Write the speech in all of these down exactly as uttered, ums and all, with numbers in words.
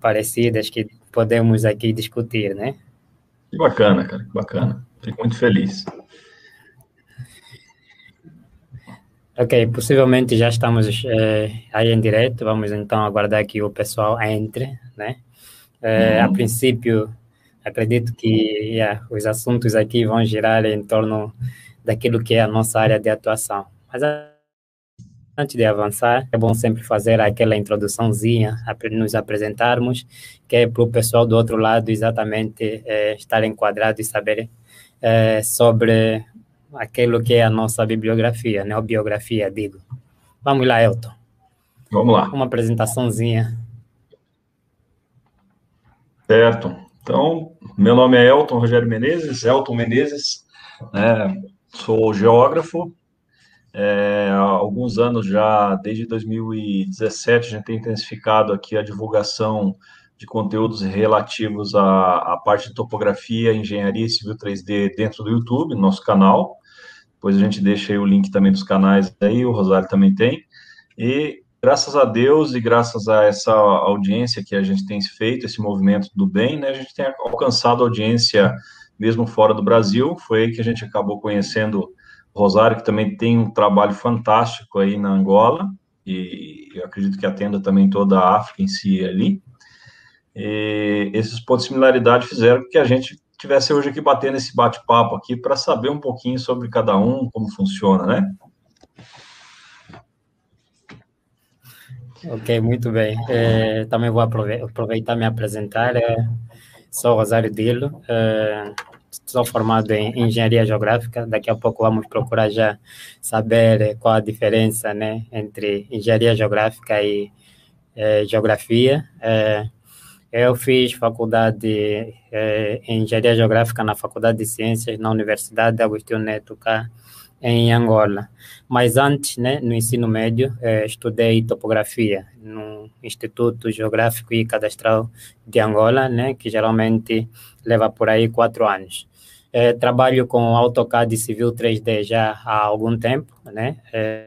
parecidas que podemos aqui discutir, né? Que bacana, cara, que bacana. Fico muito feliz. Ok, possivelmente já estamos é, aí em direto, vamos então aguardar que o pessoal entre, né? É, a Uhum. princípio, acredito que yeah, os assuntos aqui vão girar em torno daquilo que é a nossa área de atuação. Mas antes de avançar, é bom sempre fazer aquela introduçãozinha, nos apresentarmos, que é para o pessoal do outro lado exatamente é, estar enquadrado e saber é, sobre aquilo que é a nossa bibliografia, né? Ou biografia, digo. Vamos lá, Elton. Vamos lá. Uma apresentaçãozinha. Certo. Então, meu nome é Elton Rogério Menezes, Elton Menezes, né? Sou geógrafo. É, há alguns anos já, desde dois mil e dezessete, a gente tem intensificado aqui a divulgação de conteúdos relativos à, à parte de topografia, engenharia e civil três D dentro do YouTube, no nosso canal. Depois a gente deixa aí o link também dos canais aí, o Rosário também tem. E graças a Deus e graças a essa audiência que a gente tem feito, esse movimento do bem, né, a gente tem alcançado audiência mesmo fora do Brasil. Foi aí que a gente acabou conhecendo o Rosário, que também tem um trabalho fantástico aí na Angola, e eu acredito que atenda também toda a África em si ali. E esses pontos de similaridade fizeram que a gente tivesse hoje aqui batendo esse bate-papo aqui para saber um pouquinho sobre cada um, como funciona, né? Ok, muito bem. É, também vou aprove aproveitar e me apresentar. É, sou Rosário Dilo, é, sou formado em Engenharia Geográfica. Daqui a pouco vamos procurar já saber qual a diferença, né, entre Engenharia Geográfica e é, Geografia. É, eu fiz faculdade é, em Engenharia Geográfica na Faculdade de Ciências na Universidade de Agostinho Neto, cá em Angola. Mas antes, né, no ensino médio, eh, estudei topografia no Instituto Geográfico e Cadastral de Angola, né, que geralmente leva por aí quatro anos. Eh, trabalho com AutoCAD e Civil três D já há algum tempo, né, eh,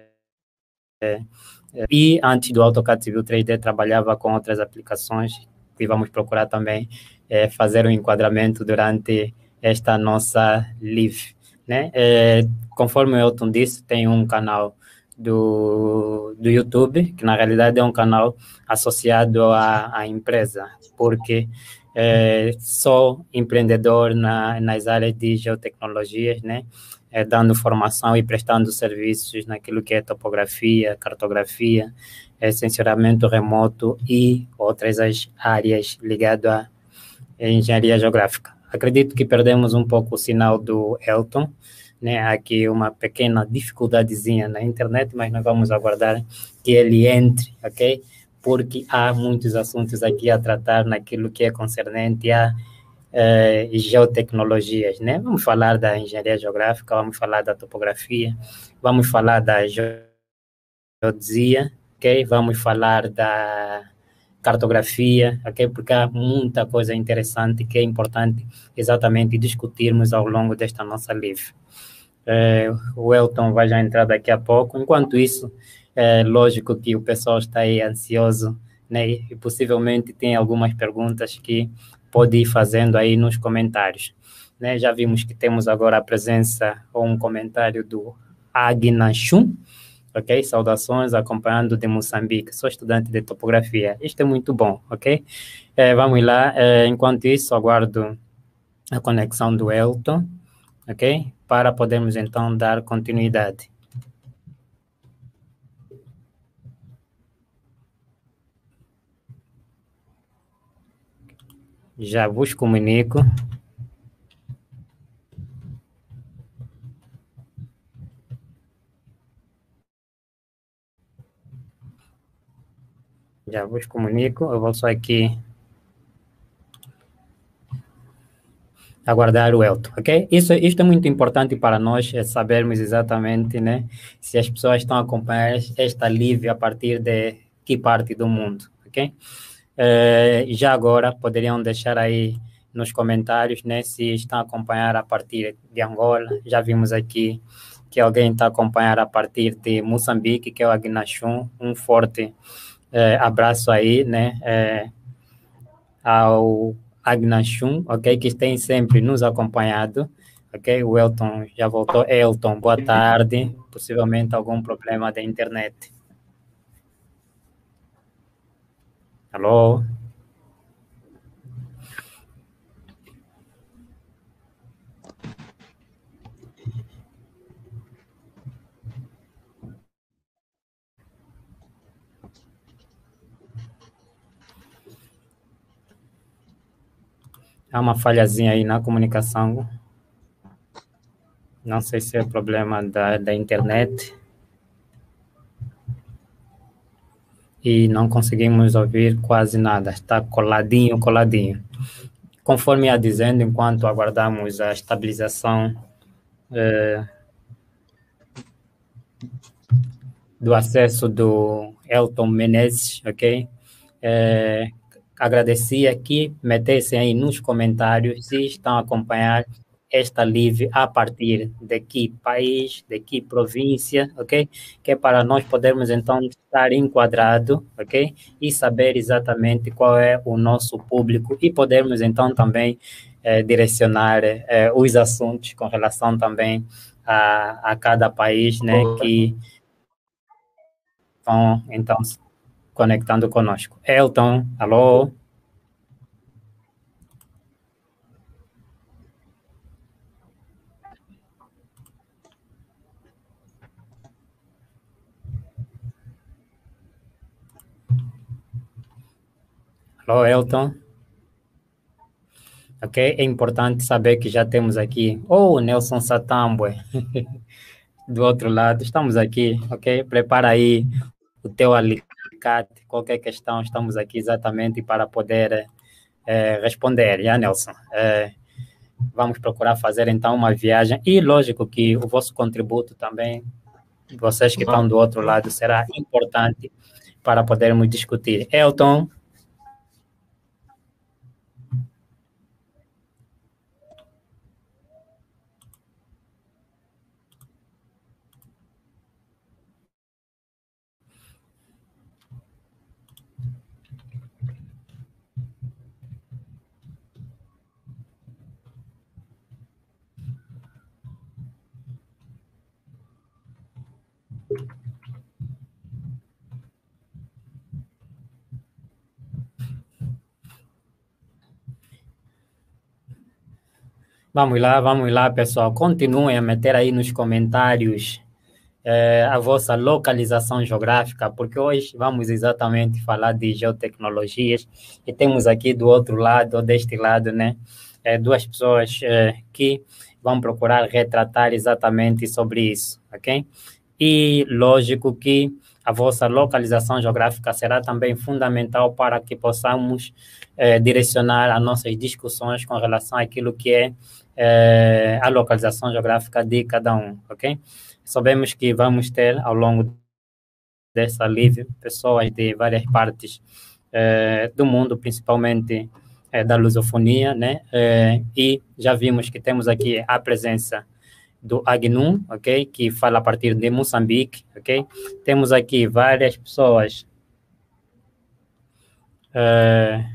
e antes do AutoCAD Civil três D trabalhava com outras aplicações que vamos procurar também eh, fazer um enquadramento durante esta nossa live, né? É, conforme o Elton disse, tem um canal do, do YouTube, que na realidade é um canal associado à, à empresa, porque é, sou empreendedor na, nas áreas de geotecnologias, né? É, dando formação e prestando serviços naquilo que é topografia, cartografia, é, sensoramento remoto e outras as áreas ligadas à engenharia geográfica. Acredito que perdemos um pouco o sinal do Elton, né? Aqui uma pequena dificuldadezinha na internet, mas nós vamos aguardar que ele entre, ok? Porque há muitos assuntos aqui a tratar naquilo que é concernente a eh, geotecnologias, né? Vamos falar da engenharia geográfica, vamos falar da topografia, vamos falar da geodesia, ok? Vamos falar da cartografia, ok? Porque há muita coisa interessante que é importante exatamente discutirmos ao longo desta nossa live. É, o Elton vai já entrar daqui a pouco. Enquanto isso, é lógico que o pessoal está aí ansioso, né? E possivelmente tem algumas perguntas que pode ir fazendo aí nos comentários, né? Já vimos que temos agora a presença ou um comentário do Agnachum, ok? Saudações, acompanhando de Moçambique. Sou estudante de topografia. Isto é muito bom, ok? É, vamos lá. É, enquanto isso, aguardo a conexão do Elton, ok? Para podermos então dar continuidade. Já vos comunico. Já vos comunico. Eu vou só aqui aguardar o Elton, ok? Isso, isto é muito importante para nós, é sabermos exatamente, né, se as pessoas estão a acompanhar esta live a partir de que parte do mundo, ok? É, já agora, poderiam deixar aí nos comentários, né, se estão a acompanhar a partir de Angola. Já vimos aqui que alguém está a acompanhar a partir de Moçambique, que é o Agnachum. Um forte é, abraço aí, né, é, ao Agnachum, ok, que tem sempre nos acompanhado, ok, o Elton já voltou. Elton, boa tarde, possivelmente algum problema da internet. Alô? Há uma falhazinha aí na comunicação. Não sei se é problema da, da internet. E não conseguimos ouvir quase nada. Está coladinho, coladinho. Conforme ia dizendo, enquanto aguardamos a estabilização eh, do acesso do Elton Menezes, ok? É, agradecia que metessem aí nos comentários se estão a acompanhar esta live a partir de que país, de que província, ok? Que é para nós podermos então estar enquadrado, ok? E saber exatamente qual é o nosso público e podermos então também eh, direcionar eh, os assuntos com relação também a, a cada país, né? Que vão então conectando conosco. Elton, alô? Alô, Elton? Ok, é importante saber que já temos aqui, oh, Nelson Satambue, do outro lado, estamos aqui, ok? Prepara aí o teu alicate, qualquer questão, estamos aqui exatamente para poder é, responder, já, Nelson? É, vamos procurar fazer então uma viagem, e lógico que o vosso contributo também, vocês que estão do outro lado, será importante para podermos discutir. Elton? Vamos lá, vamos lá, pessoal. Continuem a meter aí nos comentários é, a vossa localização geográfica, porque hoje vamos exatamente falar de geotecnologias e temos aqui do outro lado, ou deste lado, né, é, duas pessoas é, que vão procurar retratar exatamente sobre isso, ok? E lógico que a vossa localização geográfica será também fundamental para que possamos é, direcionar as nossas discussões com relação àquilo que é, é a localização geográfica de cada um, ok? Sabemos que vamos ter, ao longo dessa live, pessoas de várias partes eh, do mundo, principalmente eh, da lusofonia, né? Eh, e já vimos que temos aqui a presença do Agnum, ok? Que fala a partir de Moçambique, ok? Temos aqui várias pessoas eh,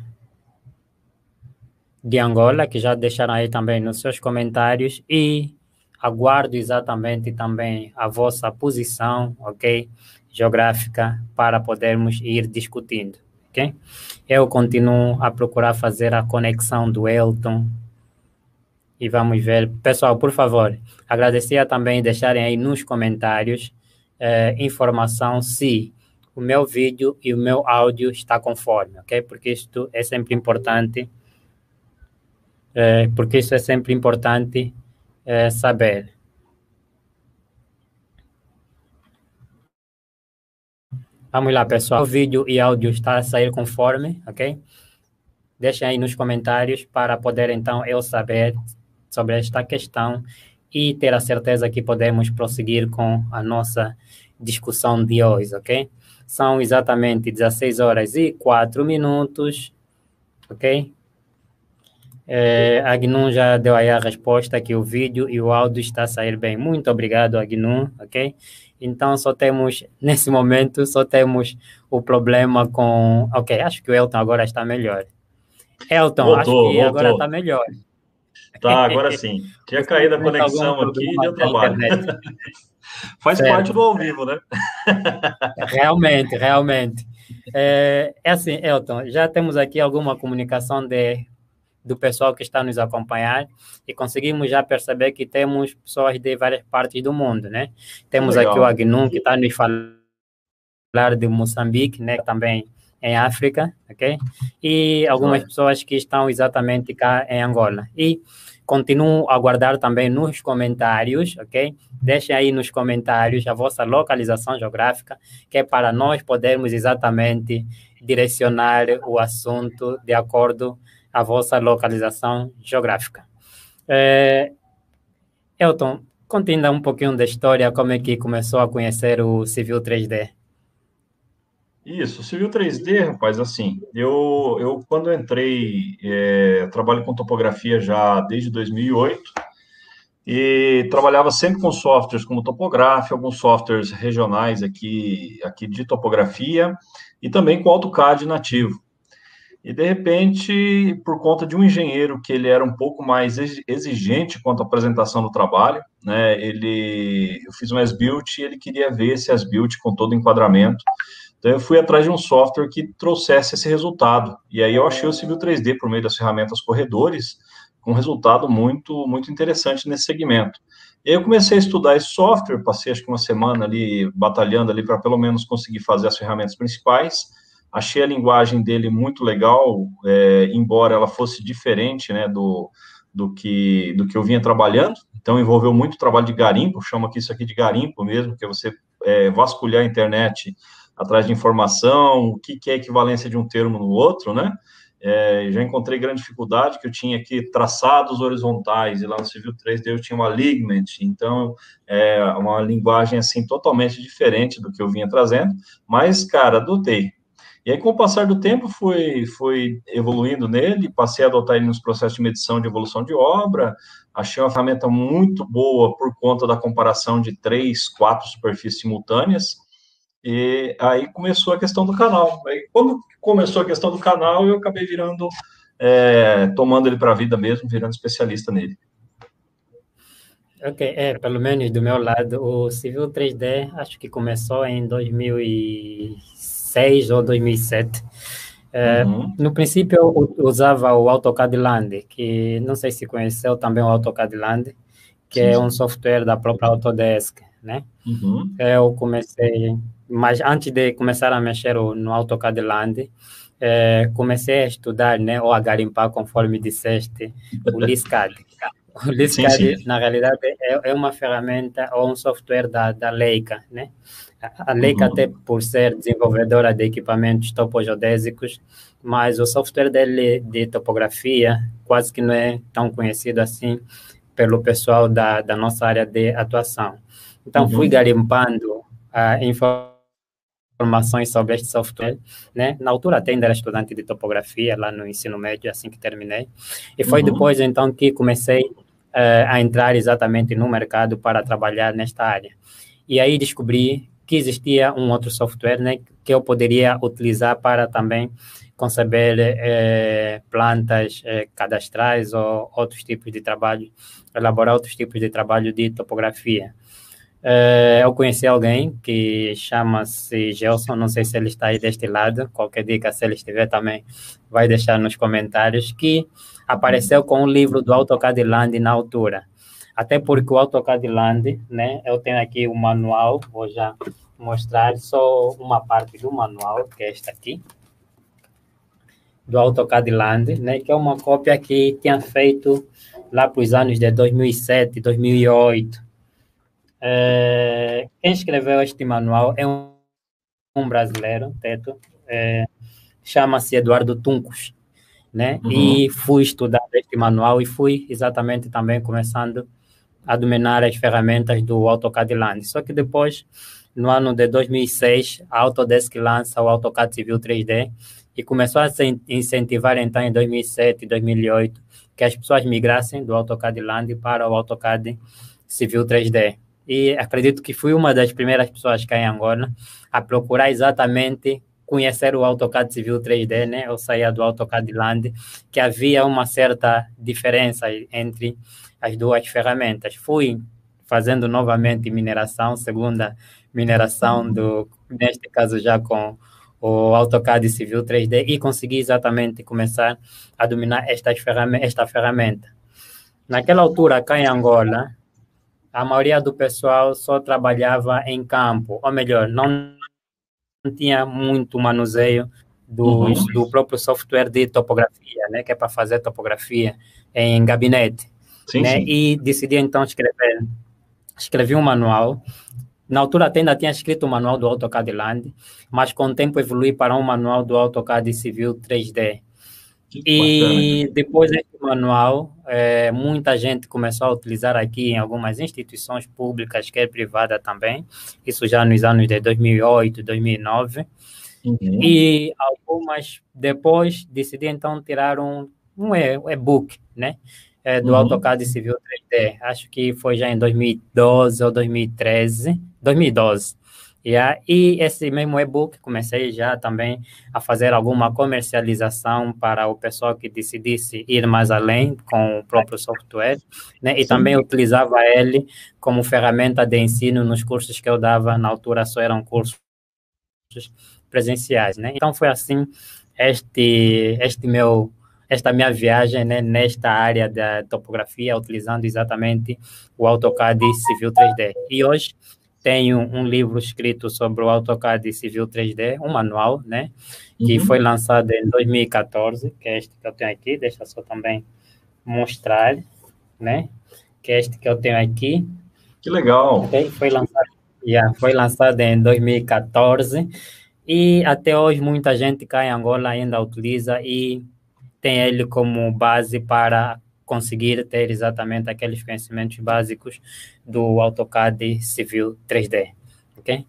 de Angola, que já deixaram aí também nos seus comentários, e aguardo exatamente também a vossa posição, ok? Geográfica, para podermos ir discutindo, ok? Eu continuo a procurar fazer a conexão do Elton e vamos ver. Pessoal, por favor, agradecer também deixarem aí nos comentários eh, informação se o meu vídeo e o meu áudio está conforme, ok? Porque isto é sempre importante, eh, porque isso é sempre importante eh, saber. Vamos lá, pessoal. O vídeo e áudio está a sair conforme, ok? Deixem aí nos comentários para poder, então, eu saber sobre esta questão e ter a certeza que podemos prosseguir com a nossa discussão de hoje, ok? São exatamente dezesseis horas e quatro minutos, ok? É, Agnum já deu aí a resposta que o vídeo e o áudio está a sair bem. Muito obrigado, Agnum, ok? Então, só temos, nesse momento, só temos o problema com... Ok, acho que o Elton agora está melhor. Elton, acho Voltou, que agora voltou. está melhor. Tá, agora sim. Tinha caído a Possivelmente algum conexão aqui e problema deu da trabalho. internet. Faz parte do Certo. ao vivo, né? Realmente, realmente. É, é assim, Elton, já temos aqui alguma comunicação de, do pessoal que está nos acompanhando e conseguimos já perceber que temos pessoas de várias partes do mundo, né? Que Temos aqui o legal. Agnum, que está nos falando de Moçambique, né? Também em África, ok? E algumas Joia. pessoas que estão exatamente cá em Angola. E continuo a aguardar também nos comentários, ok? Deixem aí nos comentários a vossa localização geográfica, que é para nós podermos exatamente direcionar o assunto de acordo à vossa localização geográfica. É, Elton, conte ainda um pouquinho da história, como é que começou a conhecer o Civil três D. Isso, Civil três D, rapaz, assim, eu, eu quando entrei, é, trabalho com topografia já desde dois mil e oito e trabalhava sempre com softwares como Topograph, alguns softwares regionais aqui, aqui de topografia e também com AutoCAD nativo. E de repente, por conta de um engenheiro que ele era um pouco mais exigente quanto à apresentação do trabalho, né, ele, eu fiz um as-built e ele queria ver esse as-built com todo o enquadramento. Então, eu fui atrás de um software que trouxesse esse resultado. E aí eu achei o Civil três D por meio das ferramentas corredores, com um resultado muito, muito interessante nesse segmento. E aí eu comecei a estudar esse software, passei acho que uma semana ali batalhando ali para pelo menos conseguir fazer as ferramentas principais. Achei a linguagem dele muito legal, é, embora ela fosse diferente, né, do, do, que, do que eu vinha trabalhando. Então, envolveu muito trabalho de garimpo, chama aqui isso aqui de garimpo mesmo, que é você é, vasculhar a internet atrás de informação, o que, que é a equivalência de um termo no outro, né? É, já encontrei grande dificuldade, que eu tinha aqui traçados horizontais, e lá no Civil três D eu tinha uma ligament, então é uma linguagem, assim, totalmente diferente do que eu vinha trazendo, mas, cara, adotei. E aí, com o passar do tempo, fui, fui evoluindo nele, passei a adotar ele nos processos de medição de evolução de obra, achei uma ferramenta muito boa por conta da comparação de três, quatro superfícies simultâneas, e aí começou a questão do canal. Aí, quando começou a questão do canal, eu acabei virando, é, tomando ele para a vida mesmo, virando especialista nele. Ok, é, pelo menos do meu lado, o Civil três D acho que começou em dois mil e seis ou dois mil e sete. É, Uhum. no princípio eu usava o AutoCAD Land, que não sei se conheceu também o AutoCAD Land, que Sim, é um sim. software da própria Autodesk, né? Uhum. Eu comecei, mas antes de começar a mexer no AutoCAD Land, é, comecei a estudar, né, ou a garimpar, conforme disseste, o LISCAD. O Sim, sim. LISCAD, na realidade, é, é uma ferramenta ou um software da, da Leica, né? A Leica, até Uhum. por ser desenvolvedora de equipamentos topogeodésicos, mas o software dele de topografia quase que não é tão conhecido assim pelo pessoal da, da nossa área de atuação. Então, fui Uhum. garimpando a informações sobre este software, né? Na altura até ainda era estudante de topografia, lá no ensino médio, assim que terminei. E foi Uhum. depois, então, que comecei uh, a entrar exatamente no mercado para trabalhar nesta área. E aí descobri que existia um outro software, né, que eu poderia utilizar para também conceber eh, plantas eh, cadastrais ou outros tipos de trabalho, elaborar outros tipos de trabalho de topografia. Eh, eu conheci alguém que chama-se Gelson, não sei se ele está aí deste lado, qualquer dica, se ele estiver também, vai deixar nos comentários, que apareceu com o livro do AutoCAD Land na altura. Até porque o AutoCAD Land, né, eu tenho aqui o manual, vou já mostrar só uma parte do manual, que é esta aqui, do AutoCAD Land, né, que é uma cópia que tinha feito lá para os anos de dois mil e sete, dois mil e oito. É, quem escreveu este manual é um, um brasileiro, teto, é, chama-se Eduardo Tuncos, né? Uhum. E fui estudar este manual e fui exatamente também começando a dominar as ferramentas do AutoCAD Land. Só que depois, no ano de dois mil e seis, a Autodesk lança o AutoCAD Civil três D e começou a se incentivar, então, em dois mil e sete, dois mil e oito, que as pessoas migrassem do AutoCAD Land para o AutoCAD Civil três D. E acredito que fui uma das primeiras pessoas cá em Angola a procurar exatamente conhecer o AutoCAD Civil três D, né? Eu saía do AutoCAD Land, que havia uma certa diferença entre as duas ferramentas. Fui fazendo novamente mineração, segunda mineração, do, neste caso já com o AutoCAD Civil três D, e consegui exatamente começar a dominar estas ferram esta ferramenta. Naquela altura, cá em Angola, a maioria do pessoal só trabalhava em campo, ou melhor, não tinha muito manuseio dos, uhum. do próprio software de topografia, né, que é para fazer topografia em gabinete. Sim, né, sim. E decidi então escrever, escrevi um manual. Na altura até ainda tinha escrito o manual do AutoCAD Land, mas com o tempo evolui para um manual do AutoCAD Civil três D. Que e bacana. Depois desse manual, é, muita gente começou a utilizar aqui em algumas instituições públicas, quer privada também, isso já nos anos de dois mil e oito, dois mil e nove, uhum. E algumas depois decidi então tirar um, um e-book, né, é, do uhum. AutoCAD Civil três D, acho que foi já em dois mil e doze ou dois mil e treze, dois mil e doze. Yeah. E esse mesmo e-book comecei já também a fazer alguma comercialização para o pessoal que decidisse ir mais além com o próprio software, né? E Sim. também utilizava ele como ferramenta de ensino nos cursos que eu dava. Na altura só eram cursos presenciais, né? Então foi assim este, este meu, esta minha viagem, né, nesta área da topografia, utilizando exatamente o AutoCAD Civil três D. E hoje tenho um livro escrito sobre o AutoCAD Civil três D, um manual, né, que uhum. foi lançado em dois mil e quatorze, que é este que eu tenho aqui, deixa eu só também mostrar, né, que é este que eu tenho aqui. Que legal! Okay? Foi lançado, yeah, foi lançado em dois mil e quatorze, e até hoje muita gente cá em Angola ainda utiliza e tem ele como base para conseguir ter exatamente aqueles conhecimentos básicos do AutoCAD Civil três D, ok?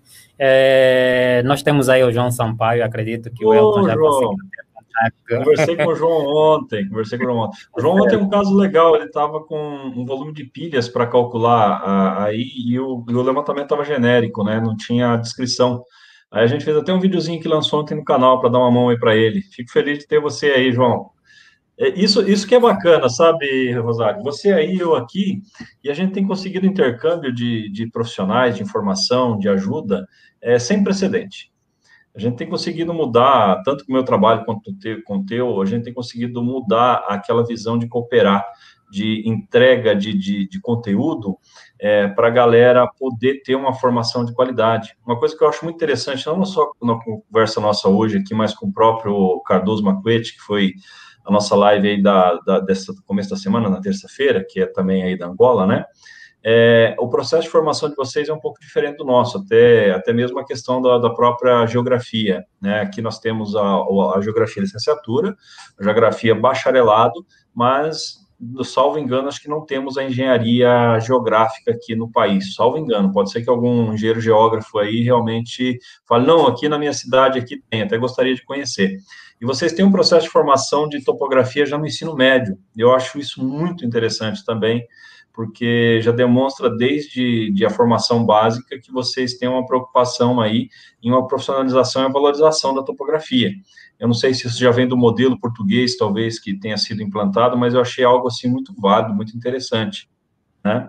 É, nós temos aí o João Sampaio, acredito que Ô, o Elton já João. conseguiu ter contato. Conversei com o João ontem, conversei com o João ontem. O João ontem tem um caso legal, ele estava com um volume de pilhas para calcular a, aí e o, e o levantamento estava genérico, né? Não tinha descrição. Aí a gente fez até um videozinho que lançou ontem no canal para dar uma mão aí para ele. Fico feliz de ter você aí, João. Isso, isso que é bacana, sabe, Rosário? Você aí, eu aqui, e a gente tem conseguido intercâmbio de, de profissionais, de informação, de ajuda, é, sem precedente. A gente tem conseguido mudar, tanto com o meu trabalho quanto com o teu, a gente tem conseguido mudar aquela visão de cooperar, de entrega de, de, de conteúdo, é, para a galera poder ter uma formação de qualidade. Uma coisa que eu acho muito interessante, não só na conversa nossa hoje aqui, mas com o próprio Cardoso Maquete, que foi a nossa live aí da, da, dessa começo da semana, na terça-feira, que é também aí da Angola, né? É, o processo de formação de vocês é um pouco diferente do nosso, até, até mesmo a questão da, da própria geografia, né? Aqui nós temos a, a geografia licenciatura, a geografia bacharelado, mas, salvo engano, acho que não temos a engenharia geográfica aqui no país, salvo engano, pode ser que algum engenheiro geógrafo aí realmente fale, não, aqui na minha cidade aqui tem, até gostaria de conhecer. E vocês têm um processo de formação de topografia já no ensino médio. Eu acho isso muito interessante também, porque já demonstra desde de a formação básica que vocês têm uma preocupação aí em uma profissionalização e a valorização da topografia. Eu não sei se isso já vem do modelo português, talvez, que tenha sido implantado, mas eu achei algo assim muito válido, muito interessante, né?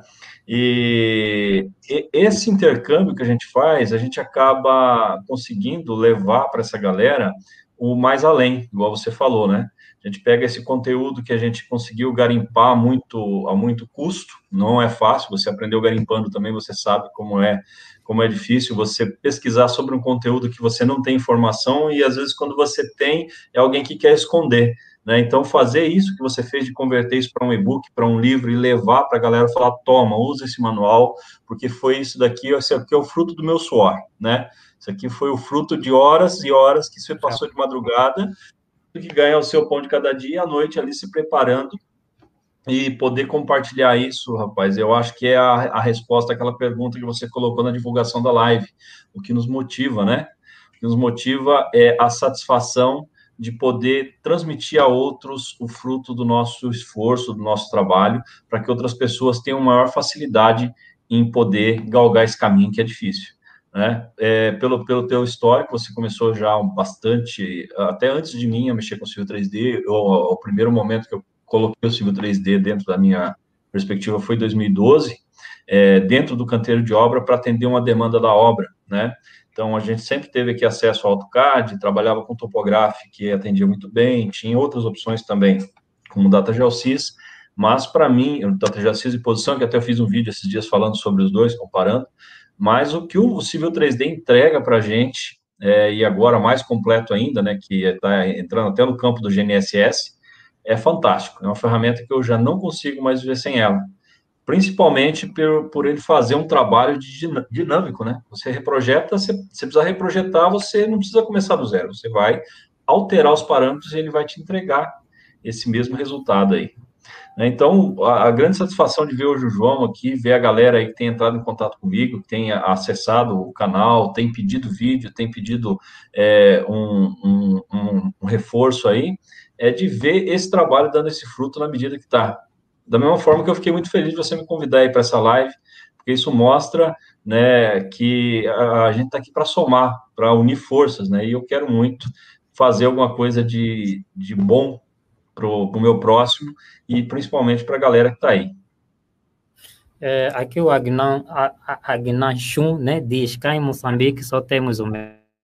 E, e esse intercâmbio que a gente faz, a gente acaba conseguindo levar para essa galera o mais além, igual você falou, né? A gente pega esse conteúdo que a gente conseguiu garimpar muito, a muito custo, não é fácil, você aprendeu garimpando também, você sabe como é, como é difícil você pesquisar sobre um conteúdo que você não tem informação e, às vezes, quando você tem, é alguém que quer esconder, né? Então, fazer isso que você fez de converter isso para um e-book, para um livro e levar para a galera falar, toma, usa esse manual, porque foi isso daqui, esse aqui é o fruto do meu suor, né? Isso aqui foi o fruto de horas e horas que você passou de madrugada, que ganha o seu pão de cada dia, à noite ali se preparando, e poder compartilhar isso, rapaz, eu acho que é a, a resposta àquela pergunta que você colocou na divulgação da live, o que nos motiva, né? O que nos motiva é a satisfação de poder transmitir a outros o fruto do nosso esforço, do nosso trabalho, para que outras pessoas tenham maior facilidade em poder galgar esse caminho que é difícil. né? É, pelo, pelo teu histórico, você começou já bastante, até antes de mim, a mexer com Civil três D. Eu, o primeiro momento que eu coloquei o Civil três D dentro da minha perspectiva foi em dois mil e doze, é, dentro do canteiro de obra, para atender uma demanda da obra, né? Então, a gente sempre teve aqui acesso ao AutoCAD, trabalhava com Topograph, que atendia muito bem, tinha outras opções também, como DataGeosys, mas, para mim, o DataGeosys e Posição, que até eu fiz um vídeo esses dias falando sobre os dois, comparando, mas o que o Civil três D entrega para a gente, é, e agora mais completo ainda, né, que está entrando até no campo do G N S S, é fantástico. É uma ferramenta que eu já não consigo mais viver sem ela. Principalmente por, por ele fazer um trabalho de dinâmico, né? Você reprojeta, você, você precisa reprojetar, você não precisa começar do zero. Você vai alterar os parâmetros e ele vai te entregar esse mesmo resultado aí. Então, a, a grande satisfação de ver hoje o João aqui, ver a galera aí que tem entrado em contato comigo, que tem acessado o canal, tem pedido vídeo, tem pedido é, um, um, um, um reforço aí, é de ver esse trabalho dando esse fruto na medida que está. Da mesma forma que eu fiquei muito feliz de você me convidar aí para essa live, porque isso mostra, né, que a, a gente está aqui para somar, para unir forças, né, e eu quero muito fazer alguma coisa de, de bom para o meu próximo e principalmente para a galera que está aí. É, aqui o Agnan, a- a- Agnan Chum, né, diz que em Moçambique só temos o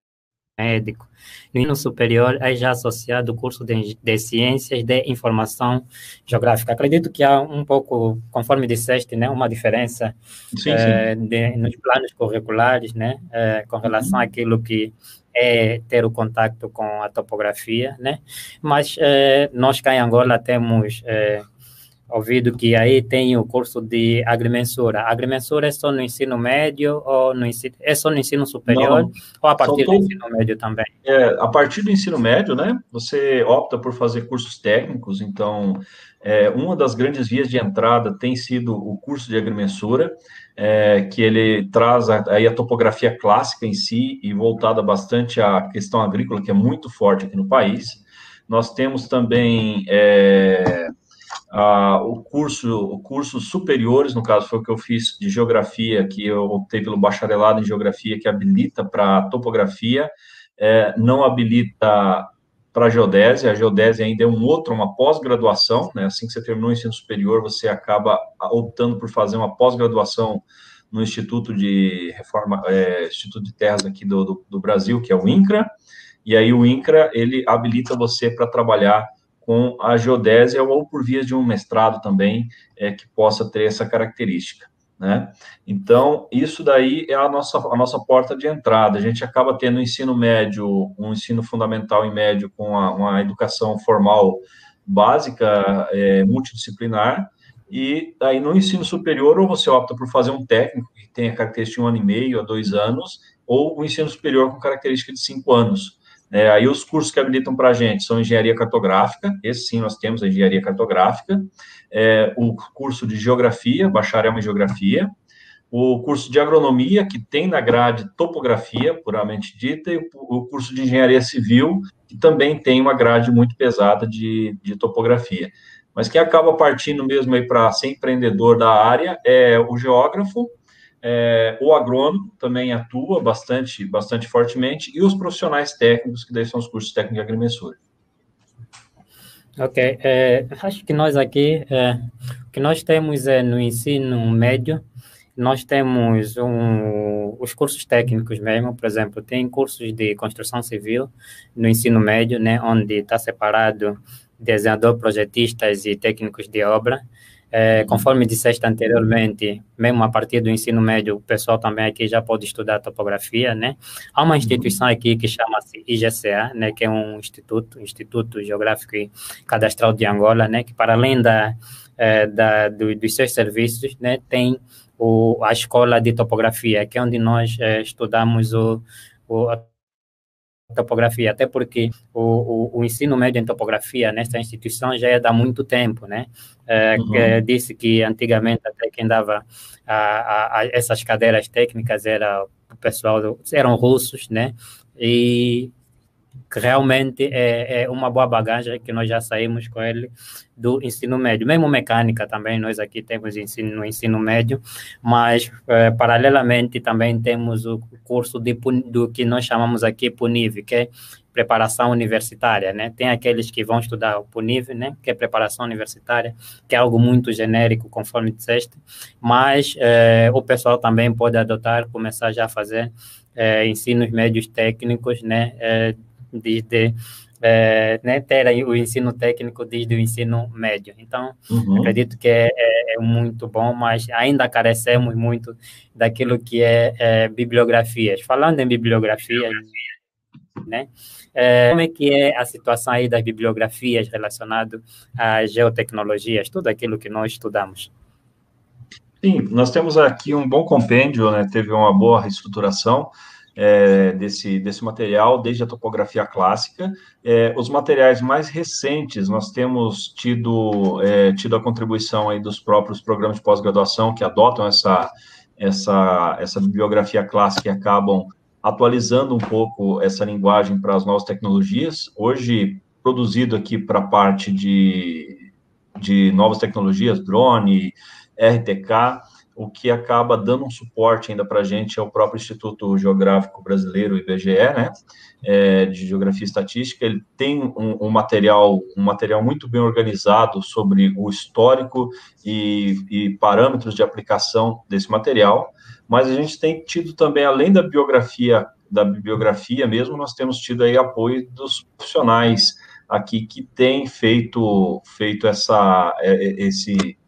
médico. No ensino superior é já associado o curso de, de Ciências de Informação Geográfica. Acredito que há um pouco, conforme disseste, né, uma diferença Sim, é, sim. de, nos planos curriculares, né, é, com relação àquilo que é ter o contato com a topografia, né, mas é, nós cá em Angola temos é, ouvido que aí tem o curso de agrimensura. A agrimensura é só no ensino médio ou no ensino, é só no ensino Não, superior não. ou a São partir do todos, ensino médio também? é, a partir do ensino médio, né, você opta por fazer cursos técnicos, então, é, uma das grandes vias de entrada tem sido o curso de agrimensura, é, que ele traz a, aí a topografia clássica em si e voltada bastante à questão agrícola, que é muito forte aqui no país. Nós temos também é, a, o curso, o cursos superiores, no caso foi o que eu fiz de geografia, que eu optei pelo bacharelado em geografia, que habilita para topografia, é, não habilita para geodésia. A geodésia ainda é um outro, uma pós-graduação, né? Assim que você terminou o ensino superior, você acaba optando por fazer uma pós-graduação no Instituto de Reforma, é, Instituto de Terras aqui do, do, do Brasil, que é o INCRA, e aí o INCRA, ele habilita você para trabalhar com a geodésia ou por via de um mestrado também, é, que possa ter essa característica, né? Então, isso daí é a nossa, a nossa porta de entrada. A gente acaba tendo um ensino médio, um ensino fundamental e médio com a, uma educação formal básica, é, multidisciplinar, e aí no ensino superior, ou você opta por fazer um técnico, que tem a característica de um ano e meio a dois anos, ou o ensino superior com característica de cinco anos. É, aí os cursos que habilitam para a gente são engenharia cartográfica, esse sim nós temos a engenharia cartográfica, é, o curso de geografia, bacharel em geografia, o curso de agronomia, que tem na grade topografia, puramente dita, e o curso de engenharia civil, que também tem uma grade muito pesada de, de topografia. Mas quem acaba partindo mesmo aí para ser empreendedor da área é o geógrafo, é, o agrônomo também atua bastante, bastante fortemente, e os profissionais técnicos, que daí são os cursos técnicos de agrimensura. Ok, é, acho que nós aqui, é, o que nós temos é no ensino médio, nós temos um, os cursos técnicos mesmo, por exemplo, tem cursos de construção civil no ensino médio, né, onde está separado desenhador, projetistas e técnicos de obra. É, conforme disseste anteriormente, mesmo a partir do ensino médio, o pessoal também aqui já pode estudar topografia, né? Há uma instituição aqui que chama-se I G C A, né, que é um instituto, Instituto Geográfico e Cadastral de Angola, né, que para além da, é, da, do, dos seus serviços, né, tem o, a escola de topografia, que é onde nós é, estudamos o, o, a topografia, até porque o, o, o ensino médio em topografia nesta instituição já é há muito tempo, né? É, que Uhum. disse que antigamente até quem dava a, a, a essas cadeiras técnicas era o pessoal, do, eram russos, né? E que realmente é, é uma boa bagagem que nós já saímos com ele do ensino médio. Mesmo mecânica também, nós aqui temos ensino, no ensino médio, mas é, paralelamente também temos o curso de, do que nós chamamos aqui PUNIV, que é preparação universitária, né? Tem aqueles que vão estudar o PUNIV, né? Que é preparação universitária, que é algo muito genérico, conforme disseste, mas é, o pessoal também pode adotar, começar já a fazer é, ensinos médios técnicos, né? É, desde é, né, ter o ensino técnico desde o ensino médio. Então, uhum. acredito que é, é, é muito bom, mas ainda carecemos muito daquilo que é, é bibliografias. Falando em bibliografias, né, é, como é que é a situação aí das bibliografias relacionadas às geotecnologias, tudo aquilo que nós estudamos? Sim, nós temos aqui um bom compêndio, né, teve uma boa reestruturação, É, desse, desse material, desde a topografia clássica. É, os materiais mais recentes, nós temos tido, é, tido a contribuição aí dos próprios programas de pós-graduação que adotam essa, essa, essa bibliografia clássica e acabam atualizando um pouco essa linguagem para as novas tecnologias. Hoje, produzido aqui para a parte de, de novas tecnologias, drone, R T K, o que acaba dando um suporte ainda para a gente é o próprio Instituto Geográfico Brasileiro, I B G E, né, é, de Geografia e Estatística. Ele tem um, um material, um material muito bem organizado sobre o histórico e, e parâmetros de aplicação desse material, mas a gente tem tido também, além da biografia, da bibliografia mesmo, nós temos tido aí apoio dos profissionais aqui que têm feito, feito essa, esse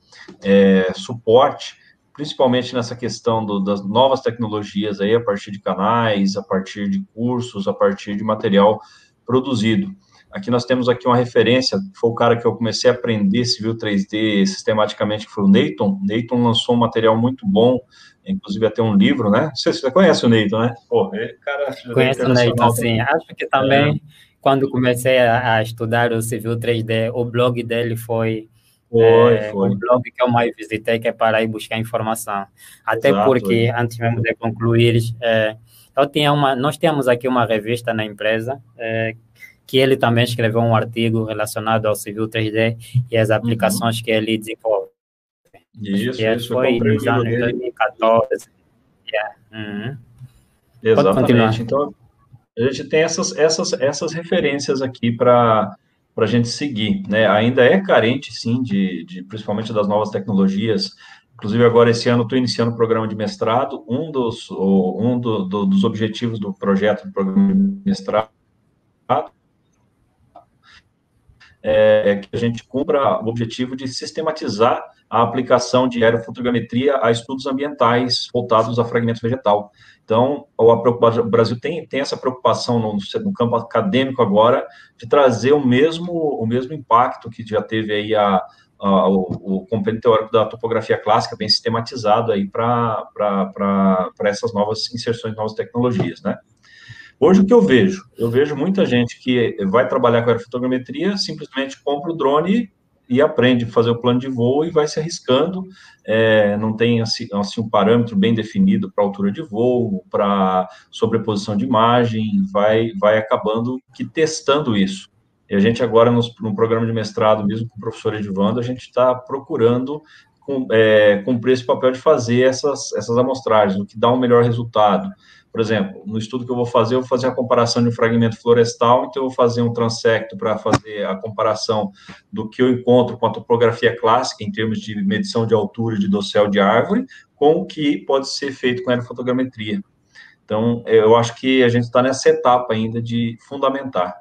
é, suporte, principalmente nessa questão do, das novas tecnologias aí, a partir de canais, a partir de cursos, a partir de material produzido. Aqui nós temos aqui uma referência, foi o cara que eu comecei a aprender civil três D sistematicamente, que foi o Neyton. Neyton lançou um material muito bom, inclusive até um livro, né? Não sei se você conhece o Neyton, né? Pô, ele, cara, conheço o Neyton, sim. Acho que também, é. quando comecei a, a estudar o civil três D, o blog dele foi... Foi, é, foi. O blog que eu mais visitei, que é para ir buscar informação. Até Exato, porque, é. antes mesmo de concluir, é, eu tinha uma, nós temos aqui uma revista na empresa, é, que ele também escreveu um artigo relacionado ao civil três D e as aplicações uhum. que ele desenvolve. Isso, e isso. Foi nos anos dele. dois mil e quatorze. Yeah. Uhum. Exatamente. Então, a gente tem essas, essas, essas referências aqui para... para a gente seguir, né? Ainda é carente, sim, de, de principalmente das novas tecnologias. Inclusive, agora, esse ano, estou iniciando o programa de mestrado. Um dos, um do, do, dos objetivos do projeto do programa de mestrado é, é que a gente cumpra o objetivo de sistematizar a aplicação de aerofotogrametria a estudos ambientais voltados a fragmento vegetal. Então, o Brasil tem, tem essa preocupação no, no campo acadêmico agora de trazer o mesmo, o mesmo impacto que já teve aí a, a, o, o compêndio teórico da topografia clássica, bem sistematizado aí para essas novas inserções de novas tecnologias, né? Hoje, o que eu vejo? Eu vejo muita gente que vai trabalhar com aerofotogrametria, simplesmente compra o drone e aprende a fazer o plano de voo e vai se arriscando, é, não tem assim, assim, um parâmetro bem definido para altura de voo, para sobreposição de imagem, vai, vai acabando que testando isso. E a gente agora, no, no programa de mestrado, mesmo com o professor Edivando, a gente está procurando com, é, cumprir esse papel de fazer essas, essas amostragens, o que dá um melhor resultado. Por exemplo, no estudo que eu vou fazer, eu vou fazer a comparação de um fragmento florestal, então eu vou fazer um transecto para fazer a comparação do que eu encontro com a topografia clássica, em termos de medição de altura de dossel de árvore, com o que pode ser feito com aerofotogrametria. Então, eu acho que a gente está nessa etapa ainda de fundamentar.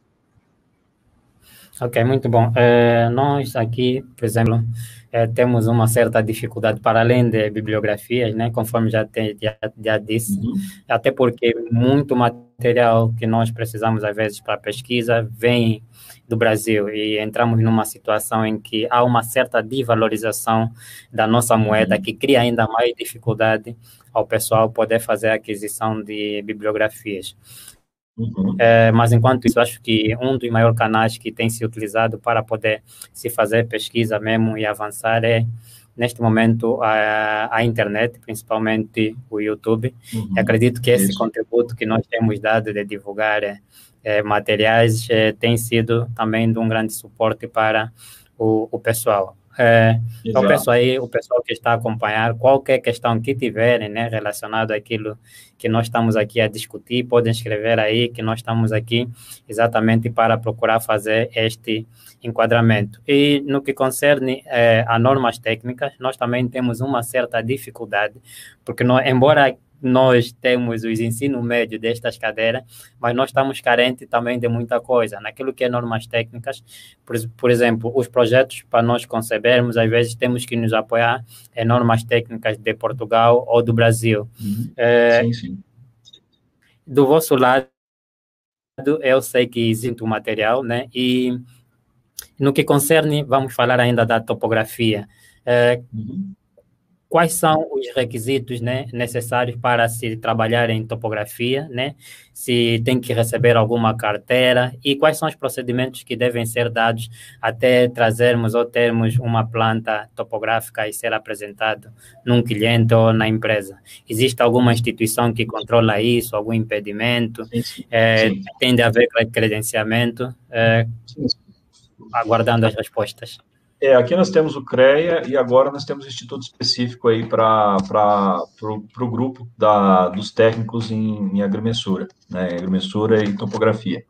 Ok, muito bom. É, nós aqui, por exemplo, é, temos uma certa dificuldade para além de bibliografias, né, conforme já, te, já, já disse, uhum. até porque muito material que nós precisamos, às vezes, para pesquisa, vem do Brasil e entramos numa situação em que há uma certa desvalorização da nossa moeda, uhum. que cria ainda mais dificuldade ao pessoal poder fazer a aquisição de bibliografias. Uhum. É, mas, enquanto isso, acho que um dos maiores canais que tem se utilizado para poder se fazer pesquisa mesmo e avançar é, neste momento, a, a internet, principalmente o YouTube. Uhum. Acredito que esse isso. contributo que nós temos dado de divulgar eh, materiais, eh, tem sido também de um grande suporte para o, o pessoal. É, eu peço Exato. aí o pessoal que está a acompanhar, qualquer questão que tiverem, né, relacionado àquilo que nós estamos aqui a discutir, podem escrever aí, que nós estamos aqui exatamente para procurar fazer este enquadramento. E no que concerne é, a normas técnicas, nós também temos uma certa dificuldade, porque nós, embora nós temos os ensino médio destas cadeiras, mas nós estamos carentes também de muita coisa. Naquilo que é normas técnicas, por, por exemplo, os projetos para nós concebermos, às vezes temos que nos apoiar em normas técnicas de Portugal ou do Brasil. Uhum. É, Sim, sim. do vosso lado, eu sei que existe o material, né? E no que concerne, vamos falar ainda da topografia. É, Uhum. quais são os requisitos, né, necessários para se trabalhar em topografia, né? Se tem que receber alguma carteira e quais são os procedimentos que devem ser dados até trazermos ou termos uma planta topográfica e ser apresentado num cliente ou na empresa. Existe alguma instituição que controla isso, algum impedimento? Sim, sim. É, Sim. tem de haver credenciamento? É, Sim, sim. aguardando as respostas. É, aqui nós temos o CREA e agora nós temos um instituto específico aí para o grupo da, dos técnicos em, em agrimensura, né, agrimensura e topografia.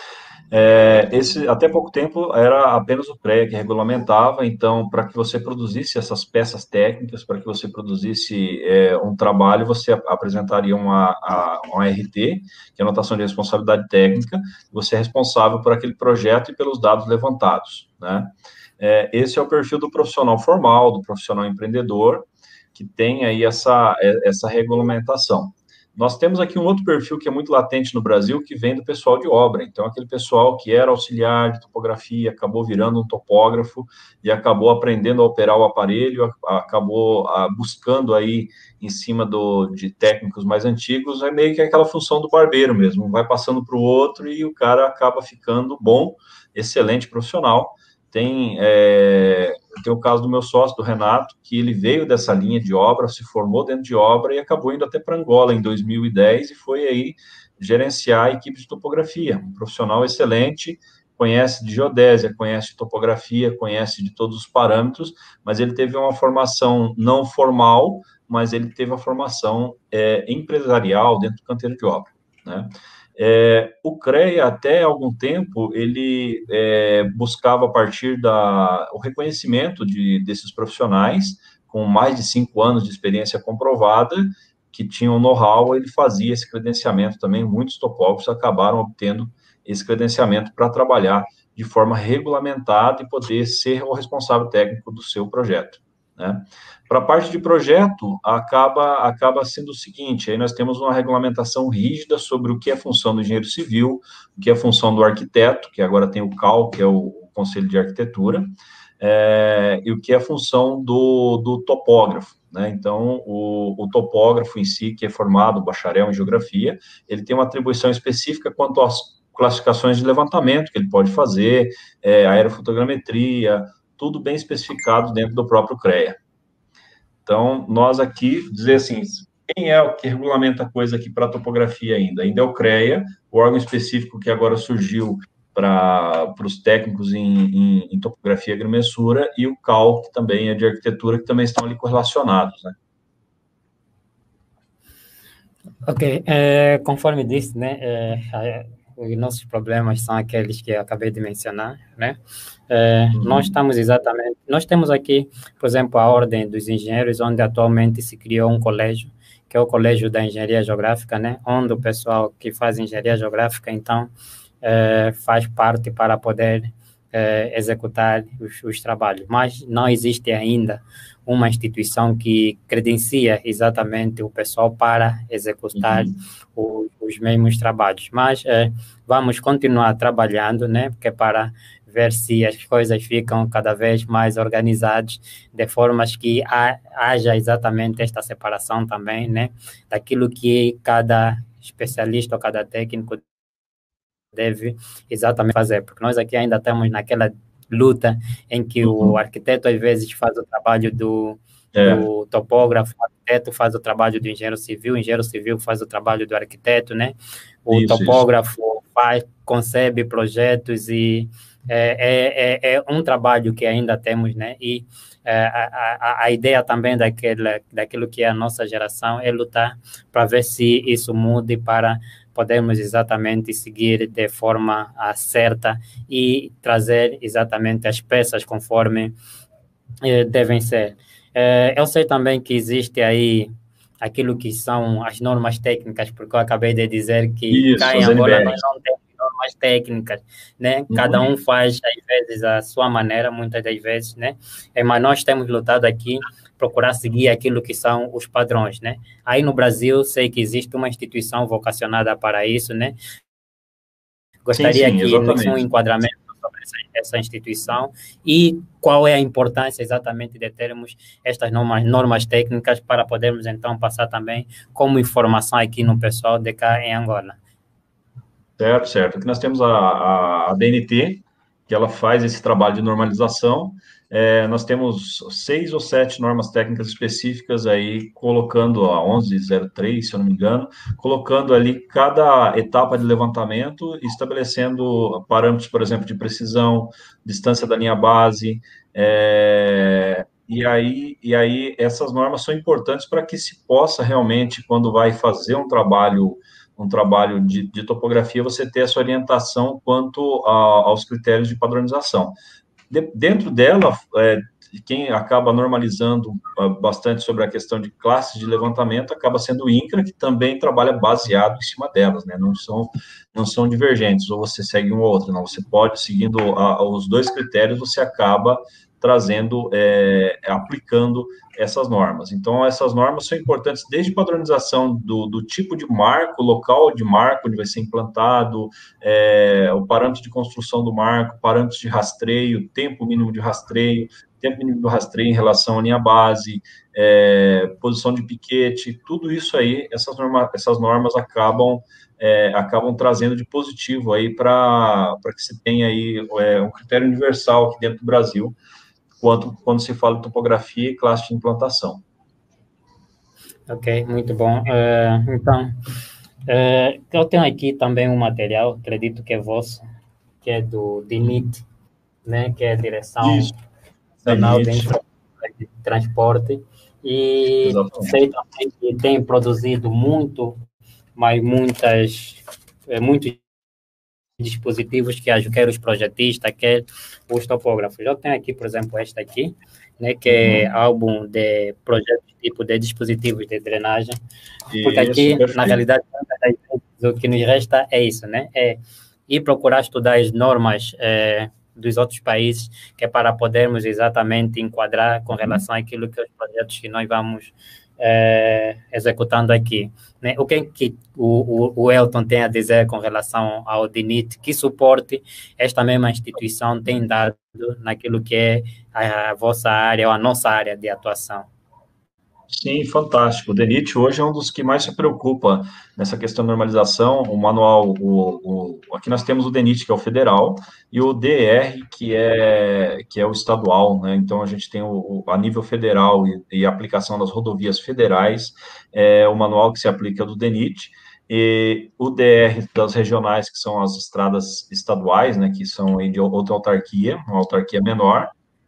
É, esse, até pouco tempo era apenas o CREA que regulamentava, então, para que você produzisse essas peças técnicas, para que você produzisse é, um trabalho, você apresentaria uma, a, uma R T, que é a anotação de responsabilidade técnica, você é responsável por aquele projeto e pelos dados levantados, né? É, esse é o perfil do profissional formal, do profissional empreendedor, que tem aí essa, essa regulamentação. Nós temos aqui um outro perfil que é muito latente no Brasil, que vem do pessoal de obra. Então, aquele pessoal que era auxiliar de topografia, acabou virando um topógrafo e acabou aprendendo a operar o aparelho, acabou buscando aí em cima do, de técnicos mais antigos, é meio que aquela função do barbeiro mesmo, vai passando para o outro e o cara acaba ficando bom, excelente profissional. Tem, é, tem o caso do meu sócio, do Renato, que ele veio dessa linha de obra, se formou dentro de obra e acabou indo até para Angola em dois mil e dez e foi aí gerenciar a equipe de topografia. Um profissional excelente, conhece de geodésia, conhece de topografia, conhece de todos os parâmetros, mas ele teve uma formação não formal, mas ele teve a formação é, empresarial dentro do canteiro de obra, né? É, o CREA, até algum tempo, ele é, buscava, a partir da o reconhecimento de, desses profissionais, com mais de cinco anos de experiência comprovada, que tinham know-how, ele fazia esse credenciamento também. Muitos topógrafos acabaram obtendo esse credenciamento para trabalhar de forma regulamentada e poder ser o responsável técnico do seu projeto, né? Para a parte de projeto, acaba, acaba sendo o seguinte, aí nós temos uma regulamentação rígida sobre o que é função do engenheiro civil, o que é função do arquiteto, que agora tem o C A L, que é o Conselho de Arquitetura, é, e o que é função do, do topógrafo, né? Então, o, o topógrafo em si, que é formado, bacharel em geografia, ele tem uma atribuição específica quanto às classificações de levantamento que ele pode fazer, é, aerofotogrametria, tudo bem especificado dentro do próprio CREA. Então, nós aqui, dizer assim, quem é o que regulamenta a coisa aqui para a topografia ainda? Ainda é o CREA, o órgão específico que agora surgiu para os técnicos em, em, em topografia e agrimensura, e o C A L, que também é de arquitetura, que também estão ali correlacionados, né? Ok, é, conforme disse, né, é, os nossos problemas são aqueles que eu acabei de mencionar, né? É, uhum. Nós estamos exatamente, nós temos aqui, por exemplo, a Ordem dos Engenheiros, onde atualmente se criou um colégio, que é o Colégio da Engenharia Geográfica, né? Onde o pessoal que faz engenharia geográfica, então, é, faz parte para poder é, executar os, os trabalhos. Mas não existe ainda uma instituição que credencia exatamente o pessoal para executar uhum. o, os mesmos trabalhos. Mas é, vamos continuar trabalhando, né? Porque para ver se as coisas ficam cada vez mais organizadas, de formas que ha, haja exatamente esta separação também, né? Daquilo que cada especialista ou cada técnico deve exatamente fazer, porque nós aqui ainda estamos naquela luta em que uhum. o arquiteto às vezes faz o trabalho do, é. do topógrafo, o arquiteto faz o trabalho do engenheiro civil, o engenheiro civil faz o trabalho do arquiteto, né? O isso, topógrafo isso. faz, concebe projetos e é, é, é um trabalho que ainda temos, né? E é, a, a, a ideia também daquela, daquilo que é a nossa geração é lutar para ver se isso mude para podermos exatamente seguir de forma certa e trazer exatamente as peças conforme eh, devem ser. Eh, eu sei também que existe aí aquilo que são as normas técnicas, porque eu acabei de dizer que cá Isso, em as Angola nós N B Rs. não temos normas técnicas, né? Cada Uhum. um faz, às vezes, a sua maneira, muitas das vezes, né? Eh, Mas nós temos lutado aqui procurar seguir aquilo que são os padrões, né? Aí no Brasil, sei que existe uma instituição vocacionada para isso, né? Sim, Gostaria sim, que nos um exatamente. enquadramento sobre essa, essa instituição e qual é a importância exatamente de termos estas normas, normas técnicas para podermos então passar também como informação aqui no pessoal de cá em Angola. Certo, certo. Aqui nós temos a, a, a D N T, que ela faz esse trabalho de normalização. É, nós temos seis ou sete normas técnicas específicas aí, colocando a onze zero três, se eu não me engano, colocando ali cada etapa de levantamento, estabelecendo parâmetros, por exemplo, de precisão, distância da linha base, é, e aí, e aí essas normas são importantes para que se possa realmente, quando vai fazer um trabalho um trabalho de, de topografia, você ter essa orientação quanto a, aos critérios de padronização. De, dentro dela, é, quem acaba normalizando uh, bastante sobre a questão de classes de levantamento acaba sendo o INCRA, que também trabalha baseado em cima delas, né? Não são, não são divergentes, ou você segue um ou outro, não. Você pode, seguindo a, os dois critérios, você acaba trazendo, é, aplicando essas normas. Então, essas normas são importantes desde padronização do, do tipo de marco, local de marco onde vai ser implantado, é, o parâmetro de construção do marco, parâmetros de rastreio, tempo mínimo de rastreio, tempo mínimo do rastreio em relação à linha base, é, posição de piquete, tudo isso aí, essas, norma, essas normas acabam, é, acabam trazendo de positivo aí para que se tenha aí é, um critério universal aqui dentro do Brasil, quanto quando se fala de topografia e classe de implantação. Ok, muito bom. Uh, então, uh, eu tenho aqui também um material, acredito que é vosso, que é do D N I T, né, que é a Direção Isso, Nacional de DENIT, Infraestrutura de Transporte, e sei exatamente. também que tem produzido muito, mas muitas, é, muitos dispositivos que quer os projetistas, quer os topógrafos. Eu tenho aqui, por exemplo, esta aqui, né, que é Uhum. álbum de projetos tipo de dispositivos de drenagem, porque Isso, aqui, na perfeito. realidade, o que nos resta é isso, né, é ir procurar estudar as normas é, dos outros países, que é para podermos exatamente enquadrar com relação àquilo que os projetos que nós vamos é, executando aqui. Né? O que, é que o, o, o Elton tem a dizer com relação ao D N I T? Que suporte esta mesma instituição tem dado naquilo que é a, a vossa área ou a nossa área de atuação? Sim, fantástico. O DENIT hoje é um dos que mais se preocupa nessa questão de normalização. O manual, o, o, aqui nós temos o DENIT, que é o federal, e o D R, que é, que é o estadual, né? Então, a gente tem o, a nível federal e, e a aplicação das rodovias federais, é o manual que se aplica do DENIT, e o D R das regionais, que são as estradas estaduais, né? Que são de outra autarquia, uma autarquia menor.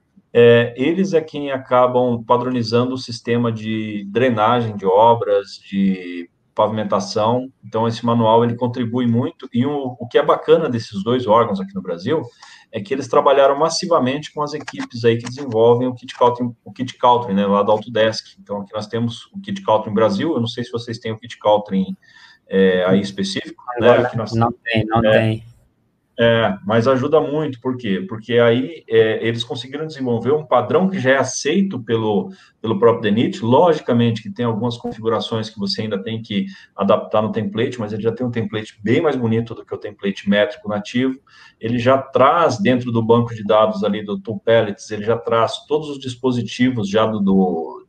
É, eles é quem acabam padronizando o sistema de drenagem de obras, de pavimentação. Então, esse manual ele contribui muito. E o, o que é bacana desses dois órgãos aqui no Brasil é que eles trabalharam massivamente com as equipes aí que desenvolvem o kit Caltrim, o kit Caltrim, né, lá da Autodesk. Então, aqui nós temos o kit Caltrim Brasil. Eu não sei se vocês têm o kit Caltrim é, aí específico, né? Angola Aqui nós não tem, não é, tem. é, mas ajuda muito, por quê? Porque aí é, eles conseguiram desenvolver um padrão que já é aceito pelo, pelo próprio DENIT. Logicamente que tem algumas configurações que você ainda tem que adaptar no template, mas ele já tem um template bem mais bonito do que o template métrico nativo. Ele já traz dentro do banco de dados ali do Tool Pellets, ele já traz todos os dispositivos já do, do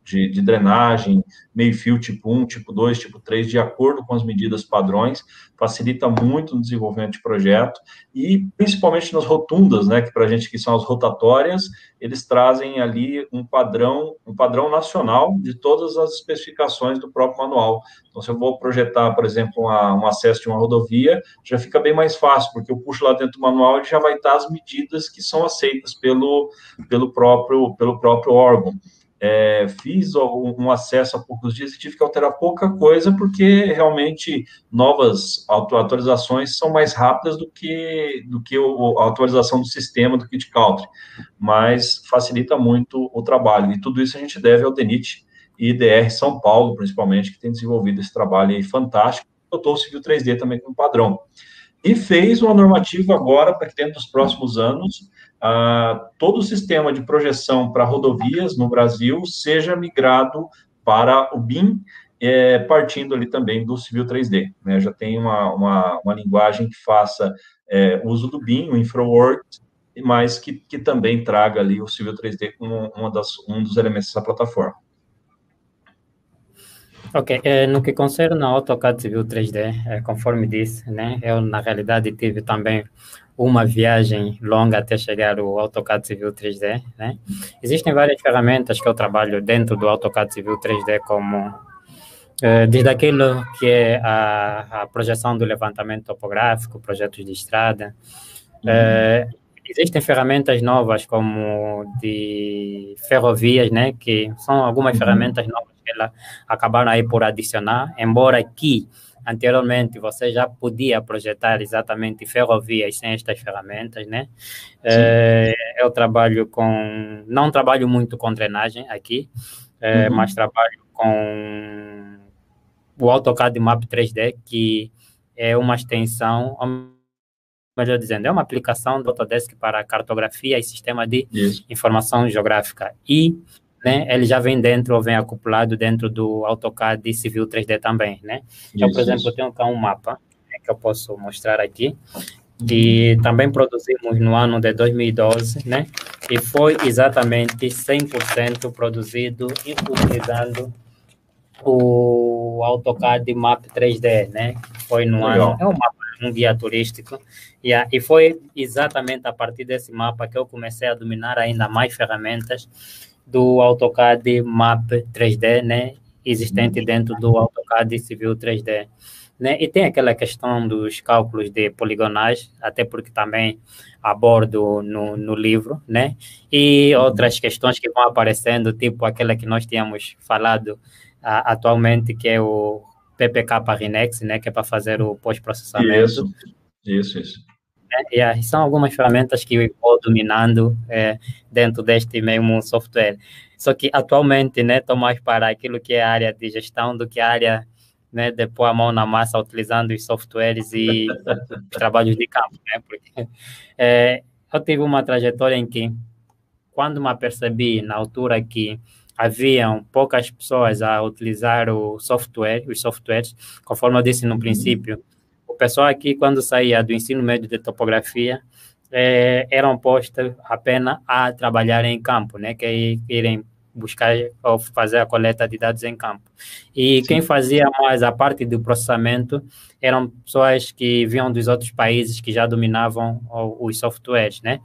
de, de drenagem, meio-fio tipo um, tipo dois, tipo três, de acordo com as medidas padrões, facilita muito no desenvolvimento de projeto, e principalmente nas rotundas, né, que para a gente que são as rotatórias, eles trazem ali um padrão, um padrão nacional de todas as especificações do próprio manual. Então, se eu vou projetar, por exemplo, uma, um acesso de uma rodovia, já fica bem mais fácil, porque eu puxo lá dentro do manual e já vai estar as medidas que são aceitas pelo, pelo, próprio, pelo próprio órgão. É, fiz um acesso há poucos dias e tive que alterar pouca coisa, porque realmente novas atualizações são mais rápidas do que, do que a atualização do sistema do Kit Country, mas facilita muito o trabalho, e tudo isso a gente deve ao DENIT e I D R São Paulo, principalmente, que tem desenvolvido esse trabalho aí fantástico, adotou o Civil três D também como padrão. E fez uma normativa agora para que dentro dos próximos anos, ah, todo o sistema de projeção para rodovias no Brasil seja migrado para o B I M, é, partindo ali também do Civil três D. Né? Já tem uma, uma, uma linguagem que faça é, uso do B I M, o InfraWorks, mas que, que também traga ali o Civil três D como uma das, um dos elementos dessa plataforma. Ok, é, no que concerne ao AutoCAD Civil três D, é, conforme disse, né, eu na realidade tive também uma viagem longa até chegar ao AutoCAD Civil três D, né. Existem várias ferramentas que eu trabalho dentro do AutoCAD Civil três D, como é, desde aquilo que é a, a projeção do levantamento topográfico, projetos de estrada. Uhum. É, existem ferramentas novas como de ferrovias, né, que são algumas uhum. ferramentas novas que ela acabaram aí por adicionar, embora aqui, anteriormente, você já podia projetar exatamente ferrovias sem estas ferramentas, né? É, eu trabalho com... Não trabalho muito com drenagem aqui, é, uhum. mas trabalho com o AutoCAD Map três D, que é uma extensão... melhor dizendo, é uma aplicação do Autodesk para cartografia e sistema de Isso. informação geográfica. E, né, ele já vem dentro, ou vem acoplado dentro do AutoCAD Civil três D também, né? Isso, então, por exemplo, isso. eu tenho cá um mapa, né, que eu posso mostrar aqui, que também produzimos no ano de dois mil e doze, né? E foi exatamente cem por cento produzido e utilizando o AutoCAD Map três D, né? Foi no Legal. ano... É um mapa, um guia turístico, e, a, e foi exatamente a partir desse mapa que eu comecei a dominar ainda mais ferramentas do AutoCAD Map três D, né, existente dentro do AutoCAD Civil três D, né, e tem aquela questão dos cálculos de poligonais, até porque também abordo no, no livro, né, e outras questões que vão aparecendo, tipo aquela que nós tínhamos falado a, atualmente, que é o P P K Rinex, né, que é para fazer o pós-processamento. Isso, isso, isso. É, e aí são algumas ferramentas que eu vou dominando é, dentro deste mesmo software. Só que atualmente, né, estou mais para aquilo que é a área de gestão do que a área, né, de pôr a mão na massa utilizando os softwares e os trabalhos de campo, né, porque é, eu tive uma trajetória em que, quando me apercebi na altura que haviam poucas pessoas a utilizar o software, os softwares, conforme eu disse no princípio, o pessoal aqui, quando saía do ensino médio de topografia, é, eram postos apenas a trabalhar em campo, né, que irem buscar ou fazer a coleta de dados em campo. E Sim. quem fazia mais a parte do processamento eram pessoas que vinham dos outros países que já dominavam os softwares, né,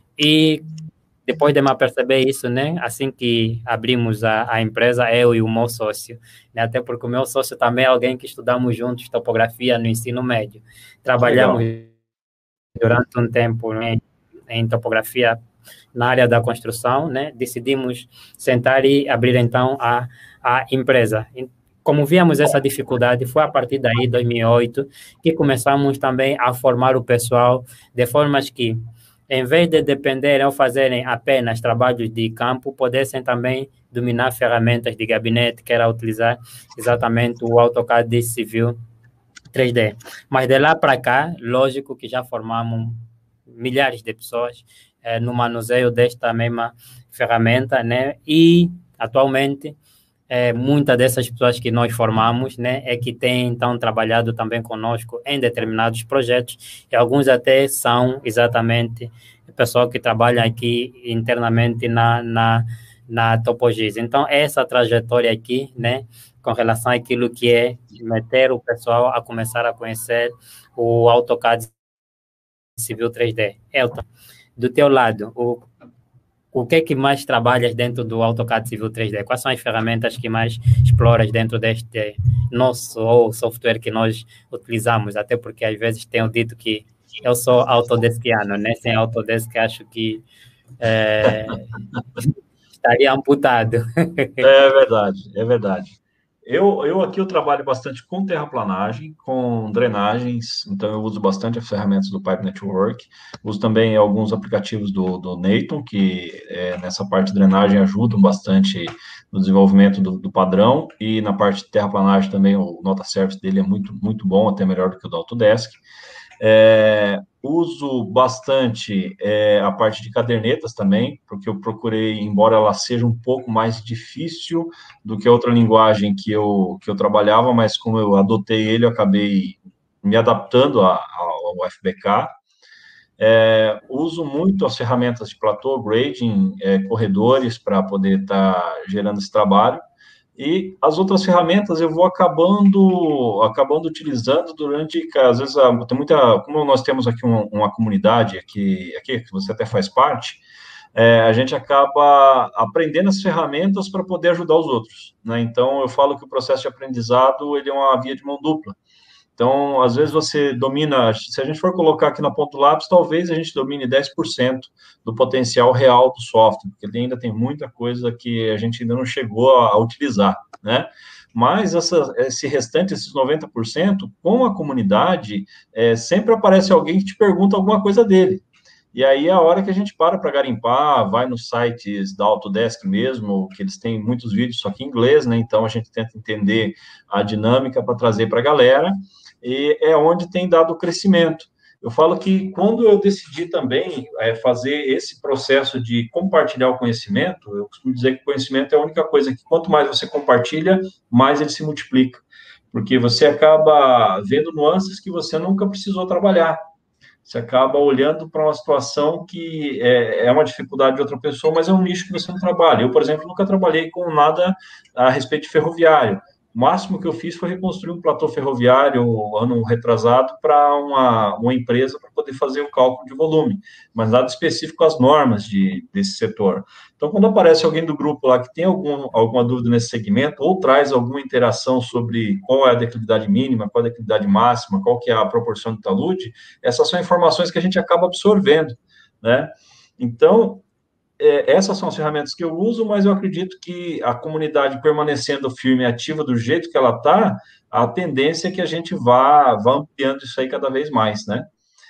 e depois de me perceber isso, né, assim que abrimos a, a empresa, eu e o meu sócio, né, até porque o meu sócio também é alguém que estudamos juntos topografia no ensino médio. Trabalhamos Legal. durante um tempo, né, em topografia na área da construção, né, decidimos sentar e abrir então a, a empresa. Como víamos essa dificuldade, foi a partir daí, dois mil e oito, que começamos também a formar o pessoal de formas que, em vez de dependerem ou fazerem apenas trabalhos de campo, pudessem também dominar ferramentas de gabinete, que era utilizar exatamente o AutoCAD Civil três D. Mas de lá para cá, lógico que já formamos milhares de pessoas eh, no manuseio desta mesma ferramenta, né? E, atualmente, É, muitas dessas pessoas que nós formamos, né, é que têm, então, trabalhado também conosco em determinados projetos, e alguns até são exatamente o pessoal que trabalha aqui internamente na, na, na TopoGIS. Então, essa trajetória aqui, né, com relação àquilo que é meter o pessoal a começar a conhecer o AutoCAD Civil três D. Elton, do teu lado, o, o que é que mais trabalhas dentro do AutoCAD Civil três D? Quais são as ferramentas que mais exploras dentro deste nosso ou software que nós utilizamos? Até porque às vezes tenho dito que eu sou autodeskiano, né? Sem Autodesk acho que é, estaria amputado. É verdade, é verdade. Eu, eu aqui eu trabalho bastante com terraplanagem, com drenagens, então eu uso bastante as ferramentas do Pipe Network, uso também alguns aplicativos do, do Naton, que é, nessa parte de drenagem ajudam bastante no desenvolvimento do, do padrão, e na parte de terraplanagem também o Nota Service dele é muito, muito bom, até melhor do que o do Autodesk. É, uso bastante é, a parte de cadernetas também, porque eu procurei, embora ela seja um pouco mais difícil do que a outra linguagem que eu, que eu trabalhava, mas como eu adotei ele, eu acabei me adaptando a, a, ao F B K. É, uso muito as ferramentas de platô, grading, é, corredores, para poder estar tá gerando esse trabalho. E as outras ferramentas eu vou acabando acabando utilizando durante, às vezes, tem muita, como nós temos aqui uma, uma comunidade aqui, aqui, que você até faz parte, é, a gente acaba aprendendo as ferramentas para poder ajudar os outros, né? Então, eu falo que o processo de aprendizado, ele é uma via de mão dupla. Então, às vezes você domina, se a gente for colocar aqui na ponta do lápis, talvez a gente domine dez por cento do potencial real do software, porque ainda tem muita coisa que a gente ainda não chegou a, a utilizar, né? Mas essa, esse restante, esses noventa por cento, com a comunidade, é, sempre aparece alguém que te pergunta alguma coisa dele. E aí é a hora que a gente para para garimpar, vai nos sites da Autodesk mesmo, que eles têm muitos vídeos, só que em inglês, né? Então a gente tenta entender a dinâmica para trazer para a galera, e é onde tem dado o crescimento. Eu falo que quando eu decidi também é, fazer esse processo de compartilhar o conhecimento, eu costumo dizer que o conhecimento é a única coisa que quanto mais você compartilha, mais ele se multiplica, porque você acaba vendo nuances que você nunca precisou trabalhar. Você acaba olhando para uma situação que é, é uma dificuldade de outra pessoa, mas é um nicho que você não trabalha. Eu, por exemplo, nunca trabalhei com nada a respeito de ferroviário. O máximo que eu fiz foi reconstruir um platô ferroviário, ano retrasado, para uma, uma empresa para poder fazer o cálculo de volume, mas nada específico às normas de, desse setor. Então, quando aparece alguém do grupo lá que tem algum, alguma dúvida nesse segmento, ou traz alguma interação sobre qual é a declividade mínima, qual é a declividade máxima, qual que é a proporção de talude, essas são informações que a gente acaba absorvendo, né? Então, É, essas são as ferramentas que eu uso, mas eu acredito que a comunidade permanecendo firme e ativa do jeito que ela está, a tendência é que a gente vá, vá ampliando isso aí cada vez mais, né?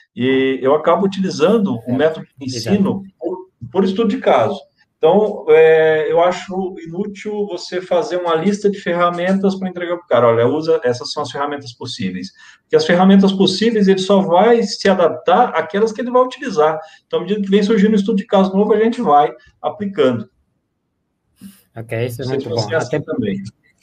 E eu acabo utilizando o método de ensino por, por estudo de caso. Então, é, eu acho inútil você fazer uma lista de ferramentas para entregar para o cara. Olha, usa, essas são as ferramentas possíveis. Porque as ferramentas possíveis, ele só vai se adaptar àquelas que ele vai utilizar. Então, à medida que vem surgindo um estudo de caso novo, a gente vai aplicando. Ok, isso é Não sei se muito bom. você é assim Até também.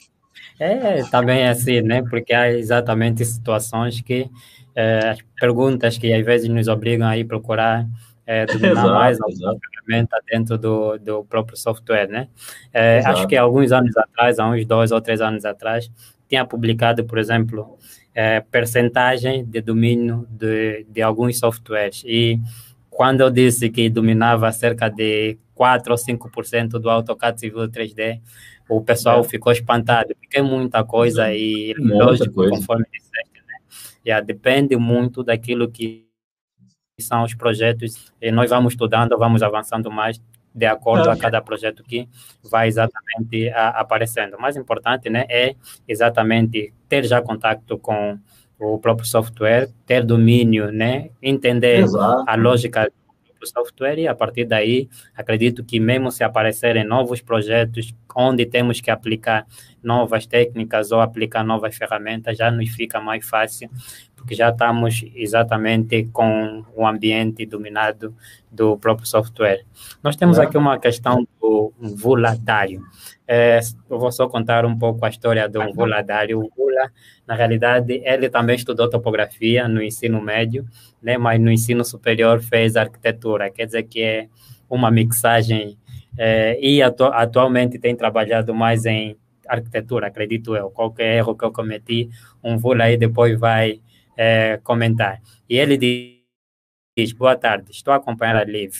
É, também é assim, né? Porque há exatamente situações que, é, as perguntas que às vezes nos obrigam a ir procurar é, dominar mais Exato, alguma exato, ferramenta dentro do, do próprio software, né? É, acho que exato. há alguns anos atrás, há uns dois ou três anos atrás, tinha publicado, por exemplo, é, percentagem de domínio de, de alguns softwares. E quando eu disse que dominava cerca de quatro ou cinco por cento do AutoCAD Civil três D, o pessoal É, ficou espantado, porque é muita coisa e, muita lógico, coisa. conforme disseste, né? Yeah, depende muito daquilo que são os projetos, e nós vamos estudando, vamos avançando mais de acordo a É, cada projeto que vai exatamente a, aparecendo. O mais importante, né, é exatamente ter já contato com o próprio software, ter domínio, né, entender a exato. lógica do software e, a partir daí, acredito que mesmo se aparecerem novos projetos onde temos que aplicar novas técnicas ou aplicar novas ferramentas, já nos fica mais fácil, porque já estamos exatamente com o ambiente dominado do próprio software. Nós temos aqui É. uma questão do vuladário. É, eu vou só contar um pouco a história do vuladário. O Vula, na realidade, ele também estudou topografia no ensino médio, né, mas no ensino superior fez arquitetura, quer dizer que é uma mixagem é, e atu atualmente tem trabalhado mais em arquitetura, acredito eu. Qualquer erro que eu cometi, um voo aí depois vai é, comentar. E ele diz, boa tarde, estou a acompanhar a Live.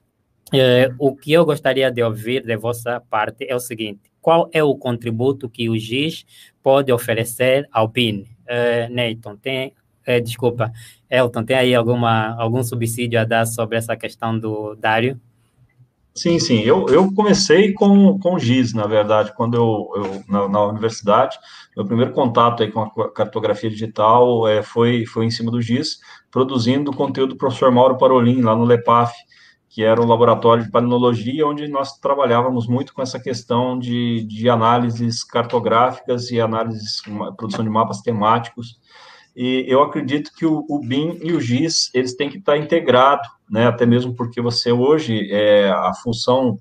É, o que eu gostaria de ouvir de vossa parte é o seguinte, qual é o contributo que o GIS pode oferecer ao B I N? É, Neyton, tem, é, desculpa, Elton, tem aí alguma, algum subsídio a dar sobre essa questão do Dário? Sim, sim. Eu, eu comecei com, com GIS, na verdade, quando eu, eu na, na universidade, meu primeiro contato aí com a cartografia digital é, foi, foi em cima do GIS, produzindo conteúdo do professor Mauro Parolin, lá no LEPAF, que era um laboratório de palynologia, onde nós trabalhávamos muito com essa questão de, de análises cartográficas e análises, produção de mapas temáticos. E eu acredito que o, o B I M e o GIS, eles têm que estar integrados, né? Até mesmo porque você hoje, é, a função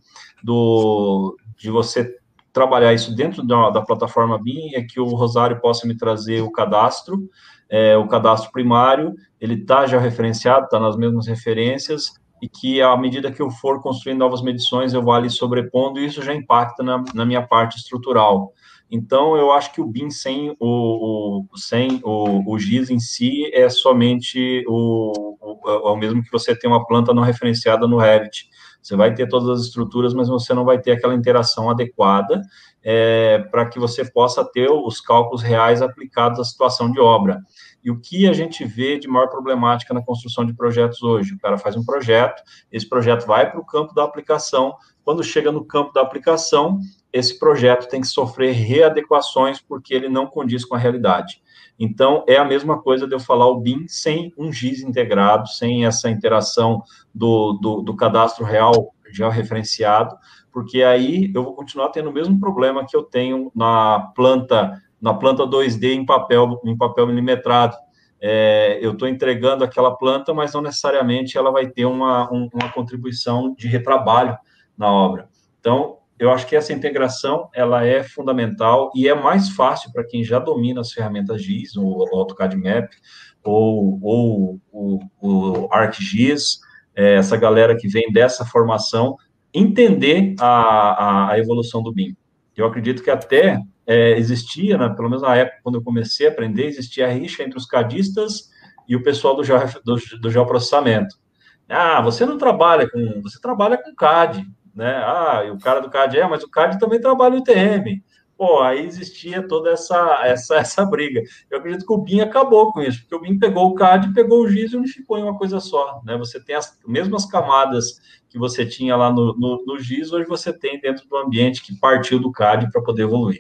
do, de você trabalhar isso dentro da, da plataforma B I M é que o Rosário possa me trazer o cadastro, é, o cadastro primário, ele está já referenciado, está nas mesmas referências, e que à medida que eu for construindo novas medições, eu vou ali sobrepondo, e isso já impacta na, na minha parte estrutural. Então, eu acho que o B I M sem o, o, sem o, o GIS em si é somente o, o, é o mesmo que você ter uma planta não referenciada no Revit. Você vai ter todas as estruturas, mas você não vai ter aquela interação adequada é, para que você possa ter os cálculos reais aplicados à situação de obra. E o que a gente vê de maior problemática na construção de projetos hoje? O cara faz um projeto, esse projeto vai para o campo da aplicação, quando chega no campo da aplicação, esse projeto tem que sofrer readequações porque ele não condiz com a realidade. Então, é a mesma coisa de eu falar o B I M sem um GIS integrado, sem essa interação do, do, do cadastro real georreferenciado, porque aí eu vou continuar tendo o mesmo problema que eu tenho na planta, na planta dois D em papel, em papel milimetrado. É, eu estou entregando aquela planta, mas não necessariamente ela vai ter uma, um, uma contribuição de retrabalho na obra. Então, eu acho que essa integração, ela é fundamental e é mais fácil para quem já domina as ferramentas GIS, o AutoCAD Map, ou, ou o, o ArcGIS, é, essa galera que vem dessa formação, entender a, a, a evolução do B I M. Eu acredito que até é, existia, né, pelo menos na época, quando eu comecei a aprender, existia a rixa entre os cadistas e o pessoal do, geo, do, do geoprocessamento. Ah, você não trabalha com... Você trabalha com C A D, né? Ah, e o cara do C A D é, mas o C A D também trabalha no I T M. Pô, aí existia toda essa, essa, essa briga. Eu acredito que o B I M acabou com isso, porque o B I M pegou o C A D, pegou o GIS e unificou em uma coisa só, né? Você tem as mesmas camadas que você tinha lá no, no, no GIS, hoje você tem dentro do ambiente que partiu do C A D para poder evoluir.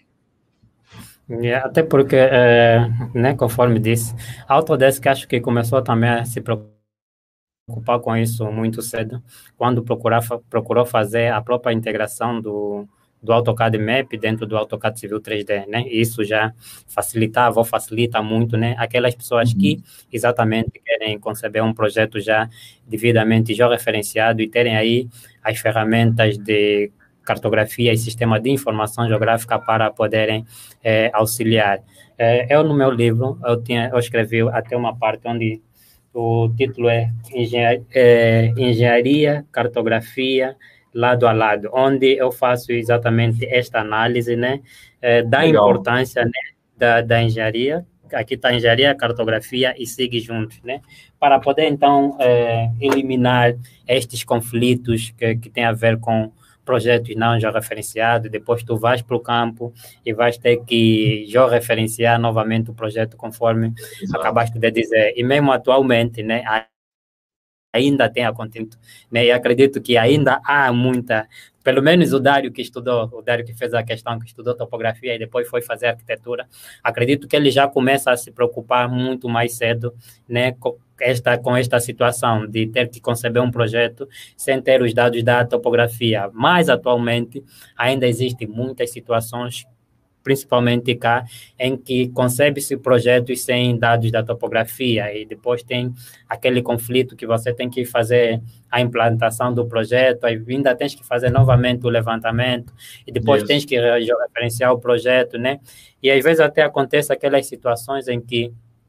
É, até porque, é, né, conforme disse, a Autodesk acho que começou também a se preocupar com isso muito cedo, quando procurar, procurou fazer a própria integração do, do AutoCAD Map dentro do AutoCAD Civil três D, né? Isso já facilitava ou facilita muito, né? Aquelas pessoas uhum. que exatamente querem conceber um projeto já devidamente georreferenciado e terem aí as ferramentas de cartografia e sistema de informação geográfica para poderem é, auxiliar. É, eu, no meu livro, eu, tinha, eu escrevi até uma parte onde o título é Engenharia, é, Engenharia, Cartografia, lado a lado, onde eu faço exatamente esta análise, né, é, da Legal. importância, né, da, da engenharia, aqui está a engenharia, cartografia e sigue juntos, né, para poder, então, é, eliminar estes conflitos que, que tem a ver com projetos não georreferenciados, depois tu vais para o campo e vais ter que georreferenciar novamente o projeto conforme Exato. acabaste de dizer. E mesmo atualmente, né, ainda tem acontecido, né, e acredito que ainda há muita, pelo menos o Dário que estudou, o Dário que fez a questão, que estudou topografia e depois foi fazer arquitetura, acredito que ele já começa a se preocupar muito mais cedo, né, com esta, com esta situação de ter que conceber um projeto sem ter os dados da topografia, mas atualmente ainda existem muitas situações, principalmente cá, em que concebe-se projetos sem dados da topografia e depois tem aquele conflito que você tem que fazer a implantação do projeto, aí ainda tens que fazer novamente o levantamento e depois Isso. tens que referenciar o projeto, né? E às vezes até acontece aquelas situações em que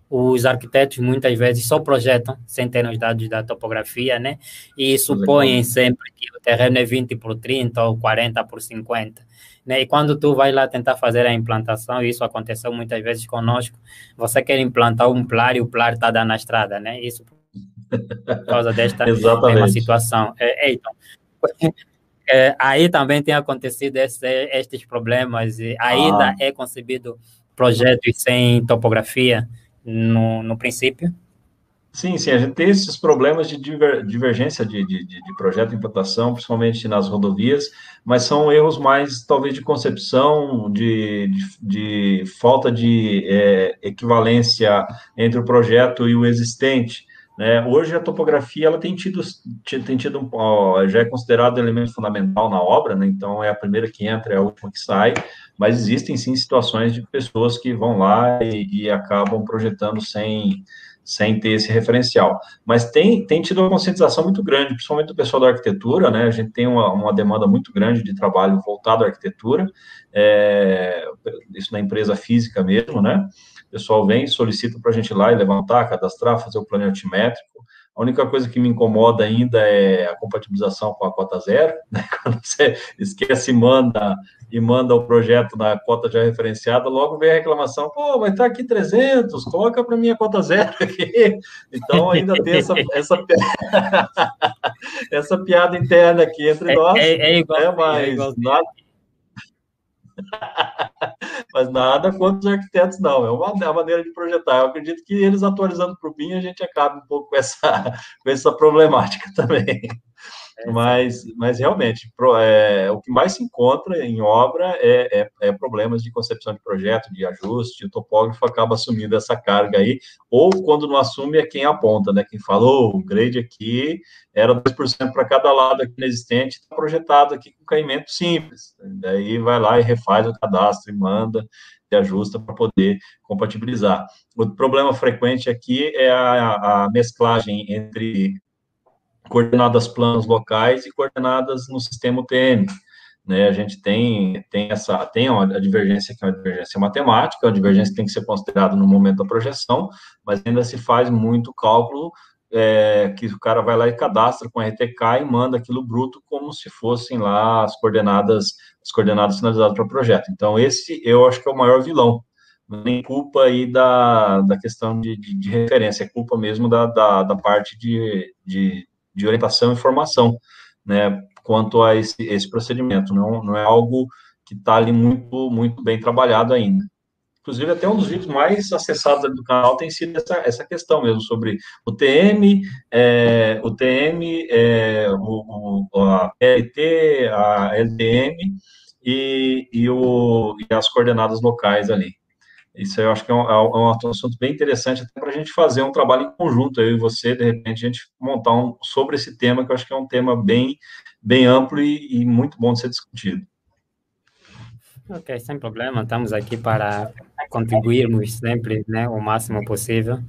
os arquitetos muitas vezes só projetam sem ter os dados da topografia, né? E supõem sempre que o terreno é vinte por trinta ou quarenta por cinquenta, né? E quando tu vai lá tentar fazer a implantação, isso aconteceu muitas vezes conosco, você quer implantar um pilar e o pilar está dando na estrada, né? Isso por causa desta mesma situação. É, é, então, é, aí também tem acontecido esse, estes problemas, e ainda ah. é concebido projetos sem topografia no, no princípio? Sim, sim, a gente tem esses problemas de diver, divergência de, de, de projeto de implantação, principalmente nas rodovias, mas são erros mais, talvez, de concepção, de, de, de falta de é, equivalência entre o projeto e o existente, né? Hoje a topografia ela tem tido, tem tido ó, já é considerado elemento fundamental na obra, né? Então é a primeira que entra, é a última que sai, mas existem sim situações de pessoas que vão lá e, e acabam projetando sem sem ter esse referencial. Mas tem, tem tido uma conscientização muito grande, principalmente do pessoal da arquitetura, né? A gente tem uma, uma demanda muito grande de trabalho voltado à arquitetura, é, isso na empresa física mesmo, né? O pessoal vem, solicita para a gente ir lá e levantar, cadastrar, fazer o plano altimétrico. A única coisa que me incomoda ainda é a compatibilização com a cota zero, né? Quando você esquece e manda, e manda o projeto na cota já referenciada, logo vem a reclamação, pô, vai estar aqui trezentos, coloca para mim a cota zero aqui. Então, ainda tem essa, essa, essa piada interna aqui entre é, nós. É, é igual, né? Mas é igual. nada... Mas nada contra os arquitetos, não. É uma, é uma maneira de projetar. Eu acredito que eles atualizando para o B I M, a gente acaba um pouco com essa, com essa problemática também. É, mas, mas realmente, pro, é, o que mais se encontra em obra é, é, é problemas de concepção de projeto, de ajuste, o topógrafo acaba assumindo essa carga aí, ou quando não assume é quem aponta, né? Quem falou, oh, o grade aqui era dois por cento para cada lado aqui no existente, está projetado aqui com caimento simples. Daí vai lá e refaz o cadastro e manda e ajusta para poder compatibilizar. O problema frequente aqui é a, a mesclagem entre coordenadas planos locais e coordenadas no sistema U T M, né? A gente tem, tem essa, tem a divergência que é uma divergência matemática, a divergência tem que ser considerada no momento da projeção, mas ainda se faz muito cálculo, é, que o cara vai lá e cadastra com R T K e manda aquilo bruto como se fossem lá as coordenadas, as coordenadas sinalizadas para o projeto. Então, esse eu acho que é o maior vilão. Nem culpa aí da, da questão de, de, de referência, é culpa mesmo da, da, da parte de, de de orientação e formação, né, quanto a esse, esse procedimento, não, não é algo que está ali muito, muito bem trabalhado ainda. Inclusive, até um dos vídeos mais acessados do canal tem sido essa, essa questão mesmo, sobre o T M, é, o T M, é, o, o, a P L T, a L D M e, e, o, e as coordenadas locais ali. Isso eu acho que é um, é um assunto bem interessante até para a gente fazer um trabalho em conjunto, eu e você, de repente, a gente montar um sobre esse tema, que eu acho que é um tema bem, bem amplo e, e muito bom de ser discutido. Ok, sem problema, estamos aqui para contribuirmos sempre, né, o máximo possível.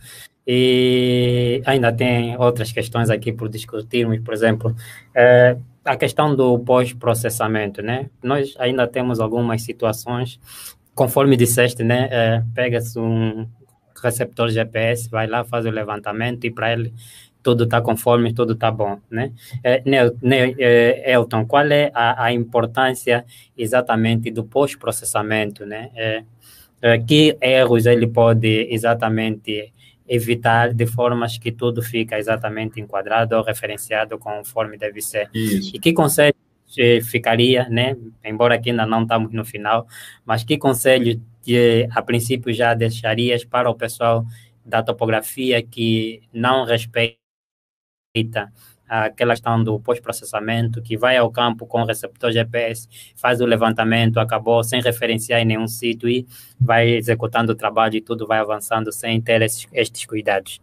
E ainda tem outras questões aqui por discutirmos, por exemplo, é, a questão do pós-processamento, né? Nós ainda temos algumas situações, conforme disseste, né, é, pega-se um receptor G P S, vai lá, faz o levantamento e para ele tudo está conforme, tudo está bom, né? É, Nel, Nel, é, Elton, qual é a, a importância exatamente do pós-processamento, né? É, é, que erros ele pode exatamente evitar de formas que tudo fica exatamente enquadrado ou referenciado conforme deve ser? Isso. E que conselho ficaria, né? Embora aqui ainda não estamos no final, mas que conselho de, a princípio já deixarias para o pessoal da topografia que não respeita aquela questão do pós-processamento, que vai ao campo com o receptor G P S, faz o levantamento, acabou sem referenciar em nenhum sítio e vai executando o trabalho e tudo vai avançando sem ter esses, estes cuidados?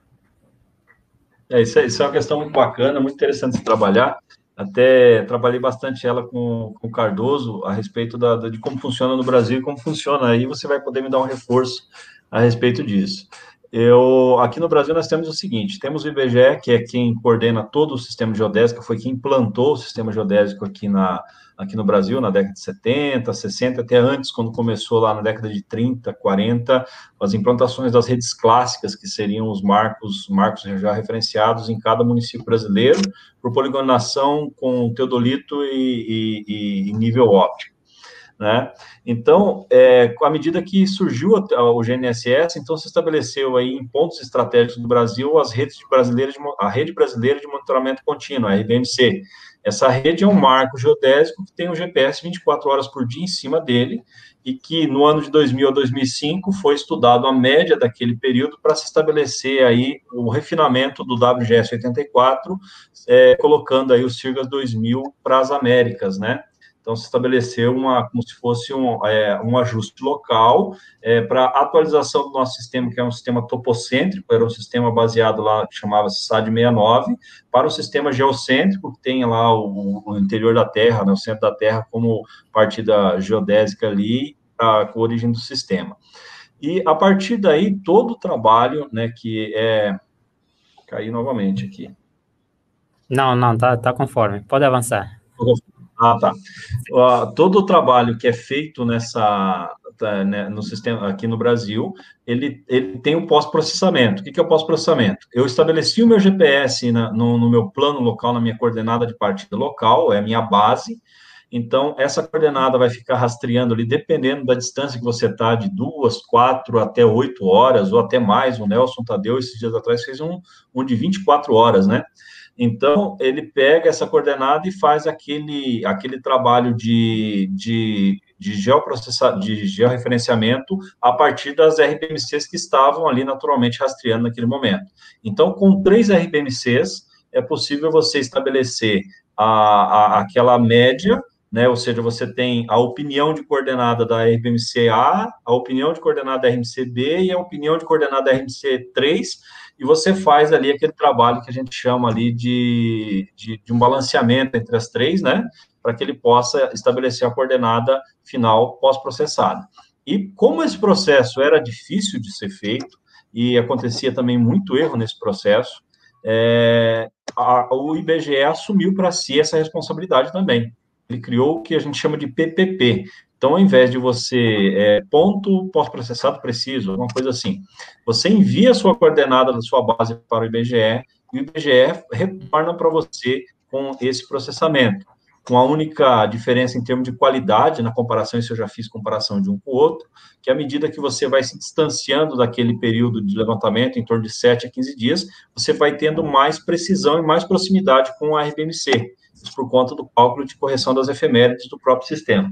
É, isso, é, isso é uma questão muito bacana, muito interessante de trabalhar. Até trabalhei bastante ela com, com o Cardoso a respeito da, de como funciona no Brasil e como funciona. Aí você vai poder me dar um reforço a respeito disso. Eu, aqui no Brasil nós temos o seguinte, temos o I B G E, que é quem coordena todo o sistema geodésico, foi quem implantou o sistema geodésico aqui, na, aqui no Brasil, na década de setenta, sessenta, até antes, quando começou lá na década de trinta, quarenta, as implantações das redes clássicas, que seriam os marcos, marcos já referenciados em cada município brasileiro, por poligonação com teodolito e, e, e nível óptico. Né? Então, é, à medida que surgiu o G N S S, então se estabeleceu aí em pontos estratégicos do Brasil as redes brasileiras de, a rede brasileira de monitoramento contínuo, a R B M C. Essa rede é um marco geodésico que tem o G P S vinte e quatro horas por dia em cima dele e que no ano de dois mil a dois mil e cinco foi estudado a média daquele período para se estabelecer aí o refinamento do W G S oitenta e quatro, é, colocando aí o Sirgas dois mil para as Américas, né? Então, se estabeleceu uma, como se fosse um, é, um ajuste local é, para atualização do nosso sistema, que é um sistema topocêntrico, era um sistema baseado lá, que chamava-se S A D sessenta e nove, para o sistema geocêntrico, que tem lá o, o interior da Terra, né, o centro da Terra, como partida geodésica ali, a, com a origem do sistema. E, a partir daí, todo o trabalho, né, que é... Caí novamente aqui. Não, não, tá, tá conforme. Pode avançar. Ah, tá. Uh, todo o trabalho que é feito nessa, tá, né, no sistema aqui no Brasil, ele, ele tem o pós-processamento. O que, que é o pós-processamento? Eu estabeleci o meu G P S na, no, no meu plano local, na minha coordenada de partida local, é a minha base. Então, essa coordenada vai ficar rastreando ali, dependendo da distância que você está, de duas, quatro, até oito horas, ou até mais. O Nelson Tadeu, esses dias atrás, fez um, um de vinte e quatro horas, né? Então, ele pega essa coordenada e faz aquele, aquele trabalho de, de, de, geoprocessa, de georreferenciamento a partir das R B M Cs que estavam ali naturalmente rastreando naquele momento. Então, com três R B M Cs, é possível você estabelecer a, a, aquela média, né? Ou seja, você tem a opinião de coordenada da R B M C A, a opinião de coordenada da R B M C B e a opinião de coordenada da R B M C três, e você faz ali aquele trabalho que a gente chama ali de, de, de um balanceamento entre as três, né, para que ele possa estabelecer a coordenada final pós-processada. E como esse processo era difícil de ser feito, e acontecia também muito erro nesse processo, é, a, o I B G E assumiu para si essa responsabilidade também. Ele criou o que a gente chama de P P P. Então, ao invés de você, é, ponto pós-processado preciso, alguma coisa assim, você envia a sua coordenada da sua base para o I B G E, e o I B G E retorna para você com esse processamento, com a única diferença em termos de qualidade, na comparação, isso eu já fiz comparação de um com o outro, que à medida que você vai se distanciando daquele período de levantamento, em torno de sete a quinze dias, você vai tendo mais precisão e mais proximidade com a R B M C, isso por conta do cálculo de correção das efemérides do próprio sistema.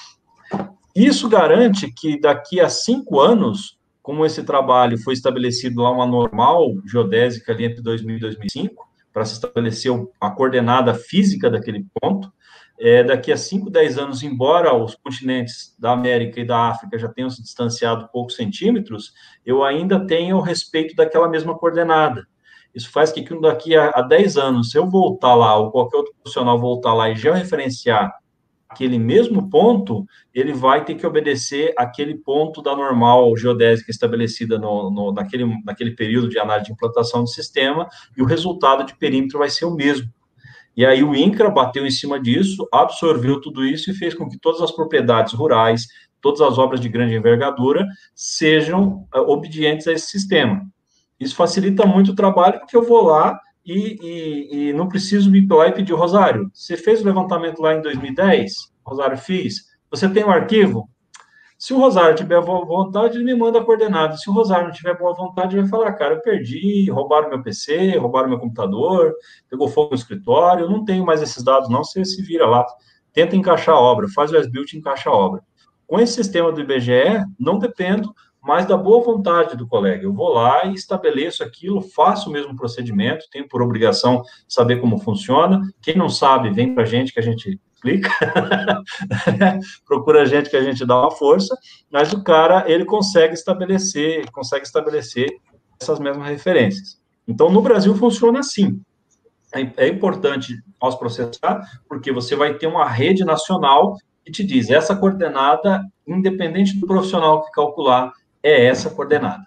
Isso garante que daqui a cinco anos, como esse trabalho foi estabelecido lá uma normal geodésica ali entre dois mil e dois mil e cinco, para se estabelecer a coordenada física daquele ponto, é, daqui a cinco, dez anos, embora os continentes da América e da África já tenham se distanciado poucos centímetros, eu ainda tenho o respeito daquela mesma coordenada. Isso faz que daqui a, a dez anos, se eu voltar lá, ou qualquer outro profissional voltar lá e georreferenciar aquele mesmo ponto, ele vai ter que obedecer aquele ponto da normal geodésica estabelecida no, no, naquele, naquele período de análise de implantação do sistema, e o resultado de perímetro vai ser o mesmo. E aí o INCRA bateu em cima disso, absorveu tudo isso e fez com que todas as propriedades rurais, todas as obras de grande envergadura, sejam uh, obedientes a esse sistema. Isso facilita muito o trabalho, porque eu vou lá E, e, e não preciso ir lá e pedir, Rosário, você fez o levantamento lá em dois mil e dez? Rosário, fiz. Você tem um arquivo? Se o Rosário tiver boa vontade, ele me manda a coordenada. Se o Rosário não tiver boa vontade, ele vai falar, cara, eu perdi, roubaram meu P C, roubaram meu computador, pegou fogo no escritório, eu não tenho mais esses dados, não, você se vira lá. Tenta encaixar a obra, faz o as-built e encaixa a obra. Com esse sistema do I B G E, não dependo mais da boa vontade do colega. Eu vou lá e estabeleço aquilo, faço o mesmo procedimento, tenho por obrigação saber como funciona. Quem não sabe, vem para a gente que a gente explica. Procura a gente que a gente dá uma força, mas o cara, ele consegue estabelecer, consegue estabelecer essas mesmas referências. Então, no Brasil, funciona assim. É, é importante pós-processar, porque você vai ter uma rede nacional que te diz, essa coordenada, independente do profissional que calcular, é essa coordenada.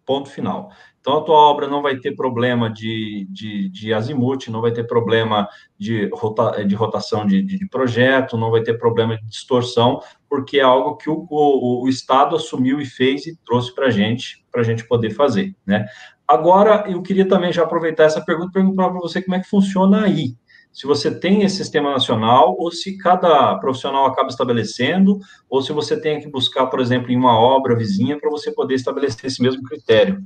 ponto final. Então, a tua obra não vai ter problema de, de, de azimuth, não vai ter problema de, rota, de rotação de, de projeto, não vai ter problema de distorção, porque é algo que o, o, o Estado assumiu e fez e trouxe para a gente, para a gente poder fazer, né? Agora, eu queria também já aproveitar essa pergunta e perguntar para você como é que funciona aí. Se você tem esse sistema nacional, ou se cada profissional acaba estabelecendo, ou se você tem que buscar, por exemplo, em uma obra vizinha para você poder estabelecer esse mesmo critério.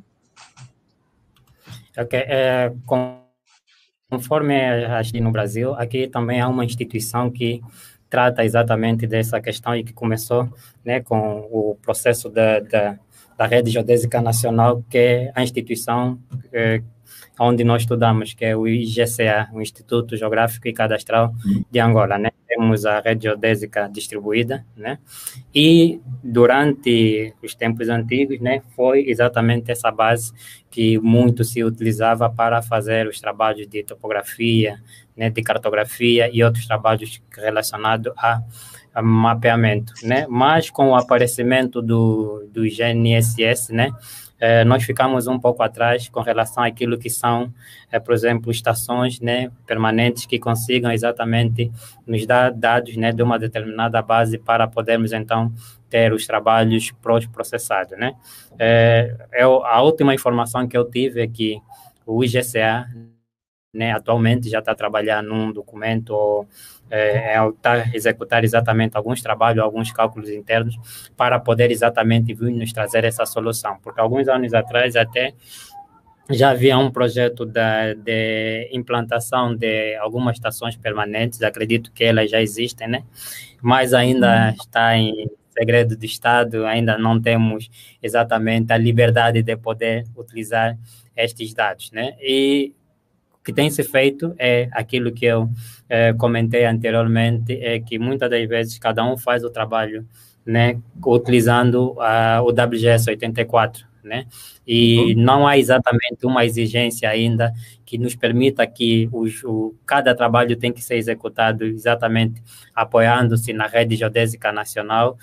Ok, é, conforme aqui no Brasil, aqui também há uma instituição que trata exatamente dessa questão e que começou, né, com o processo da, da, da Rede Geodésica Nacional, que é a instituição é, onde nós estudamos, que é o I G C A, o Instituto Geográfico e Cadastral de Angola, né? Temos a rede geodésica distribuída, né? E durante os tempos antigos, né, foi exatamente essa base que muito se utilizava para fazer os trabalhos de topografia, né, de cartografia e outros trabalhos relacionados a, a mapeamento, né? Mas com o aparecimento do, do G N S S, né, eh, nós ficamos um pouco atrás com relação àquilo que são, eh, por exemplo, estações, né, permanentes que consigam exatamente nos dar dados, né, de uma determinada base para podermos, então, ter os trabalhos processados, né? É, eu, a última informação que eu tive é que o I G C A, né, atualmente já está trabalhando num documento ou é, está a executar exatamente alguns trabalhos, alguns cálculos internos para poder exatamente vir nos trazer essa solução, porque alguns anos atrás até já havia um projeto da, de implantação de algumas estações permanentes, acredito que elas já existem, né? Mas ainda está em segredo do Estado, ainda não temos exatamente a liberdade de poder utilizar estes dados, né? E o que tem se feito é aquilo que eu eh, comentei anteriormente, é que muitas das vezes cada um faz o trabalho, né, utilizando uh, o W G S oitenta e quatro, né? E uhum. Não há exatamente uma exigência ainda que nos permita que os, o, cada trabalho tem que ser executado exatamente apoiando-se na Rede Geodésica Nacional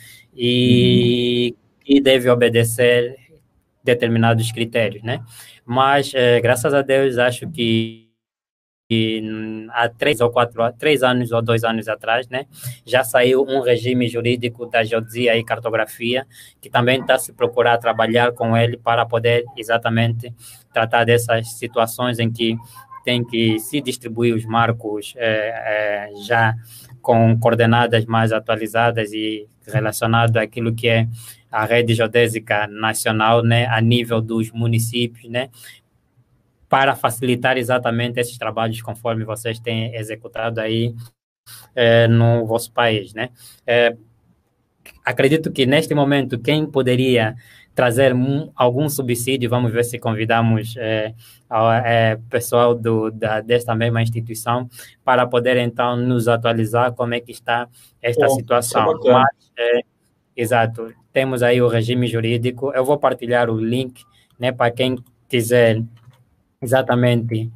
e, uhum. e deve obedecer determinados critérios, né? Mas, eh, graças a Deus, acho que E, há três ou quatro, três anos ou dois anos atrás, né, já saiu um regime jurídico da geodesia e cartografia, que também está se procurar trabalhar com ele para poder exatamente tratar dessas situações em que tem que se distribuir os marcos é, é, já com coordenadas mais atualizadas e relacionado àquilo que é a rede geodésica nacional, né, a nível dos municípios, né, para facilitar exatamente esses trabalhos conforme vocês têm executado aí é, no vosso país, né? É, acredito que neste momento quem poderia trazer um, algum subsídio, vamos ver se convidamos é, ao é, pessoal do, da, desta mesma instituição para poder então nos atualizar como é que está esta Bom, situação. Mas, é, exato, temos aí o regime jurídico, eu vou partilhar o link, né, para quem quiser exatamente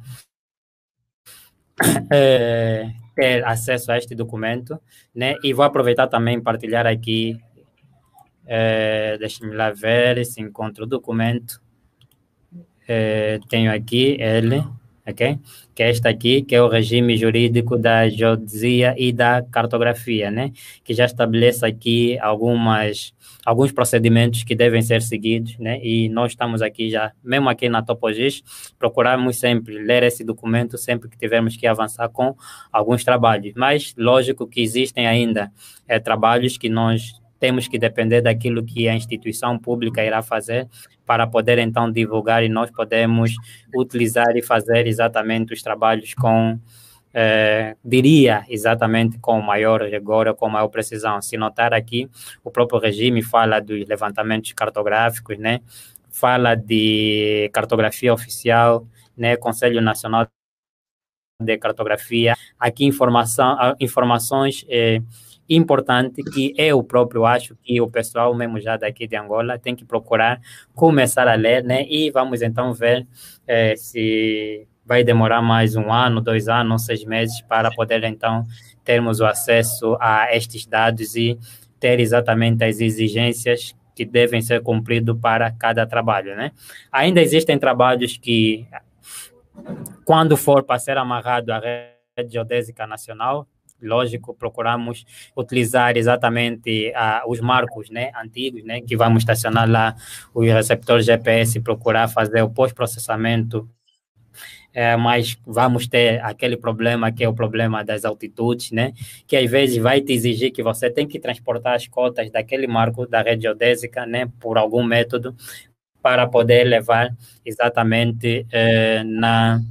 é, ter acesso a este documento, né? E vou aproveitar também e partilhar aqui, é, deixa-me lá ver se encontro o documento, é, tenho aqui ele, ok? Que é este aqui, que é o regime jurídico da geodesia e da cartografia, né? Que já estabelece aqui algumas alguns procedimentos que devem ser seguidos, né? E nós estamos aqui já, mesmo aqui na Topogis, procuramos sempre ler esse documento sempre que tivermos que avançar com alguns trabalhos. Mas, lógico que existem ainda é, trabalhos que nós temos que depender daquilo que a instituição pública irá fazer para poder, então, divulgar e nós podemos utilizar e fazer exatamente os trabalhos com É, diria exatamente com maior rigor, com maior precisão. Se notar aqui, o próprio regime fala dos levantamentos cartográficos, né? Fala de cartografia oficial, né? Conselho Nacional de Cartografia. Aqui informação, informações é, importantes que eu próprio acho que o pessoal mesmo já daqui de Angola tem que procurar começar a ler, né? E vamos então ver é, se vai demorar mais um ano, dois anos, seis meses para poder, então, termos o acesso a estes dados e ter exatamente as exigências que devem ser cumpridos para cada trabalho, né? Ainda existem trabalhos que, quando for para ser amarrado à rede geodésica nacional, lógico, procuramos utilizar exatamente uh, os marcos, né, antigos, né, que vamos estacionar lá os receptores G P S, procurar fazer o pós-processamento, é, mas vamos ter aquele problema que é o problema das altitudes, né, que às vezes vai te exigir que você tem que transportar as cotas daquele marco da rede geodésica, né, por algum método, para poder levar exatamente eh, na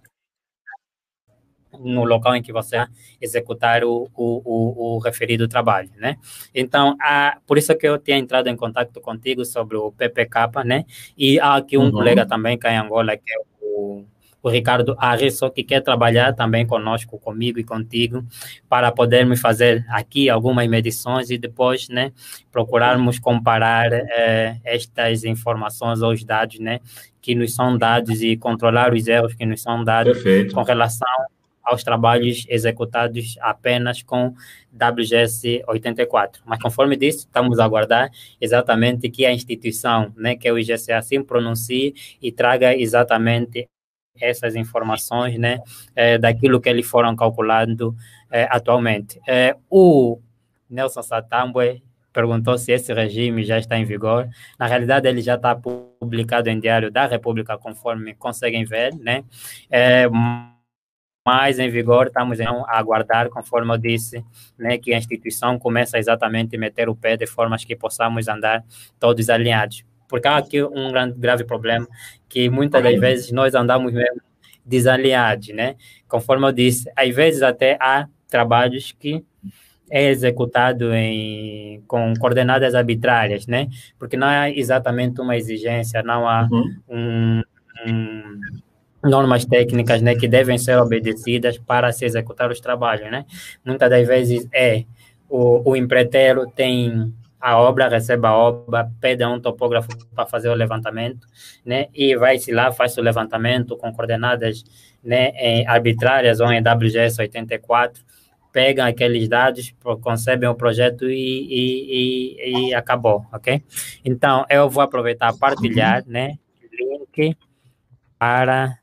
no local em que você vai executar o, o, o, o referido trabalho, né? Então, a, por isso que eu tinha entrado em contato contigo sobre o P P K, né? E há aqui um uhum. colega também cá em Angola, que é o, o Ricardo Arrisso, que quer trabalhar também conosco, comigo e contigo, para podermos fazer aqui algumas medições e depois, né, procurarmos comparar eh, estas informações ou os dados, né, que nos são dados e controlar os erros que nos são dados Perfeito. Com relação aos trabalhos executados apenas com W G S oitenta e quatro. Mas, conforme disse, estamos a aguardar exatamente que a instituição, né, que é o I G C A, se pronuncie e traga exatamente essas informações, né, é, daquilo que eles foram calculando é, atualmente. É, o Nelson Satambwe perguntou se esse regime já está em vigor. Na realidade, ele já está publicado em Diário da República, conforme conseguem ver, né, é, mas em vigor, estamos a aguardar, conforme eu disse, né, que a instituição começa exatamente a meter o pé de formas que possamos andar todos alinhados. Porque há aqui um grande, grave problema, que muitas das vezes nós andamos mesmo desalinhados, né? Conforme eu disse, às vezes até há trabalhos que é executado em, com coordenadas arbitrárias, né? Porque não há exatamente uma exigência, não há um... um normas técnicas, né, que devem ser obedecidas para se executar os trabalhos, né? Muitas das vezes é o, o empreiteiro tem a obra, recebe a obra, pede a um topógrafo para fazer o levantamento, né? E vai-se lá, faz o levantamento com coordenadas, né, em arbitrárias ou em W G S oitenta e quatro, pegam aqueles dados, concebem o projeto e, e, e, e acabou, ok? Então, eu vou aproveitar a partilhar, né, link para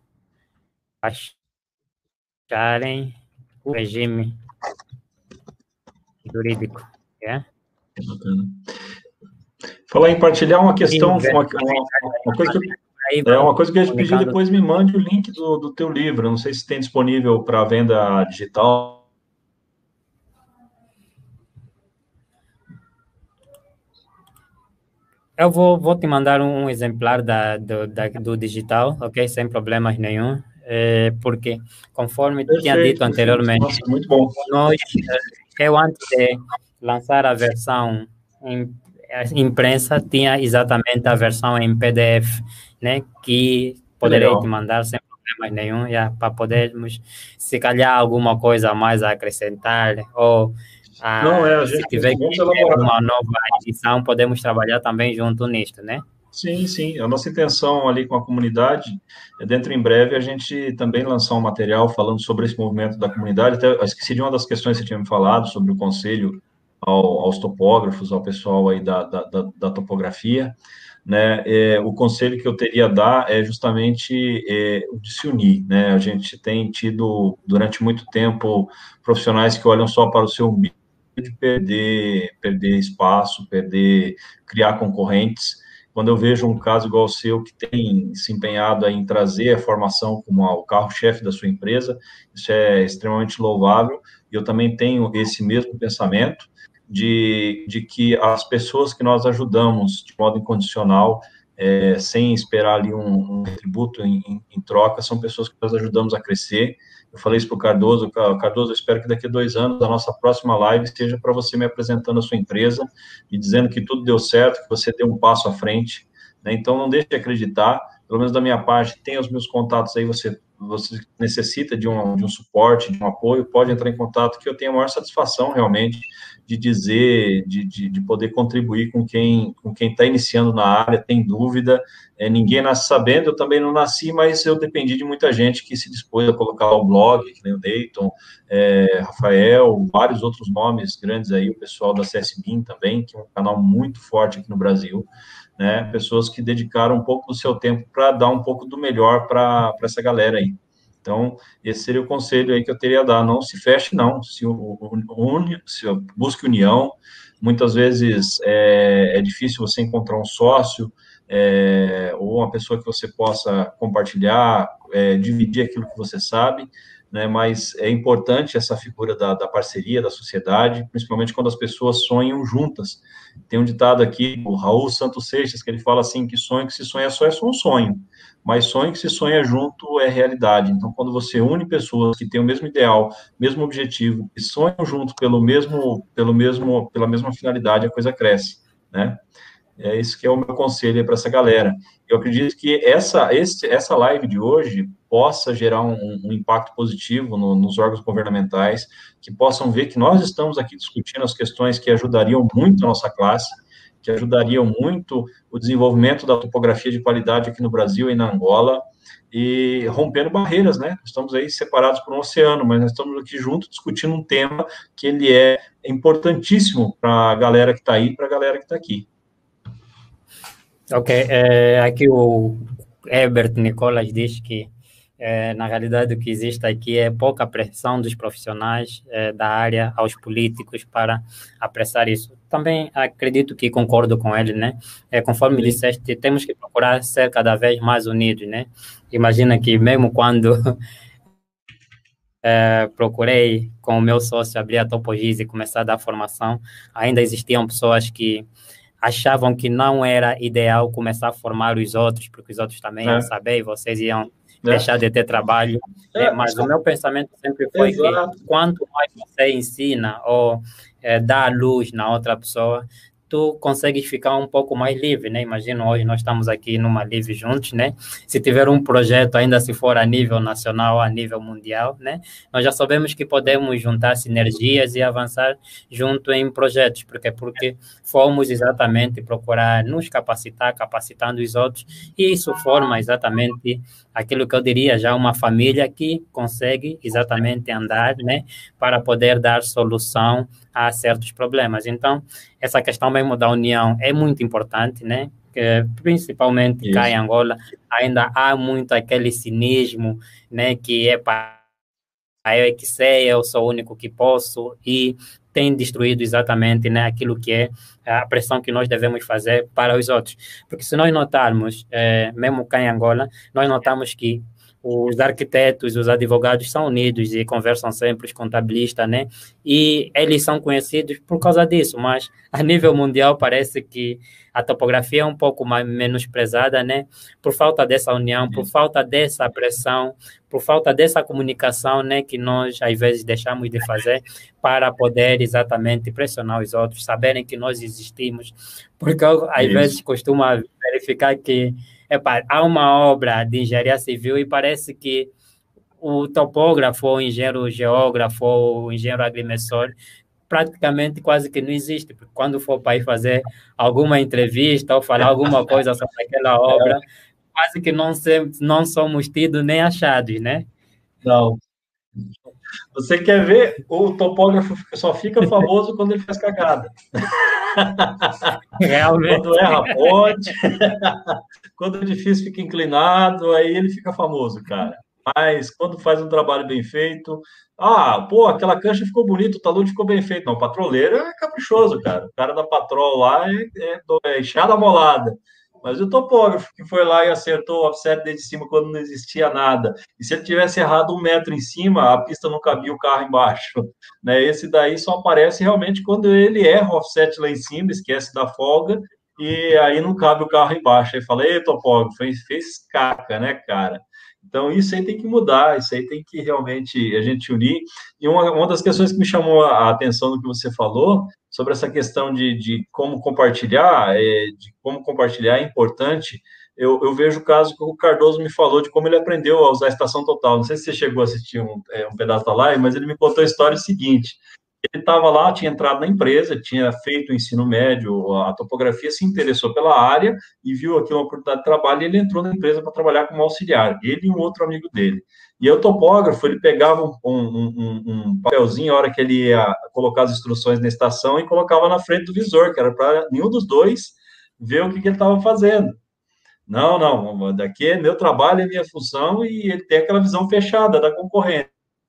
acharem o regime jurídico. Yeah? Falar em partilhar uma questão, uma, uma, uma, coisa que eu, é uma coisa que eu ia te pedir, depois me mande o link do, do teu livro, não sei se tem disponível para venda digital. Eu vou, vou te mandar um exemplar da, do, da, do digital, ok? Sem problemas nenhum. É, porque, conforme perfeito, tinha dito anteriormente, nossa, muito bom. Nós, eu antes de lançar a versão em imprensa, tinha exatamente a versão em P D F, né, que poderei Legal. Te mandar sem problemas nenhum, já, para podermos, se calhar, alguma coisa a mais a acrescentar, ou a, Não, é, a gente, se tiver que ter uma nova edição, podemos trabalhar também junto nisto, né? Sim, sim. A nossa intenção ali com a comunidade é, dentro em breve, a gente também lançar um material falando sobre esse movimento da comunidade. Até eu esqueci de uma das questões que você tinha me falado, sobre o conselho ao, aos topógrafos, ao pessoal aí da, da, da, da topografia, né? É, o conselho que eu teria a dar é justamente é, o de se unir, né? A gente tem tido, durante muito tempo, profissionais que olham só para o seu umbigo, de perder, perder espaço, perder, criar concorrentes. Quando eu vejo um caso igual ao seu, que tem se empenhado em trazer a formação como o carro-chefe da sua empresa, isso é extremamente louvável, e eu também tenho esse mesmo pensamento de, de que as pessoas que nós ajudamos de modo incondicional, é, sem esperar ali um, um tributo em, em, em troca, são pessoas que nós ajudamos a crescer. Eu falei isso para o Cardoso, Cardoso, eu espero que daqui a dois anos a nossa próxima live seja para você me apresentando a sua empresa e dizendo que tudo deu certo, que você deu um passo à frente, né? Então, não deixe de acreditar, pelo menos da minha parte, tem os meus contatos aí, você, você necessita de um, de um suporte, de um apoio, pode entrar em contato, que eu tenho a maior satisfação, realmente, de dizer, de, de, de poder contribuir com quem com quem está iniciando na área, tem dúvida. É, ninguém nasce sabendo, eu também não nasci, mas eu dependi de muita gente que se dispôs a colocar o blog, que nem o Dayton, é, Rafael, vários outros nomes grandes aí, o pessoal da C S B I M também, que é um canal muito forte aqui no Brasil, né? Pessoas que dedicaram um pouco do seu tempo para dar um pouco do melhor para essa galera aí. Então, esse seria o conselho aí que eu teria a dar. Não se feche, não. Se, une, se busque união. Muitas vezes é, é difícil você encontrar um sócio, é, ou uma pessoa que você possa compartilhar, é, dividir aquilo que você sabe, né? Mas é importante essa figura da, da parceria, da sociedade, principalmente quando as pessoas sonham juntas. Tem um ditado aqui, o Raul Santos Seixas, que ele fala assim, que sonho que se sonha só é só um sonho, mas sonho que se sonha junto é realidade. Então, quando você une pessoas que têm o mesmo ideal, mesmo objetivo, e sonham junto pelo mesmo, pelo mesmo, pela mesma finalidade, a coisa cresce, né? É isso que é o meu conselho para essa galera. Eu acredito que essa, esse, essa live de hoje possa gerar um, um impacto positivo no, nos órgãos governamentais, que possam ver que nós estamos aqui discutindo as questões que ajudariam muito a nossa classe, que ajudariam muito o desenvolvimento da topografia de qualidade aqui no Brasil e na Angola, e rompendo barreiras, né? Estamos aí separados por um oceano, mas nós estamos aqui juntos discutindo um tema que ele é importantíssimo para a galera que está aí e para a galera que está aqui. Ok, é, aqui o Herbert Nicolas diz que, é, na realidade, o que existe aqui é pouca pressão dos profissionais é, da área aos políticos para apressar isso. Também acredito que concordo com ele, né? É, conforme Sim. disseste, temos que procurar ser cada vez mais unidos, né? Imagina que mesmo quando é, procurei com o meu sócio abrir a Topogis e começar a dar formação, ainda existiam pessoas que achavam que não era ideal começar a formar os outros, porque os outros também é. iam saber e vocês iam é. deixar de ter trabalho. É, mas o meu pensamento sempre foi Exato. que quanto mais você ensina ou é, dá luz na outra pessoa, tu consegues ficar um pouco mais livre, né? Imagina, hoje nós estamos aqui numa live juntos, né? Se tiver um projeto, ainda se for a nível nacional, a nível mundial, né? Nós já sabemos que podemos juntar sinergias e avançar junto em projetos, porque porque fomos exatamente procurar nos capacitar, capacitando os outros, e isso forma exatamente aquilo que eu diria já uma família que consegue exatamente andar, né? Para poder dar solução a certos problemas. Então, essa questão mesmo da união é muito importante, né? Que, principalmente cá em Angola, ainda há muito aquele cinismo, né? Que é para eu é que sei, eu sou o único que posso, e tem destruído exatamente, né, aquilo que é a pressão que nós devemos fazer para os outros. Porque se nós notarmos, é, mesmo cá em Angola, nós notamos que os arquitetos, os advogados são unidos e conversam sempre, os contabilistas, né? E eles são conhecidos por causa disso, mas a nível mundial parece que a topografia é um pouco mais menosprezada, né? Por falta dessa união, por falta dessa pressão, por falta dessa comunicação, né? Que nós, às vezes, deixamos de fazer para poder exatamente pressionar os outros, saberem que nós existimos. Porque eu, às Isso. vezes, costumo verificar que Epa, há uma obra de engenharia civil e parece que o topógrafo, o engenheiro geógrafo, o engenheiro agrimensor, praticamente quase que não existe, porque quando for para ir fazer alguma entrevista ou falar alguma coisa sobre aquela obra, quase que não, se, não somos tidos nem achados, né? Não. Você quer ver, o topógrafo só fica famoso quando ele faz cagada. Realmente. Quando erra a ponte, quando o edifício fica inclinado, aí ele fica famoso, cara. Mas quando faz um trabalho bem feito, ah, pô, aquela cancha ficou bonita, o talude ficou bem feito. Não, o patroleiro é caprichoso, cara. O cara da patrol lá é, é, é enxada molada. Mas o topógrafo que foi lá e acertou o offset desde cima quando não existia nada. E se ele tivesse errado um metro em cima, a pista não cabia o carro embaixo. Né? Esse daí só aparece realmente quando ele erra o offset lá em cima, esquece da folga, e aí não cabe o carro embaixo. Aí fala, ei, topógrafo, fez, fez caca, né, cara? Então, isso aí tem que mudar, isso aí tem que realmente a gente unir. E uma, uma das questões que me chamou a atenção no que você falou, sobre essa questão de, de como compartilhar, é, de como compartilhar é importante, eu, eu vejo o caso que o Cardoso me falou de como ele aprendeu a usar a estação total. Não sei se você chegou a assistir um, é, um pedaço da live, mas ele me contou a história seguinte. Ele estava lá, tinha entrado na empresa, tinha feito o ensino médio, a topografia, se interessou pela área e viu aqui uma oportunidade de trabalho e ele entrou na empresa para trabalhar como auxiliar, ele e um outro amigo dele. E o topógrafo, ele pegava um, um, um, um papelzinho, a hora que ele ia colocar as instruções na estação e colocava na frente do visor, que era para nenhum dos dois ver o que, que ele estava fazendo. Não, não, daqui é meu trabalho, é minha função, e ele tem aquela visão fechada da concorrência.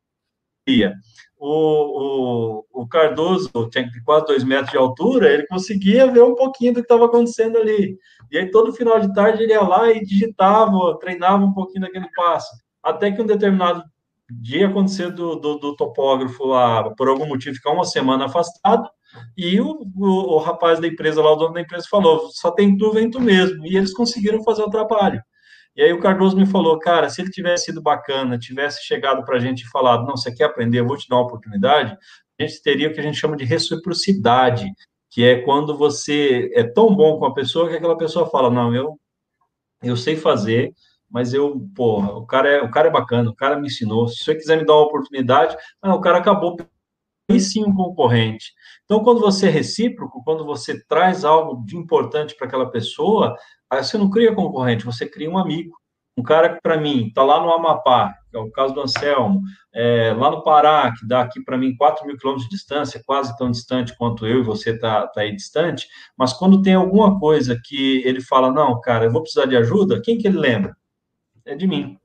O, o, o Cardoso tinha quase dois metros de altura, ele conseguia ver um pouquinho do que estava acontecendo ali. E aí, todo final de tarde, ele ia lá e digitava, treinava um pouquinho daquele passo. Até que um determinado dia aconteceu do, do, do topógrafo lá, por algum motivo, ficar uma semana afastado, e o, o, o rapaz da empresa lá, o dono da empresa, falou, só tem tu, vem tu mesmo. E eles conseguiram fazer o trabalho. E aí o Cardoso me falou, cara, se ele tivesse sido bacana, tivesse chegado para a gente e falado, não, você quer aprender, eu vou te dar uma oportunidade, a gente teria o que a gente chama de reciprocidade, que é quando você é tão bom com a pessoa que aquela pessoa fala, não, eu, eu sei fazer, mas eu, pô, o cara, é, o cara é bacana, o cara me ensinou, se você quiser me dar uma oportunidade, não, o cara acabou, aí sim um concorrente. Então, quando você é recíproco, quando você traz algo de importante para aquela pessoa, aí você não cria concorrente, você cria um amigo. Um cara que, para mim, está lá no Amapá, que é o caso do Anselmo, é, lá no Pará, que dá aqui para mim quatro mil quilômetros de distância, quase tão distante quanto eu e você está tá aí distante, mas quando tem alguma coisa que ele fala, não, cara, eu vou precisar de ajuda, quem que ele lembra? É de mim.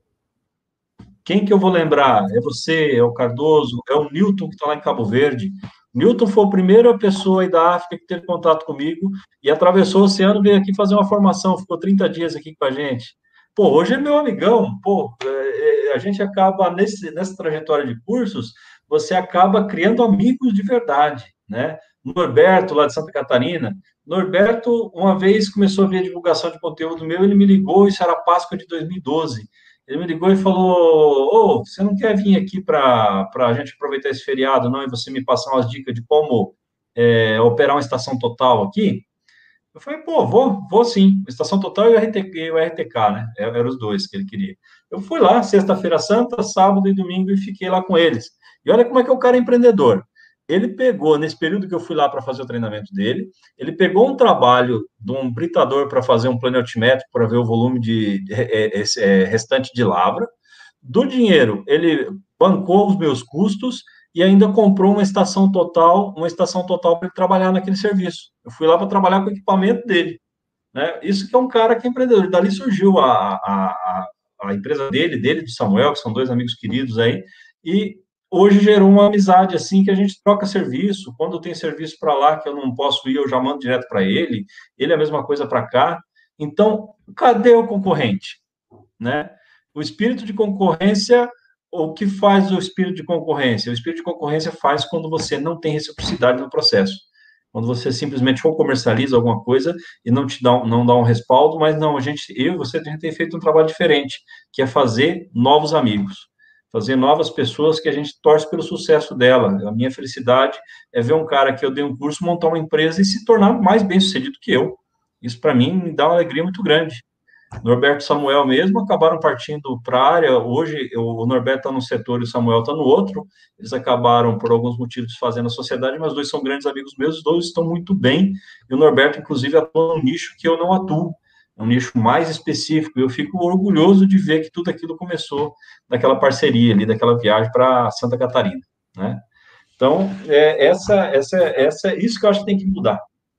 Quem que eu vou lembrar? É você, é o Cardoso, é o Newton, que está lá em Cabo Verde. Newton foi a primeira pessoa aí da África que teve contato comigo e atravessou o oceano, veio aqui fazer uma formação, ficou trinta dias aqui com a gente. Pô, hoje é meu amigão, pô, é, é, a gente acaba, nesse, nessa trajetória de cursos, você acaba criando amigos de verdade, né? Norberto, lá de Santa Catarina, Norberto, uma vez começou a ver a divulgação de conteúdo meu, ele me ligou, isso era Páscoa de dois mil e doze. Ele me ligou e falou: Ô, você não quer vir aqui para a gente aproveitar esse feriado, não? E você me passar umas dicas de como é, operar uma estação total aqui? Eu falei: pô, vou, vou sim. Estação total e o R T, e o R T K, né? Eram os dois que ele queria. Eu fui lá, sexta-feira santa, sábado e domingo, e fiquei lá com eles. E olha como é que é o cara empreendedor. Ele pegou, nesse período que eu fui lá para fazer o treinamento dele, ele pegou um trabalho de um britador para fazer um plano altimétrico para ver o volume de, de, de, de restante de lavra. Do dinheiro, ele bancou os meus custos e ainda comprou uma estação total, uma estação total para ele trabalhar naquele serviço. Eu fui lá para trabalhar com o equipamento dele, né? Isso que é um cara que é empreendedor. Dali surgiu a, a, a, a empresa dele, dele, do Samuel, que são dois amigos queridos aí, e hoje gerou uma amizade assim que a gente troca serviço. Quando tem serviço para lá que eu não posso ir, eu já mando direto para ele. Ele é a mesma coisa para cá. Então, cadê o concorrente, né? O espírito de concorrência, o que faz o espírito de concorrência? O espírito de concorrência faz quando você não tem reciprocidade no processo. Quando você simplesmente ou comercializa alguma coisa e não te dá, não dá um respaldo, mas não, a gente, eu e você, a gente tem feito um trabalho diferente, que é fazer novos amigos, fazer novas pessoas que a gente torce pelo sucesso dela. A minha felicidade é ver um cara que eu dei um curso montar uma empresa e se tornar mais bem-sucedido que eu. Isso, para mim, me dá uma alegria muito grande. Norberto e Samuel mesmo acabaram partindo para a área. Hoje, o Norberto está num setor e o Samuel está no outro. Eles acabaram, por alguns motivos, fazendo a sociedade, mas dois são grandes amigos meus, os dois estão muito bem. E o Norberto, inclusive, atua num nicho que eu não atuo, é um nicho mais específico. Eu fico orgulhoso de ver que tudo aquilo começou daquela parceria ali, daquela viagem para Santa Catarina, né? Então, é, essa, essa, essa, isso que eu acho que tem que mudar.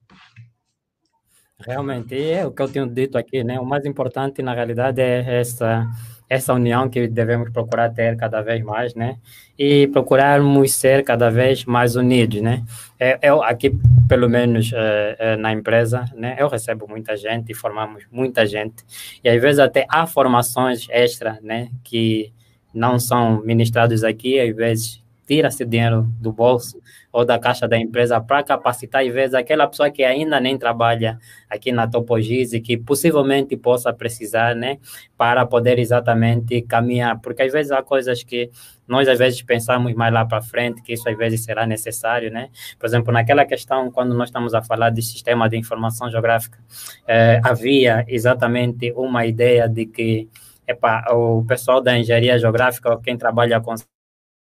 Realmente, é o que eu tenho dito aqui, né? O mais importante, na realidade, é essa, essa união que devemos procurar ter cada vez mais, né? E procurarmos ser cada vez mais unidos, né? Eu, aqui, pelo menos é, é, na empresa, né? Eu recebo muita gente e formamos muita gente. E, às vezes, até há formações extra, né? Que não são ministradas aqui, às vezes tira-se dinheiro do bolso ou da caixa da empresa para capacitar, às vezes, aquela pessoa que ainda nem trabalha aqui na Topogis e que possivelmente possa precisar, né, para poder exatamente caminhar, porque às vezes há coisas que nós às vezes pensamos mais lá para frente, que isso às vezes será necessário, né? Por exemplo, naquela questão, quando nós estamos a falar de sistema de informação geográfica, eh, havia exatamente uma ideia de que epa, o pessoal da engenharia geográfica, quem trabalha com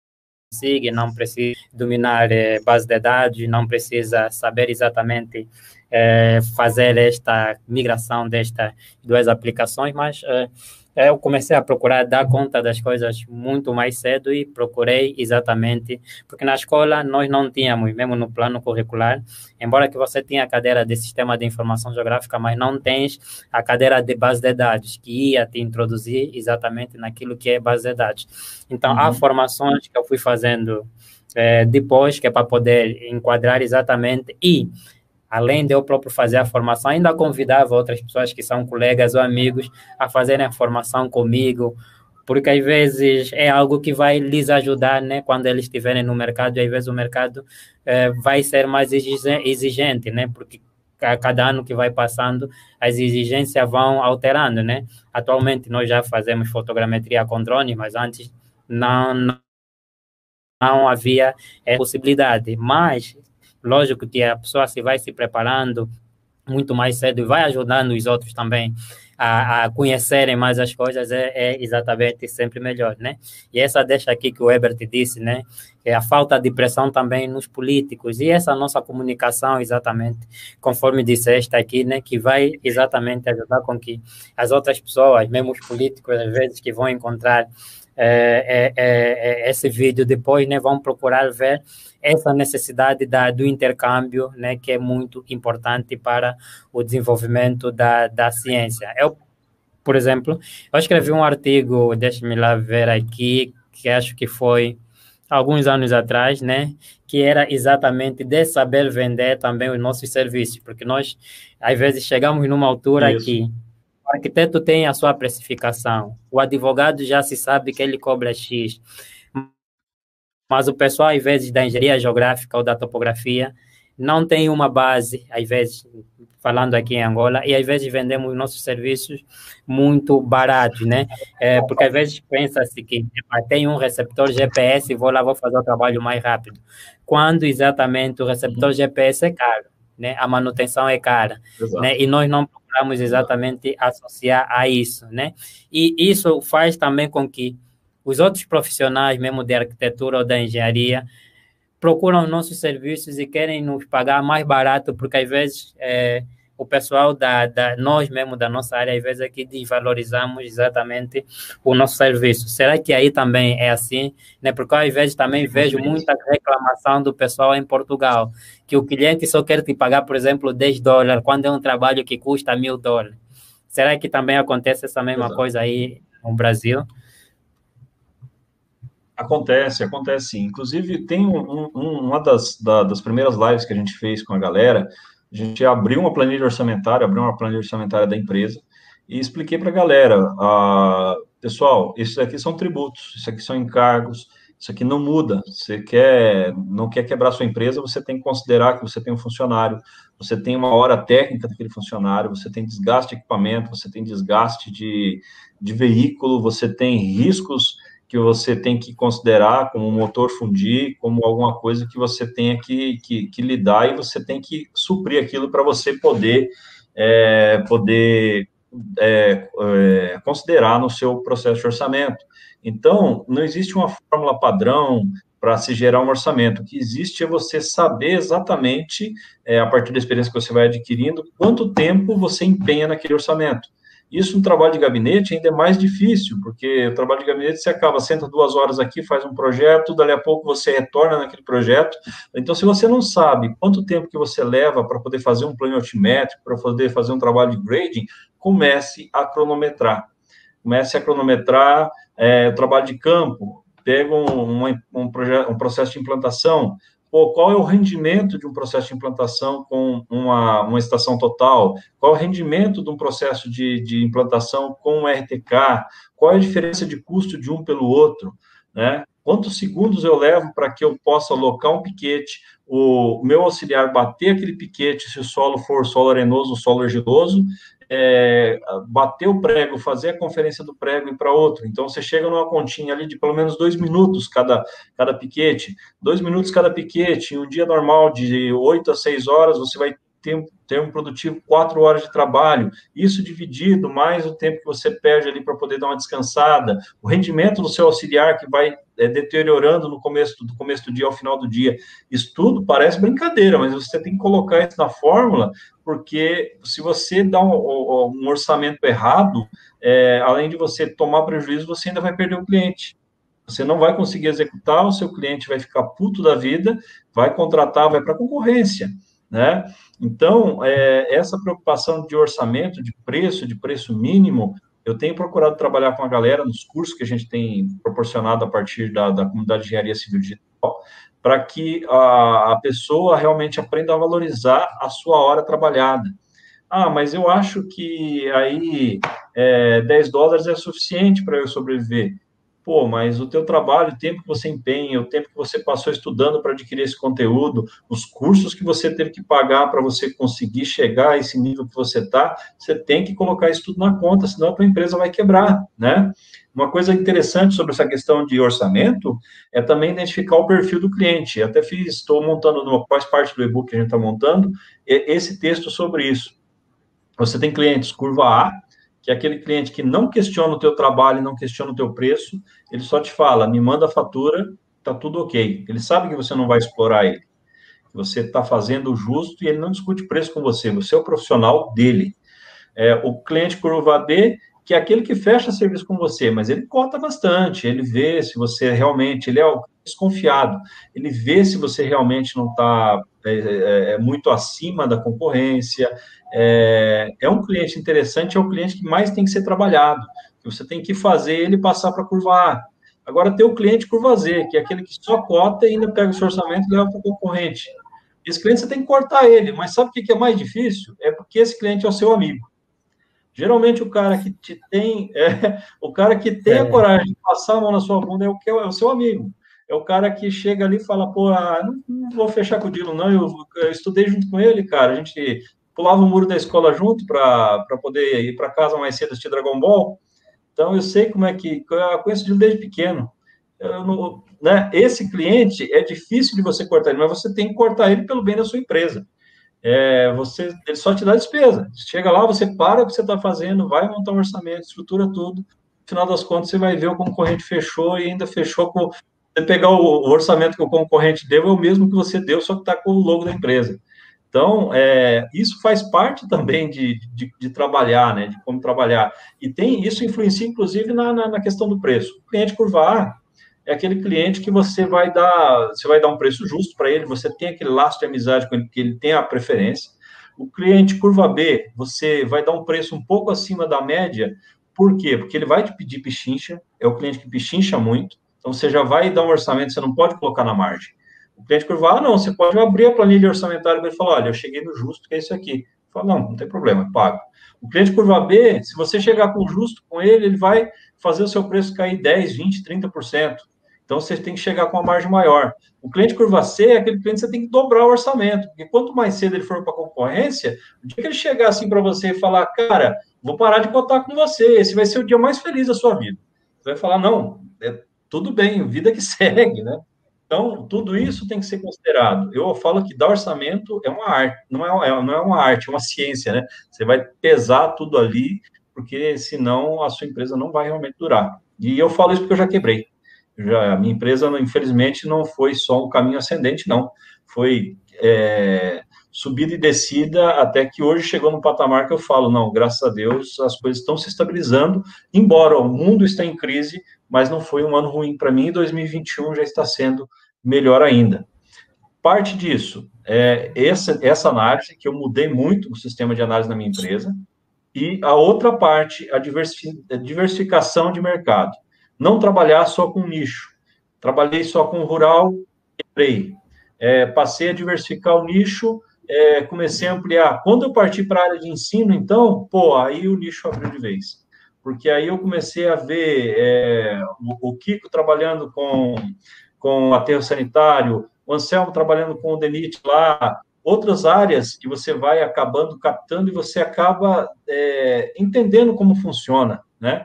consiga, não precisa dominar eh, base de dados, não precisa saber exatamente eh, fazer esta migração destas duas aplicações, mas eh, eu comecei a procurar dar conta das coisas muito mais cedo e procurei exatamente, porque na escola nós não tínhamos, mesmo no plano curricular, embora que você tenha a cadeira de Sistema de Informação Geográfica, mas não tens a cadeira de base de dados, que ia te introduzir exatamente naquilo que é base de dados. Então, uhum. há formações que eu fui fazendo é, depois, que é para poder enquadrar exatamente, e além de eu próprio fazer a formação, ainda convidava outras pessoas que são colegas ou amigos a fazerem a formação comigo, porque às vezes é algo que vai lhes ajudar, né, quando eles estiverem no mercado, e às vezes o mercado é, vai ser mais exigente, né, porque a cada ano que vai passando, as exigências vão alterando, né. Atualmente nós já fazemos fotogrametria com drone, mas antes não, não, não havia essa possibilidade, mas lógico que a pessoa se vai se preparando muito mais cedo e vai ajudando os outros também a, a conhecerem mais as coisas, é, é exatamente sempre melhor, né? E essa deixa aqui que o Herbert disse, né? É a falta de pressão também nos políticos e essa nossa comunicação, exatamente, conforme disseste aqui, né? Que vai exatamente ajudar com que as outras pessoas, mesmo os políticos, às vezes, que vão encontrar é, é, é, esse vídeo depois, né? Vão procurar ver essa necessidade da, do intercâmbio, né, que é muito importante para o desenvolvimento da, da ciência. Eu, por exemplo, eu escrevi um artigo, deixe-me lá ver aqui, que acho que foi alguns anos atrás, né, que era exatamente de saber vender também os nossos serviços, porque nós, às vezes, chegamos numa altura Isso. que o arquiteto tem a sua precificação, o advogado já se sabe que ele cobra X, mas o pessoal, às vezes, da engenharia geográfica ou da topografia, não tem uma base, às vezes, falando aqui em Angola, e às vezes vendemos nossos serviços muito baratos, né? É, porque às vezes pensa-se que tem um receptor G P S e vou lá, vou fazer o trabalho mais rápido. Quando exatamente o receptor G P S é caro, né? A manutenção é cara, né? E nós não procuramos exatamente associar a isso, né? E isso faz também com que os outros profissionais, mesmo de arquitetura ou da engenharia, procuram nossos serviços e querem nos pagar mais barato, porque às vezes é, o pessoal da, da, nós mesmo da nossa área, às vezes aqui desvalorizamos exatamente o nosso serviço. Será que aí também é assim? Né? Porque às vezes também vejo muita reclamação do pessoal em Portugal, que o cliente só quer te pagar, por exemplo, dez dólares, quando é um trabalho que custa mil dólares. Será que também acontece essa mesma Exato. coisa aí no Brasil? Acontece, acontece sim. Inclusive, tem um, um, uma das, da, das primeiras lives que a gente fez com a galera, a gente abriu uma planilha orçamentária, abriu uma planilha orçamentária da empresa e expliquei para a galera, ah, pessoal, isso aqui são tributos, isso aqui são encargos, isso aqui não muda. Você quer, não quer quebrar sua empresa, você tem que considerar que você tem um funcionário, você tem uma hora técnica daquele funcionário, você tem desgaste de equipamento, você tem desgaste de, de veículo, você tem riscos que você tem que considerar como um motor fundir, como alguma coisa que você tenha que, que, que lidar e você tem que suprir aquilo para você poder, é, poder é, é, considerar no seu processo de orçamento. Então, não existe uma fórmula padrão para se gerar um orçamento. O que existe é você saber exatamente, é, a partir da experiência que você vai adquirindo, quanto tempo você empenha naquele orçamento. Isso no trabalho de gabinete ainda é mais difícil, porque o trabalho de gabinete você acaba, senta duas horas aqui, faz um projeto, dali a pouco você retorna naquele projeto. Então, se você não sabe quanto tempo que você leva para poder fazer um plano altimétrico, para poder fazer um trabalho de grading, comece a cronometrar. Comece a cronometrar é, o trabalho de campo, pega um, um, um, um processo de implantação. Pô, qual é o rendimento de um processo de implantação com uma, uma estação total? Qual é o rendimento de um processo de, de implantação com um R T K? Qual é a diferença de custo de um pelo outro? Né? Quantos segundos eu levo para que eu possa alocar um piquete, o meu auxiliar bater aquele piquete, se o solo for solo arenoso ou solo argiloso, é, bater o prego, fazer a conferência do prego e para outro. Então, você chega numa continha ali de pelo menos dois minutos cada, cada piquete, dois minutos cada piquete, em um dia normal de oito a seis horas, você vai tempo, termo produtivo, quatro horas de trabalho, isso dividido mais o tempo que você perde ali para poder dar uma descansada, o rendimento do seu auxiliar que vai é, deteriorando no começo do começo do dia ao final do dia, isso tudo parece brincadeira, mas você tem que colocar isso na fórmula, porque se você dá um, um orçamento errado, é, além de você tomar prejuízo, você ainda vai perder o cliente. Você não vai conseguir executar, o seu cliente vai ficar puto da vida, vai contratar, vai para a concorrência, né? Então, é, essa preocupação de orçamento, de preço, de preço mínimo, eu tenho procurado trabalhar com a galera nos cursos que a gente tem proporcionado a partir da, da comunidade de engenharia civil digital, para que a, a pessoa realmente aprenda a valorizar a sua hora trabalhada. Ah, mas eu acho que aí é, dez dólares é suficiente para eu sobreviver. Pô, mas o teu trabalho, o tempo que você empenha, o tempo que você passou estudando para adquirir esse conteúdo, os cursos que você teve que pagar para você conseguir chegar a esse nível que você está, você tem que colocar isso tudo na conta, senão a tua empresa vai quebrar, né? Uma coisa interessante sobre essa questão de orçamento é também identificar o perfil do cliente. Eu até fiz, estou montando, no, faz parte do e-book que a gente está montando, esse texto sobre isso. Você tem clientes curva A, que é aquele cliente que não questiona o teu trabalho, não questiona o teu preço, ele só te fala, me manda a fatura, tá tudo ok. Ele sabe que você não vai explorar ele, que você está fazendo o justo e ele não discute preço com você, você é o profissional dele. É, o cliente curva B, que é aquele que fecha serviço com você, mas ele cota bastante, ele vê se você realmente, ele é o desconfiado, ele vê se você realmente não está é, é, é muito acima da concorrência, é, é um cliente interessante, é o cliente que mais tem que ser trabalhado, que você tem que fazer ele passar para a curva A. Agora tem o cliente curva Z, que é aquele que só cota e ainda pega o seu orçamento e leva para o concorrente. Esse cliente você tem que cortar ele, mas sabe o que é mais difícil? É porque esse cliente é o seu amigo. Geralmente o cara que te tem, é, o cara que tem a coragem de passar a mão na sua bunda é o que é o seu amigo. É o cara que chega ali e fala, pô, ah, não, não vou fechar com o Dilo, não. Eu, eu estudei junto com ele, cara. A gente pulava o muro da escola junto para poder ir para casa mais cedo assistir Dragon Ball. Então eu sei como é que. Eu conheço o Dilo desde pequeno. Eu não, né? Esse cliente é difícil de você cortar ele, mas você tem que cortar ele pelo bem da sua empresa. É, você, ele só te dá despesa. Chega lá, você para o que você está fazendo, vai montar um orçamento, estrutura tudo. No final das contas, você vai ver o concorrente fechou e ainda fechou com. Você pegar o, o orçamento que o concorrente deu, é o mesmo que você deu, só que está com o logo da empresa. Então, é, isso faz parte também de, de, de trabalhar, né? De como trabalhar. E tem isso influencia, inclusive, na, na, na questão do preço. O cliente curva A é aquele cliente que você vai dar, você vai dar um preço justo para ele, você tem aquele laço de amizade com ele, que ele tem a preferência. O cliente curva B, você vai dar um preço um pouco acima da média, por quê? Porque ele vai te pedir pichincha, é o cliente que pichincha muito, então você já vai dar um orçamento, você não pode colocar na margem. O cliente curva A, não, você pode abrir a planilha orçamentária e falar, olha, eu cheguei no justo, que é isso aqui. Fala, não, não tem problema, pago. O cliente curva B, se você chegar com justo com ele, ele vai fazer o seu preço cair dez, vinte, trinta por cento. Então, você tem que chegar com uma margem maior. O cliente curva C é aquele cliente que você tem que dobrar o orçamento, porque quanto mais cedo ele for para a concorrência, o dia que ele chegar assim para você e falar, cara, vou parar de contar com você, esse vai ser o dia mais feliz da sua vida. Você vai falar, não, é tudo bem, vida que segue, né? Então, tudo isso tem que ser considerado. Eu falo que dar orçamento é uma arte, não é, não é uma arte, é uma ciência, né? Você vai pesar tudo ali, porque senão a sua empresa não vai realmente durar. E eu falo isso porque eu já quebrei. Já, a minha empresa, infelizmente, não foi só um caminho ascendente, não. Foi é, subida e descida até que hoje chegou no patamar que eu falo, não, graças a Deus, as coisas estão se estabilizando, embora o mundo esteja em crise, mas não foi um ano ruim para mim, e dois mil e vinte e um já está sendo melhor ainda. Parte disso é essa, essa análise, que eu mudei muito o sistema de análise na minha empresa, e a outra parte, a diversificação de mercado. Não trabalhar só com nicho. Trabalhei só com rural, quebrei. É, passei a diversificar o nicho, é, comecei a ampliar. Quando eu parti para a área de ensino, então, pô, aí o nicho abriu de vez. Porque aí eu comecei a ver é, o, o Kiko trabalhando com, com aterro sanitário, o Anselmo trabalhando com o DENIT lá, outras áreas que você vai acabando captando e você acaba é, entendendo como funciona, né?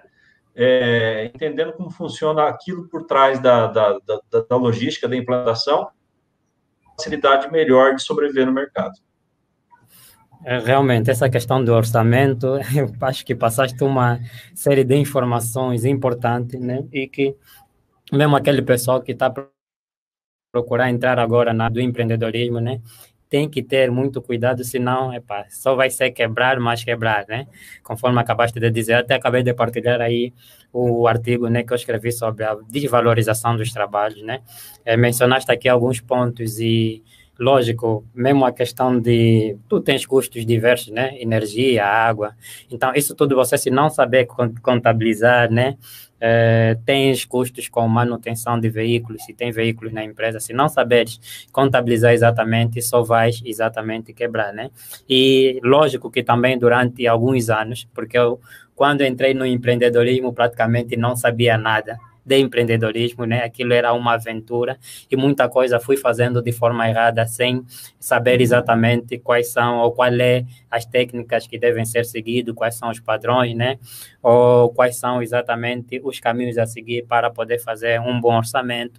É, entendendo como funciona aquilo por trás da, da, da, da logística, da implantação, facilidade melhor de sobreviver no mercado. É, realmente, essa questão do orçamento, eu acho que passaste uma série de informações importantes, né? E que mesmo aquele pessoal que está procurar entrar agora na do empreendedorismo, né? Tem que ter muito cuidado, senão, epá, só vai ser quebrar, mais quebrar, né? Conforme acabaste de dizer, até acabei de partilhar aí o artigo, né, que eu escrevi sobre a desvalorização dos trabalhos, né? É, mencionaste aqui alguns pontos e, lógico, mesmo a questão de, tu tens custos diversos, né? Energia, água. Então, isso tudo você, se não saber contabilizar, né? É, tens custos com manutenção de veículos, se tem veículos na empresa, se não saberes contabilizar exatamente, só vais exatamente quebrar, né? E lógico que também durante alguns anos, porque eu, quando entrei no empreendedorismo, praticamente não sabia nada de empreendedorismo, né? Aquilo era uma aventura e muita coisa fui fazendo de forma errada, sem saber exatamente quais são ou qual é as técnicas que devem ser seguidas, quais são os padrões, né? Ou quais são exatamente os caminhos a seguir para poder fazer um bom orçamento,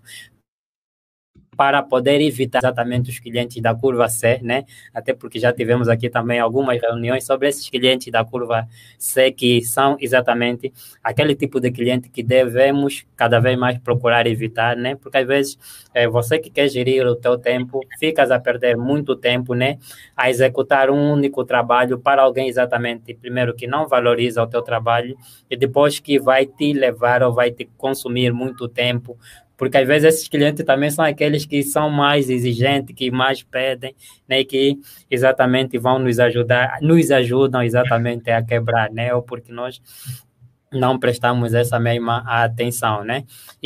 para poder evitar exatamente os clientes da curva C, né? Até porque já tivemos aqui também algumas reuniões sobre esses clientes da curva C, que são exatamente aquele tipo de cliente que devemos cada vez mais procurar evitar, né? Porque às vezes é você que quer gerir o teu tempo, ficas a perder muito tempo, né? A executar um único trabalho para alguém exatamente, primeiro, que não valoriza o teu trabalho e depois que vai te levar ou vai te consumir muito tempo, porque às vezes esses clientes também são aqueles que são mais exigentes, que mais pedem, né, que exatamente vão nos ajudar, nos ajudam exatamente a quebrar, né, ou porque nós não prestamos essa mesma atenção, né?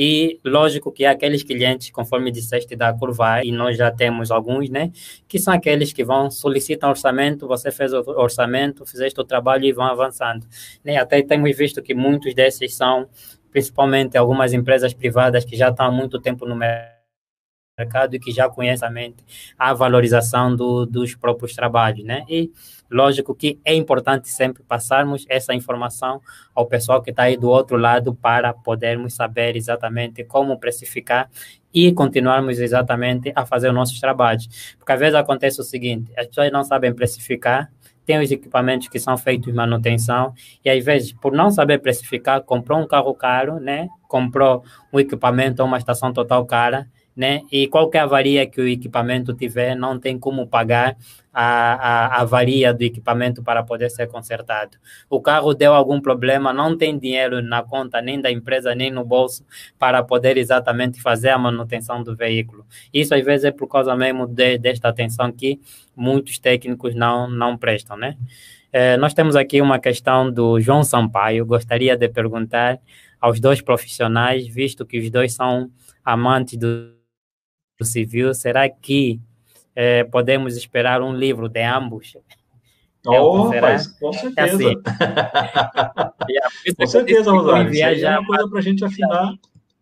E lógico que aqueles clientes, conforme disseste da curva, e nós já temos alguns, né? Que são aqueles que vão, solicitar orçamento, você fez o orçamento, fizeste o trabalho e vão avançando, né? Até temos visto que muitos desses são, principalmente algumas empresas privadas que já estão há muito tempo no mercado, mercado e que já conhece a mente a valorização do, dos próprios trabalhos, né? E lógico que é importante sempre passarmos essa informação ao pessoal que está aí do outro lado para podermos saber exatamente como precificar e continuarmos exatamente a fazer os nossos trabalhos. Porque às vezes acontece o seguinte, as pessoas não sabem precificar, tem os equipamentos que são feitos de manutenção e às vezes, por não saber precificar, comprou um carro caro, né? Comprou um equipamento ou uma estação total cara, né? E qualquer avaria que o equipamento tiver, não tem como pagar a, a, a avaria do equipamento para poder ser consertado. O carro deu algum problema, não tem dinheiro na conta nem da empresa, nem no bolso, para poder exatamente fazer a manutenção do veículo. Isso às vezes é por causa mesmo de, desta atenção que muitos técnicos não, não prestam, né? É, nós temos aqui uma questão do João Sampaio. Gostaria de perguntar aos dois profissionais, visto que os dois são amantes do civil, será que é, podemos esperar um livro de ambos? Elton, Oh, será? rapaz, com É assim, certeza. yeah, por isso Com é que eu disse certeza, que vou Rosário. Isso enviar aí é já, uma coisa para a gente afinar.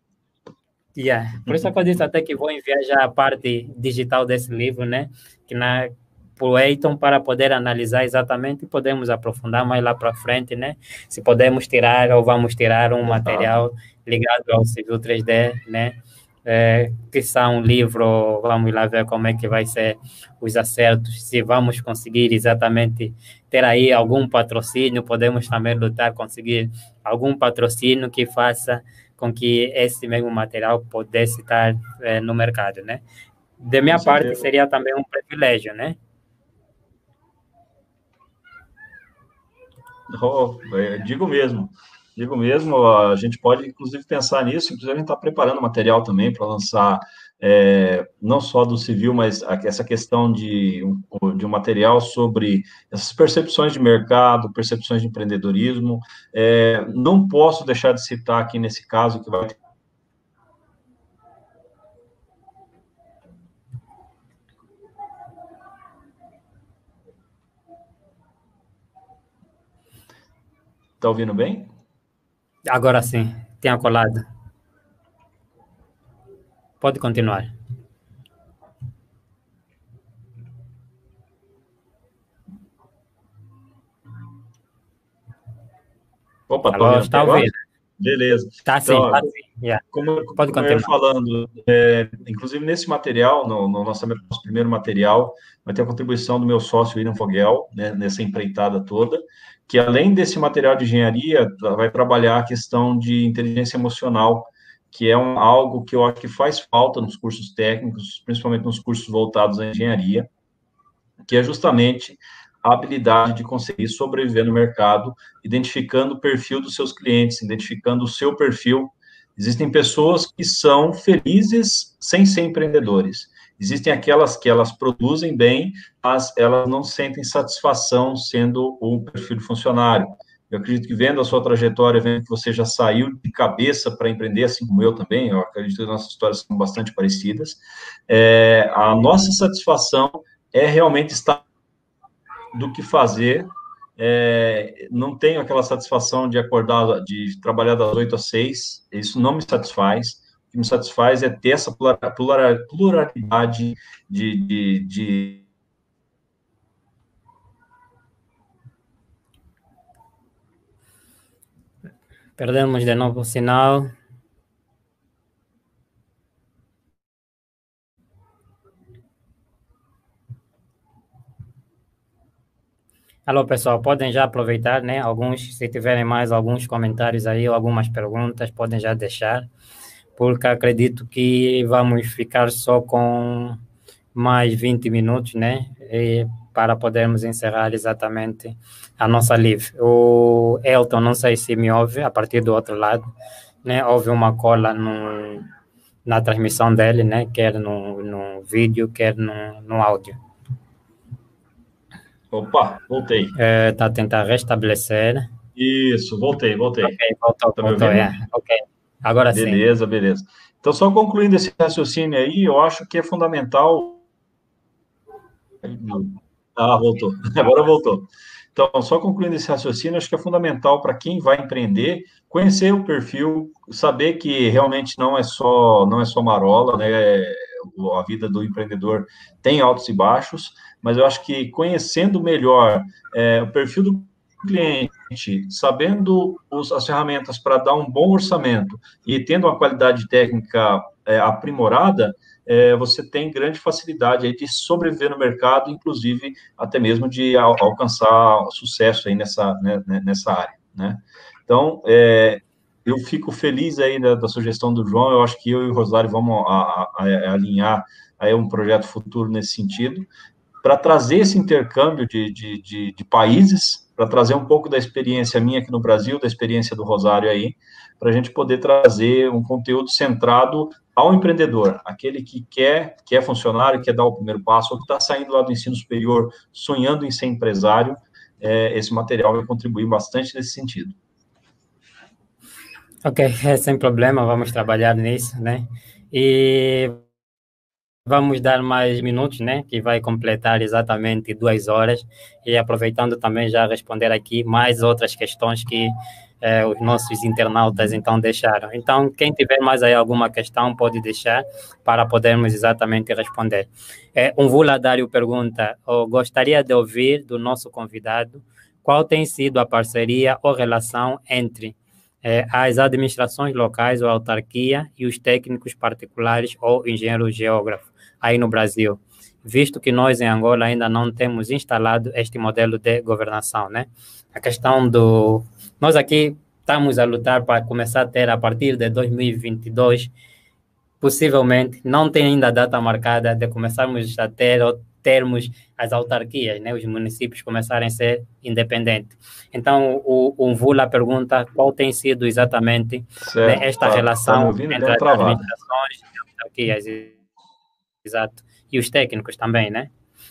yeah, por isso é que eu disse até que vou enviar já a parte digital desse livro, né? Que na para o Eiton para poder analisar exatamente e podemos aprofundar mais lá para frente, né? Se podemos tirar ou vamos tirar um Total. material ligado ao Civil três D, né? É, que são um livro, vamos lá ver como é que vai ser os acertos, se vamos conseguir exatamente ter aí algum patrocínio, podemos também lutar, conseguir algum patrocínio que faça com que esse mesmo material pudesse estar é, no mercado, né? De Com minha parte, certeza. seria também um privilégio, né? Oh, é, digo mesmo. Digo mesmo, a gente pode inclusive pensar nisso, inclusive a gente está preparando material também para lançar, é, não só do civil, mas a- essa questão de, um- de um material sobre essas percepções de mercado, percepções de empreendedorismo. É, não posso deixar de citar aqui nesse caso que vai. Está ouvindo bem? Agora sim, tenha colado. Pode continuar. Opa, está Alô, ouvindo aqui está agora? ouvindo? Beleza. Está sim, está Então, sim. Yeah. Como, Pode como eu ia continuar. falando, é, inclusive nesse material, no, no nosso, nosso primeiro material, vai ter a contribuição do meu sócio, William Vogel, né, nessa empreitada toda, que além desse material de engenharia, vai trabalhar a questão de inteligência emocional, que é um, algo que eu acho que faz falta nos cursos técnicos, principalmente nos cursos voltados à engenharia, que é justamente a habilidade de conseguir sobreviver no mercado, identificando o perfil dos seus clientes, identificando o seu perfil. Existem pessoas que são felizes sem ser empreendedores. Existem aquelas que elas produzem bem, mas elas não sentem satisfação sendo o perfil de funcionário. Eu acredito que vendo a sua trajetória, vendo que você já saiu de cabeça para empreender, assim como eu também, eu acredito que nossas histórias são bastante parecidas. É, a nossa satisfação é realmente estar do que fazer. É, não tenho aquela satisfação de acordar, de trabalhar das oito às seis, isso não me satisfaz. O que me satisfaz é ter essa pluralidade de, de, de... Perdemos de novo o sinal. Alô, pessoal, podem já aproveitar, né? Alguns, se tiverem mais alguns comentários aí ou algumas perguntas, podem já deixar, porque acredito que vamos ficar só com mais vinte minutos, né? E para podermos encerrar exatamente a nossa live. O Elton, não sei se me ouve a partir do outro lado, né? Houve uma cola no, na transmissão dele, né? Quer no, no vídeo, quer no, no áudio. Opa, voltei. Está é, a tentar restabelecer. Isso, voltei, voltei. Ok, voltou, Tá me voltou, ouvindo? é. Ok, agora sim. Beleza, beleza. Então, só concluindo esse raciocínio aí, eu acho que é fundamental... Ah, voltou. Agora voltou. Então, só concluindo esse raciocínio, acho que é fundamental para quem vai empreender conhecer o perfil, saber que realmente não é só não é só marola, né? A vida do empreendedor tem altos e baixos, mas eu acho que conhecendo melhor é, o perfil do cliente, sabendo os, as ferramentas para dar um bom orçamento e tendo uma qualidade técnica é, aprimorada, é, você tem grande facilidade aí de sobreviver no mercado, inclusive até mesmo de al alcançar sucesso aí nessa, né, nessa área, né? Então, é, eu fico feliz aí da, da, sugestão do João, eu acho que eu e o Rosário vamos a, a, a alinhar aí um projeto futuro nesse sentido, para trazer esse intercâmbio de, de, de, de países, para trazer um pouco da experiência minha aqui no Brasil, da experiência do Rosário aí, para a gente poder trazer um conteúdo centrado ao empreendedor, aquele que quer, que é funcionário, quer dar o primeiro passo, ou que está saindo lá do ensino superior, sonhando em ser empresário, é, esse material vai contribuir bastante nesse sentido. Ok, é, sem problema, vamos trabalhar nisso, né? E vamos dar mais minutos, né? Que vai completar exatamente duas horas. E aproveitando também já responder aqui mais outras questões que eh, os nossos internautas então deixaram. Então, quem tiver mais aí alguma questão pode deixar para podermos exatamente responder. É, um Vuladário pergunta: oh, gostaria de ouvir do nosso convidado qual tem sido a parceria ou relação entre eh, as administrações locais ou autarquia e os técnicos particulares ou engenheiros geógrafos aí no Brasil, visto que nós em Angola ainda não temos instalado este modelo de governação, né? A questão do... Nós aqui estamos a lutar para começar a ter, a partir de dois mil e vinte e dois, possivelmente, não tem ainda a data marcada de começarmos a ter ou termos as autarquias, né? Os municípios começarem a ser independentes. Então, o, o Vula pergunta qual tem sido exatamente, né, esta tá, relação tá me ouvindo? entre Deu uma as travada. administrações e autarquias. Exato. E os técnicos também, né?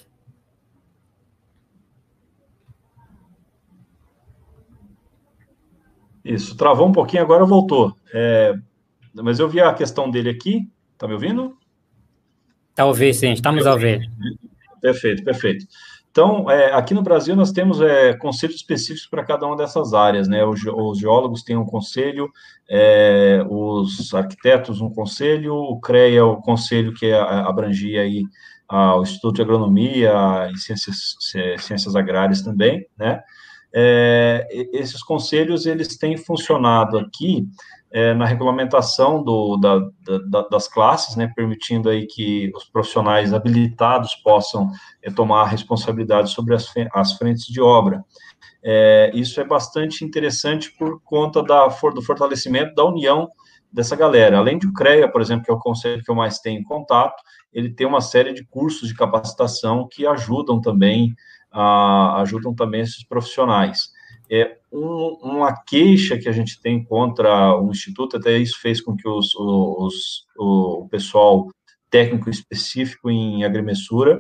Isso, travou um pouquinho, agora voltou. É, mas eu vi a questão dele aqui, tá me ouvindo? Está a ouvir, sim, estamos a ouvir. Perfeito, perfeito. Então, é, aqui no Brasil, nós temos é, conselhos específicos para cada uma dessas áreas, né? Os, os geólogos têm um conselho, é, os arquitetos um conselho, o CREA, o conselho que abrangia aí ah, o Instituto de Agronomia e Ciências, Ciências Agrárias também, né? É, esses conselhos, eles têm funcionado aqui é, na regulamentação do, da, da, das classes, né, permitindo aí que os profissionais habilitados possam é, tomar a responsabilidade sobre as, as frentes de obra. É, isso é bastante interessante por conta da, do fortalecimento da união dessa galera. Além de o CREA, por exemplo, que é o conselho que eu mais tenho contato, ele tem uma série de cursos de capacitação que ajudam também, a, ajudam também esses profissionais. É, um, uma queixa que a gente tem contra o Instituto, até isso fez com que os, os, o pessoal técnico específico em agrimensura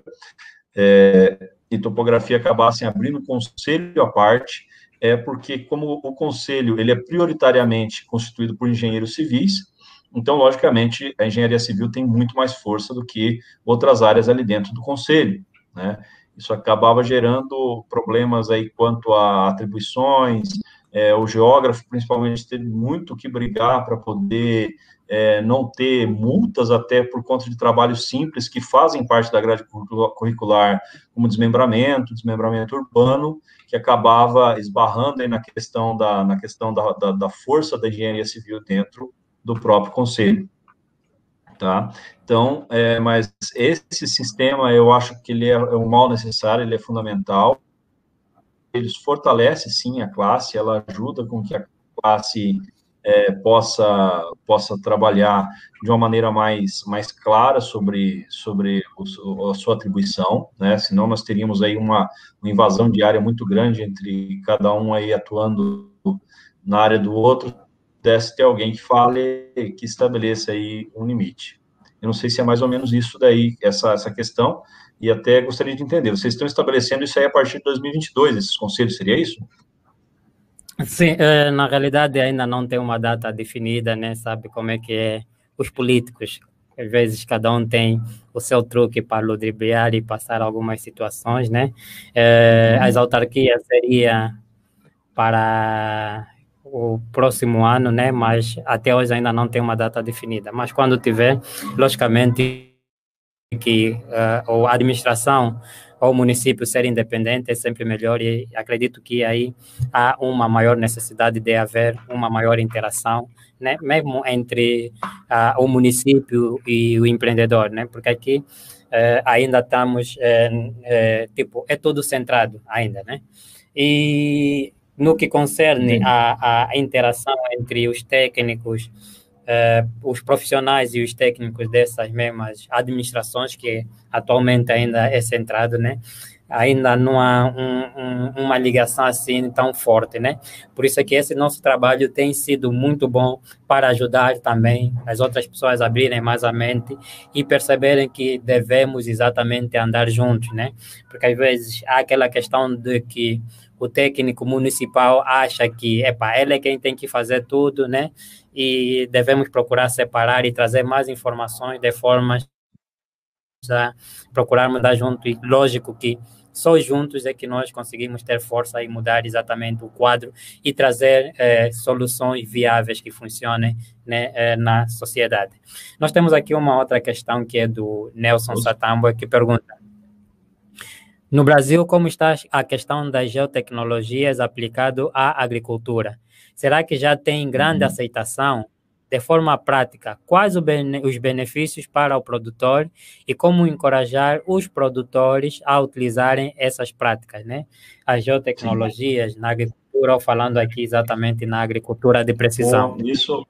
é, e topografia acabassem abrindo o conselho à parte, é porque como o conselho ele é prioritariamente constituído por engenheiros civis, então, logicamente, a engenharia civil tem muito mais força do que outras áreas ali dentro do conselho, né? Isso acabava gerando problemas aí quanto a atribuições, é, o geógrafo, principalmente, teve muito que brigar para poder é, não ter multas até por conta de trabalhos simples que fazem parte da grade curricular, como desmembramento, desmembramento urbano, que acabava esbarrando aí na questão da, na questão da, da, da força da engenharia civil dentro do próprio conselho, tá? Então, é, mas esse sistema, eu acho que ele é, é um mal necessário, ele é fundamental, ele fortalece, sim, a classe, ela ajuda com que a classe é, possa, possa trabalhar de uma maneira mais, mais clara sobre, sobre o, a sua atribuição, né? Senão nós teríamos aí uma, uma invasão de área muito grande entre cada um aí atuando na área do outro, desse ter alguém que fale, que estabeleça aí um limite. Eu não sei se é mais ou menos isso daí, essa, essa questão, e até gostaria de entender, vocês estão estabelecendo isso aí a partir de dois mil e vinte e dois, esses conselhos, seria isso? Sim, é, na realidade ainda não tem uma data definida, né? Sabe como é que é os políticos? Às vezes cada um tem o seu truque para ludibriar e passar algumas situações, né? É, as autarquias seria para o próximo ano, né? Mas até hoje ainda não tem uma data definida. Mas quando tiver, logicamente que uh, a administração ou o município ser independente é sempre melhor e acredito que aí há uma maior necessidade de haver uma maior interação, né? Mesmo entre uh, o município e o empreendedor, né? Porque aqui uh, ainda estamos, uh, uh, tipo, é tudo centrado ainda, né? E no que concerne a, a interação entre os técnicos, uh, os profissionais e os técnicos dessas mesmas administrações, que atualmente ainda é centrado, né? Ainda não há um, um, uma ligação assim tão forte, né? Por isso é que esse nosso trabalho tem sido muito bom para ajudar também as outras pessoas a abrirem mais a mente e perceberem que devemos exatamente andar juntos, né? Porque às vezes há aquela questão de que o técnico municipal acha que, epa, ele é quem tem que fazer tudo, né? E devemos procurar separar e trazer mais informações de formas a procurarmos dar junto. E lógico que só juntos é que nós conseguimos ter força e mudar exatamente o quadro e trazer eh, soluções viáveis que funcionem, né, eh, na sociedade. Nós temos aqui uma outra questão que é do Nelson Satambo, que pergunta: no Brasil, como está a questão das geotecnologias aplicado à agricultura? Será que já tem grande uhum. aceitação? De forma prática, quais os benefícios para o produtor e como encorajar os produtores a utilizarem essas práticas, né? As geotecnologias Sim. na agricultura, ou falando aqui exatamente na agricultura de precisão. Bom, isso,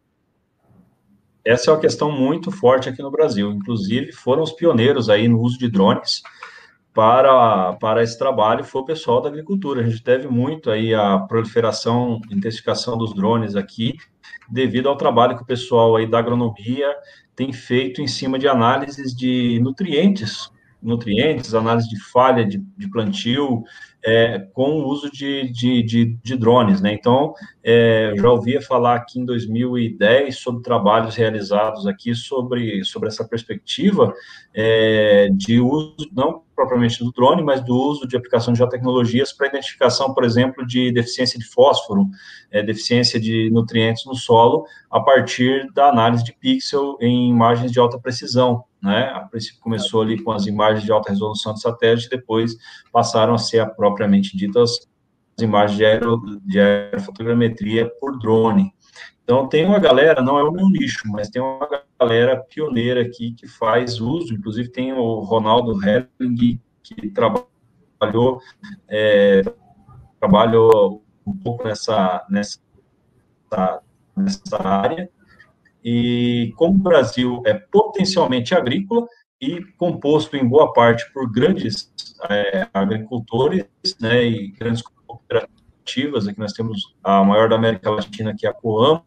essa é uma questão muito forte aqui no Brasil. Inclusive, foram os pioneiros aí no uso de drones para, para esse trabalho, foi o pessoal da agricultura. A gente deve muito aí a proliferação, intensificação dos drones aqui, devido ao trabalho que o pessoal aí da agronomia tem feito em cima de análises de nutrientes, nutrientes, análise de falha de, de plantio, é, com o uso de, de, de, de drones, né? Então, é, eu já ouvia falar aqui em dois mil e dez sobre trabalhos realizados aqui sobre, sobre essa perspectiva é, de uso, não propriamente do drone, mas do uso de aplicação de geotecnologias para identificação, por exemplo, de deficiência de fósforo, é, deficiência de nutrientes no solo, a partir da análise de pixel em imagens de alta precisão, né? A princípio começou ali com as imagens de alta resolução de satélite, depois passaram a ser a propriamente ditas as imagens de, aero, de aerofotogrametria por drone. Então, tem uma galera, não é o meu nicho, mas tem uma galera pioneira aqui que faz uso, inclusive tem o Ronaldo Helling, que trabalhou, é, trabalhou um pouco nessa, nessa, nessa área, e como o Brasil é potencialmente agrícola e composto em boa parte por grandes é, agricultores, né, e grandes cooperativas, aqui nós temos a maior da América Latina, que é a Coamo,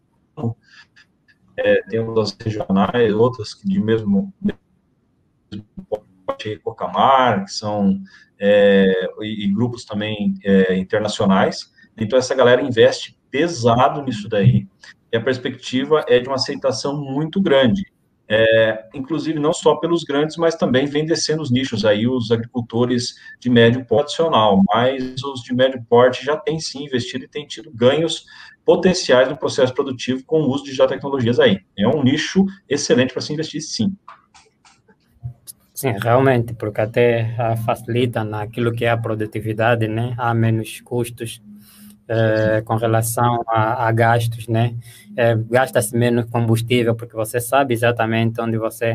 é, temos as regionais, outras que de mesmo, mesmo porte, Cocamar, que são, é, e, e grupos também é, internacionais. Então, essa galera investe pesado nisso daí, e a perspectiva é de uma aceitação muito grande. É, inclusive, não só pelos grandes, mas também vem descendo os nichos aí, os agricultores de médio porte tradicional, mas os de médio porte já têm sim investido e têm tido ganhos potenciais no processo produtivo com o uso de já tecnologias aí. É um nicho excelente para se investir, sim. Sim, realmente, porque até ah, facilita naquilo que é a produtividade, né? Há menos custos eh, com relação a, a gastos, né? Eh, gasta-se menos combustível, porque você sabe exatamente onde você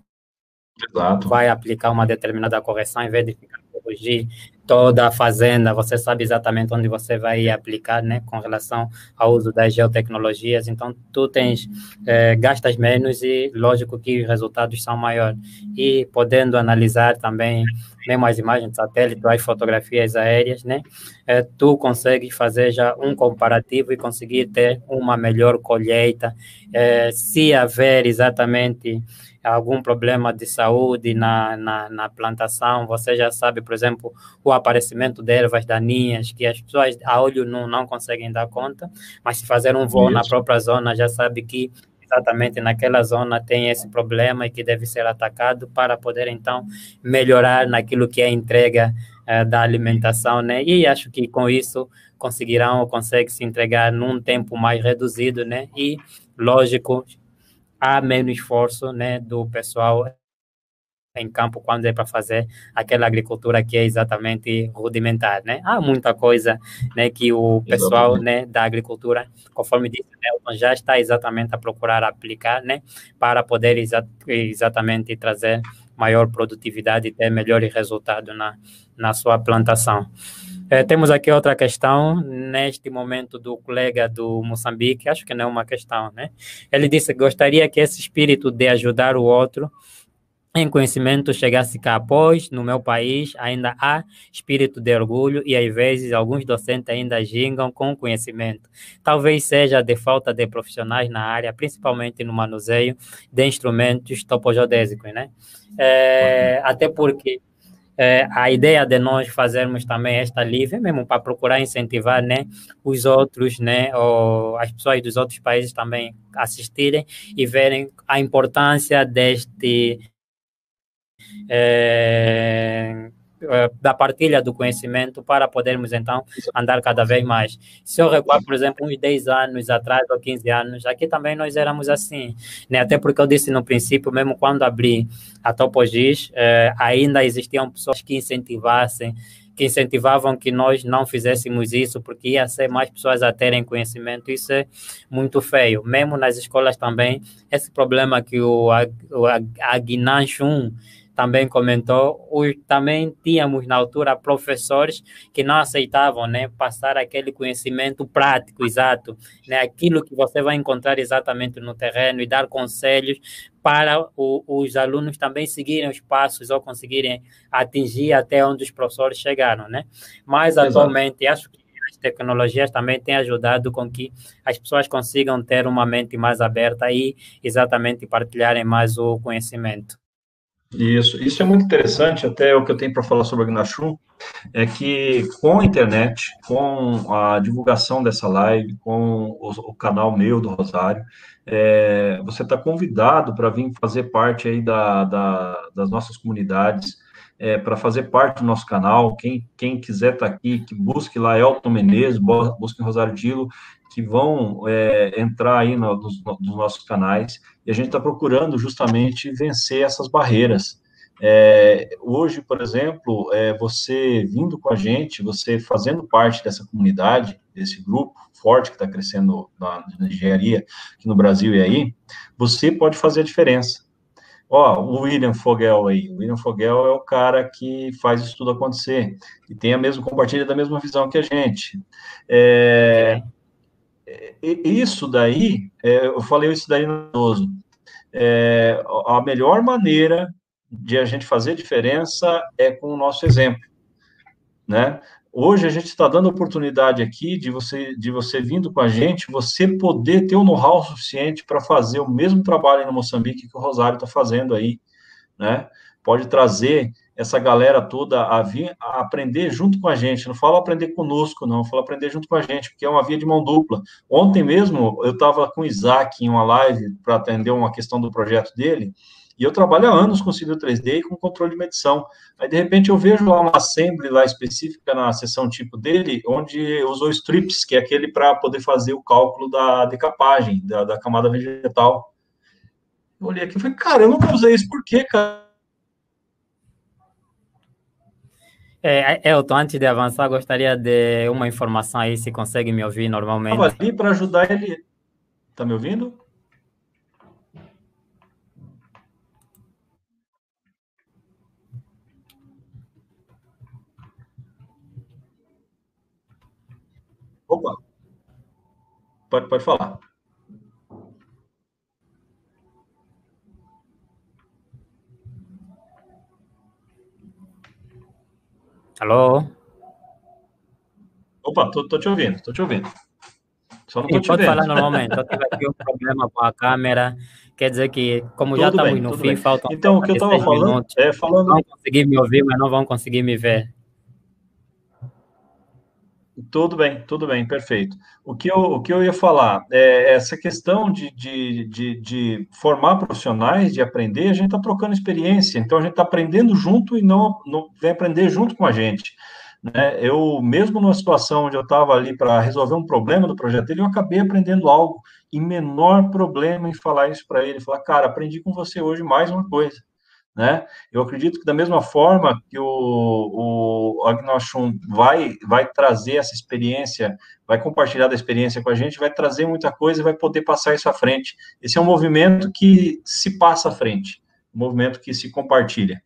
Exato. vai aplicar uma determinada correção, em vez de ficar corrigir toda a fazenda, você sabe exatamente onde você vai aplicar, né, com relação ao uso das geotecnologias. Então, tu tens, eh, gastas menos e, lógico, que os resultados são maiores. E podendo analisar também, mesmo as imagens de satélite, as fotografias aéreas, né, eh, tu consegues fazer já um comparativo e conseguir ter uma melhor colheita. Eh, se haver exatamente algum problema de saúde na, na, na plantação, você já sabe, por exemplo, o aparecimento de ervas daninhas, que as pessoas a olho não, não conseguem dar conta, mas se fazer um voo Isso. na própria zona, já sabe que exatamente naquela zona tem esse problema e que deve ser atacado para poder, então, melhorar naquilo que é a entrega eh, da alimentação, né? E acho que com isso conseguirão ou conseguem se entregar num tempo mais reduzido, né? E, lógico, há menos esforço, né, do pessoal em campo quando é para fazer aquela agricultura que é exatamente rudimentar, né? Há muita coisa, né, que o pessoal, né, da agricultura, conforme disse, né, já está exatamente a procurar aplicar, né, para poder exa exatamente trazer maior produtividade e ter melhores resultados na, na sua plantação. É, temos aqui outra questão, neste momento, do colega do Moçambique, acho que não é uma questão, né? Ele disse que gostaria que esse espírito de ajudar o outro em conhecimento chegasse cá, pois no meu país ainda há espírito de orgulho e às vezes alguns docentes ainda gingam com conhecimento. Talvez seja de falta de profissionais na área, principalmente no manuseio de instrumentos topogeodésicos, né? É, até porque É, a ideia de nós fazermos também esta live, mesmo para procurar incentivar, né, os outros, né, ou as pessoas dos outros países também assistirem e verem a importância deste é, da partilha do conhecimento para podermos, então, andar cada vez mais. Se eu recuar, por exemplo, uns dez anos atrás, ou quinze anos, aqui também nós éramos assim, né? Até porque eu disse no princípio, mesmo quando abri a Topogis, eh, ainda existiam pessoas que incentivassem, que incentivavam que nós não fizéssemos isso, porque ia ser mais pessoas a terem conhecimento. Isso é muito feio. Mesmo nas escolas também, esse problema que o, o Agnanchum também comentou, também tínhamos na altura professores que não aceitavam, né, passar aquele conhecimento prático, exato, né, aquilo que você vai encontrar exatamente no terreno e dar conselhos para o, os alunos também seguirem os passos ou conseguirem atingir até onde os professores chegaram, né? Mas exato. Atualmente acho que as tecnologias também têm ajudado com que as pessoas consigam ter uma mente mais aberta e exatamente partilharem mais o conhecimento. Isso, isso é muito interessante, até o que eu tenho para falar sobre a Gnachum, é que com a internet, com a divulgação dessa live, com o, o canal meu do Rosário, é, você está convidado para vir fazer parte aí da, da, das nossas comunidades, é, para fazer parte do nosso canal. Quem, quem quiser estar tá aqui, que busque lá Elton Menezes, busque Rosário Dilo, que vão é, entrar aí no, nos, nos nossos canais, e a gente está procurando justamente vencer essas barreiras, É, hoje, por exemplo, é, você vindo com a gente, você fazendo parte dessa comunidade, desse grupo forte que está crescendo na, na engenharia aqui no Brasil e aí, você pode fazer a diferença. Ó, o William Fogel aí, o William Fogel é o cara que faz isso tudo acontecer, e tem a mesma, compartilha da mesma visão que a gente. É, Ok. isso daí, é, eu falei isso daí no idoso, é, a melhor maneira de a gente fazer diferença é com o nosso exemplo, né? Hoje a gente está dando oportunidade aqui de você, de você vindo com a gente, você poder ter o know-how suficiente para fazer o mesmo trabalho no Moçambique que o Rosário está fazendo aí, né? Pode trazer essa galera toda a vir a aprender junto com a gente. Não falo aprender conosco, não, falo aprender junto com a gente, porque é uma via de mão dupla. Ontem mesmo eu estava com o Isaac em uma live para atender uma questão do projeto dele, e eu trabalho há anos com Civil três D e com controle de medição. Aí, de repente, eu vejo lá uma assembly lá específica na seção tipo dele, onde usou strips, que é aquele para poder fazer o cálculo da decapagem, da, da camada vegetal. Eu olhei aqui e falei, cara, eu nunca usei isso, por quê, cara? É, Elton, antes de avançar, gostaria de uma informação aí, se consegue me ouvir Estava normalmente. ali para ajudar ele. Tá me ouvindo? Opa, pode, pode falar. Alô? Opa, tô, tô te ouvindo, tô te ouvindo. Só não tô Sim, te pode vendo. falar normalmente. Eu tive aqui um problema com a câmera. Quer dizer que, como já Tudo estamos bem, no tudo fim, bem. faltam Então, o cerca que eu de estava seis falando, minutos. é falando. Vão conseguir me ouvir, mas não vão conseguir me ver. Tudo bem, tudo bem, perfeito. O que eu, o que eu ia falar é essa questão de, de, de, de formar profissionais, de aprender, a gente está trocando experiência, então a gente está aprendendo junto e não, não vem aprender junto com a gente. Né? Eu, mesmo numa situação onde eu estava ali para resolver um problema do projeto dele, eu acabei aprendendo algo, e menor problema em falar isso para ele, falar, cara, aprendi com você hoje mais uma coisa. Né? Eu acredito que da mesma forma que o, o Agnoshun vai, vai trazer essa experiência, vai compartilhar da experiência com a gente, vai trazer muita coisa e vai poder passar isso à frente. Esse é um movimento que se passa à frente, um movimento que se compartilha.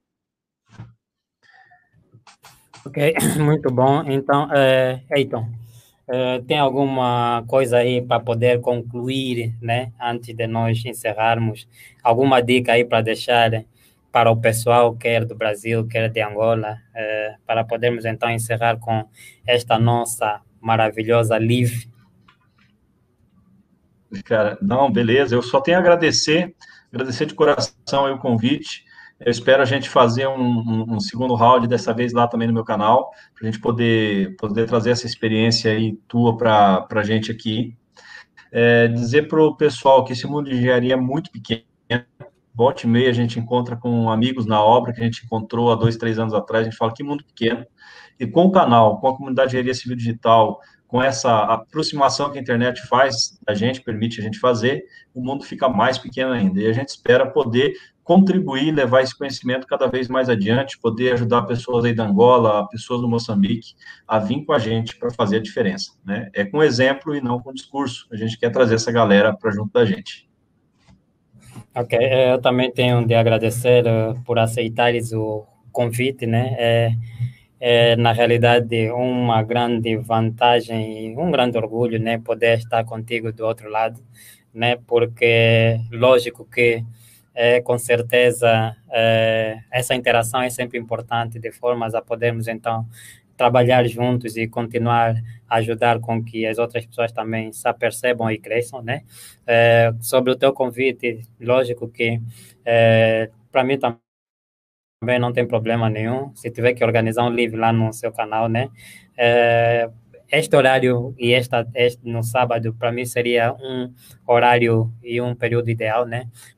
Ok, muito bom. Então, é, Eiton, é, tem alguma coisa aí para poder concluir, né, antes de nós encerrarmos? Alguma dica aí para deixar para o pessoal, quer do Brasil, quer de Angola, é, para podermos então encerrar com esta nossa maravilhosa live? Cara, não, beleza, eu só tenho a agradecer, agradecer de coração aí o convite. Eu espero a gente fazer um, um, um segundo round, dessa vez lá também no meu canal, para a gente poder, poder trazer essa experiência aí tua para a gente aqui. É, dizer para o pessoal que esse mundo de engenharia é muito pequeno. Volta e meia a gente encontra com amigos na obra que a gente encontrou há dois, três anos atrás, a gente fala que mundo pequeno. E com o canal, com a comunidade de engenharia civil digital, com essa aproximação que a internet faz, a gente permite a gente fazer, o mundo fica mais pequeno ainda. E a gente espera poder contribuir, levar esse conhecimento cada vez mais adiante, poder ajudar pessoas aí da Angola, pessoas do Moçambique, a vir com a gente para fazer a diferença. Né? É com exemplo e não com discurso. A gente quer trazer essa galera para junto da gente. Ok, eh, eu também tenho de agradecer eh, por aceitares o convite, né? É, é, na realidade, uma grande vantagem e um grande orgulho, né? Poder estar contigo do outro lado, né? Porque, lógico que, é, com certeza, é, essa interação é sempre importante, de formas a podermos, então, trabalhar juntos e continuar a ajudar com que as outras pessoas também se apercebam e cresçam, né? É, sobre o teu convite, lógico que é, para mim também não tem problema nenhum, se tiver que organizar um live lá no seu canal, né? É, este horário e esta este, no sábado, para mim seria um horário e um período ideal, né?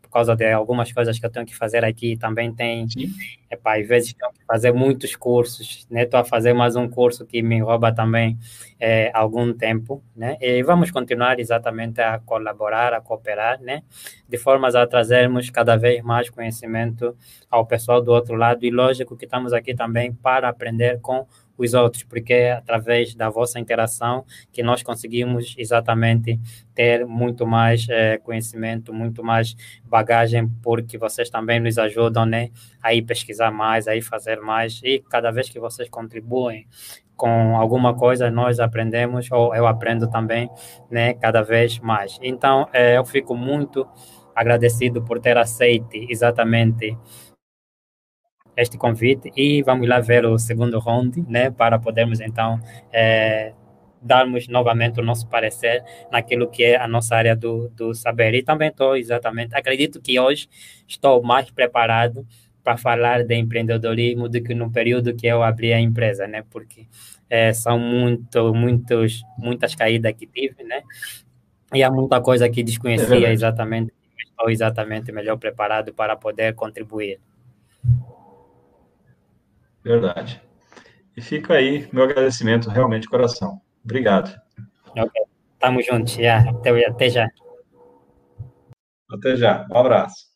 por causa de algumas coisas que eu tenho que fazer aqui, também tem, Sim. epá, às vezes tenho que fazer muitos cursos, né? Estou a fazer mais um curso que me rouba também é, algum tempo, né? E vamos continuar exatamente a colaborar, a cooperar, né? De formas a trazermos cada vez mais conhecimento ao pessoal do outro lado, e lógico que estamos aqui também para aprender com os outros, porque é através da vossa interação que nós conseguimos exatamente ter muito mais é, conhecimento, muito mais bagagem, porque vocês também nos ajudam, né, a ir pesquisar mais, a ir fazer mais, e cada vez que vocês contribuem com alguma coisa, nós aprendemos, ou eu aprendo também, né, cada vez mais. Então, é, eu fico muito agradecido por ter aceito exatamente este convite, e vamos lá ver o segundo round, né, para podermos então é, darmos novamente o nosso parecer naquilo que é a nossa área do, do saber. E também estou exatamente, acredito que hoje estou mais preparado para falar de empreendedorismo do que no período que eu abri a empresa, né, porque é, são muito, muitos, muitas caídas que tive, né, e há muita coisa que É desconhecia verdade. exatamente, estou exatamente melhor preparado para poder contribuir. Verdade. E fica aí meu agradecimento realmente de coração. Obrigado. Ok, estamos juntos, já, até, até já. Até já. Um abraço.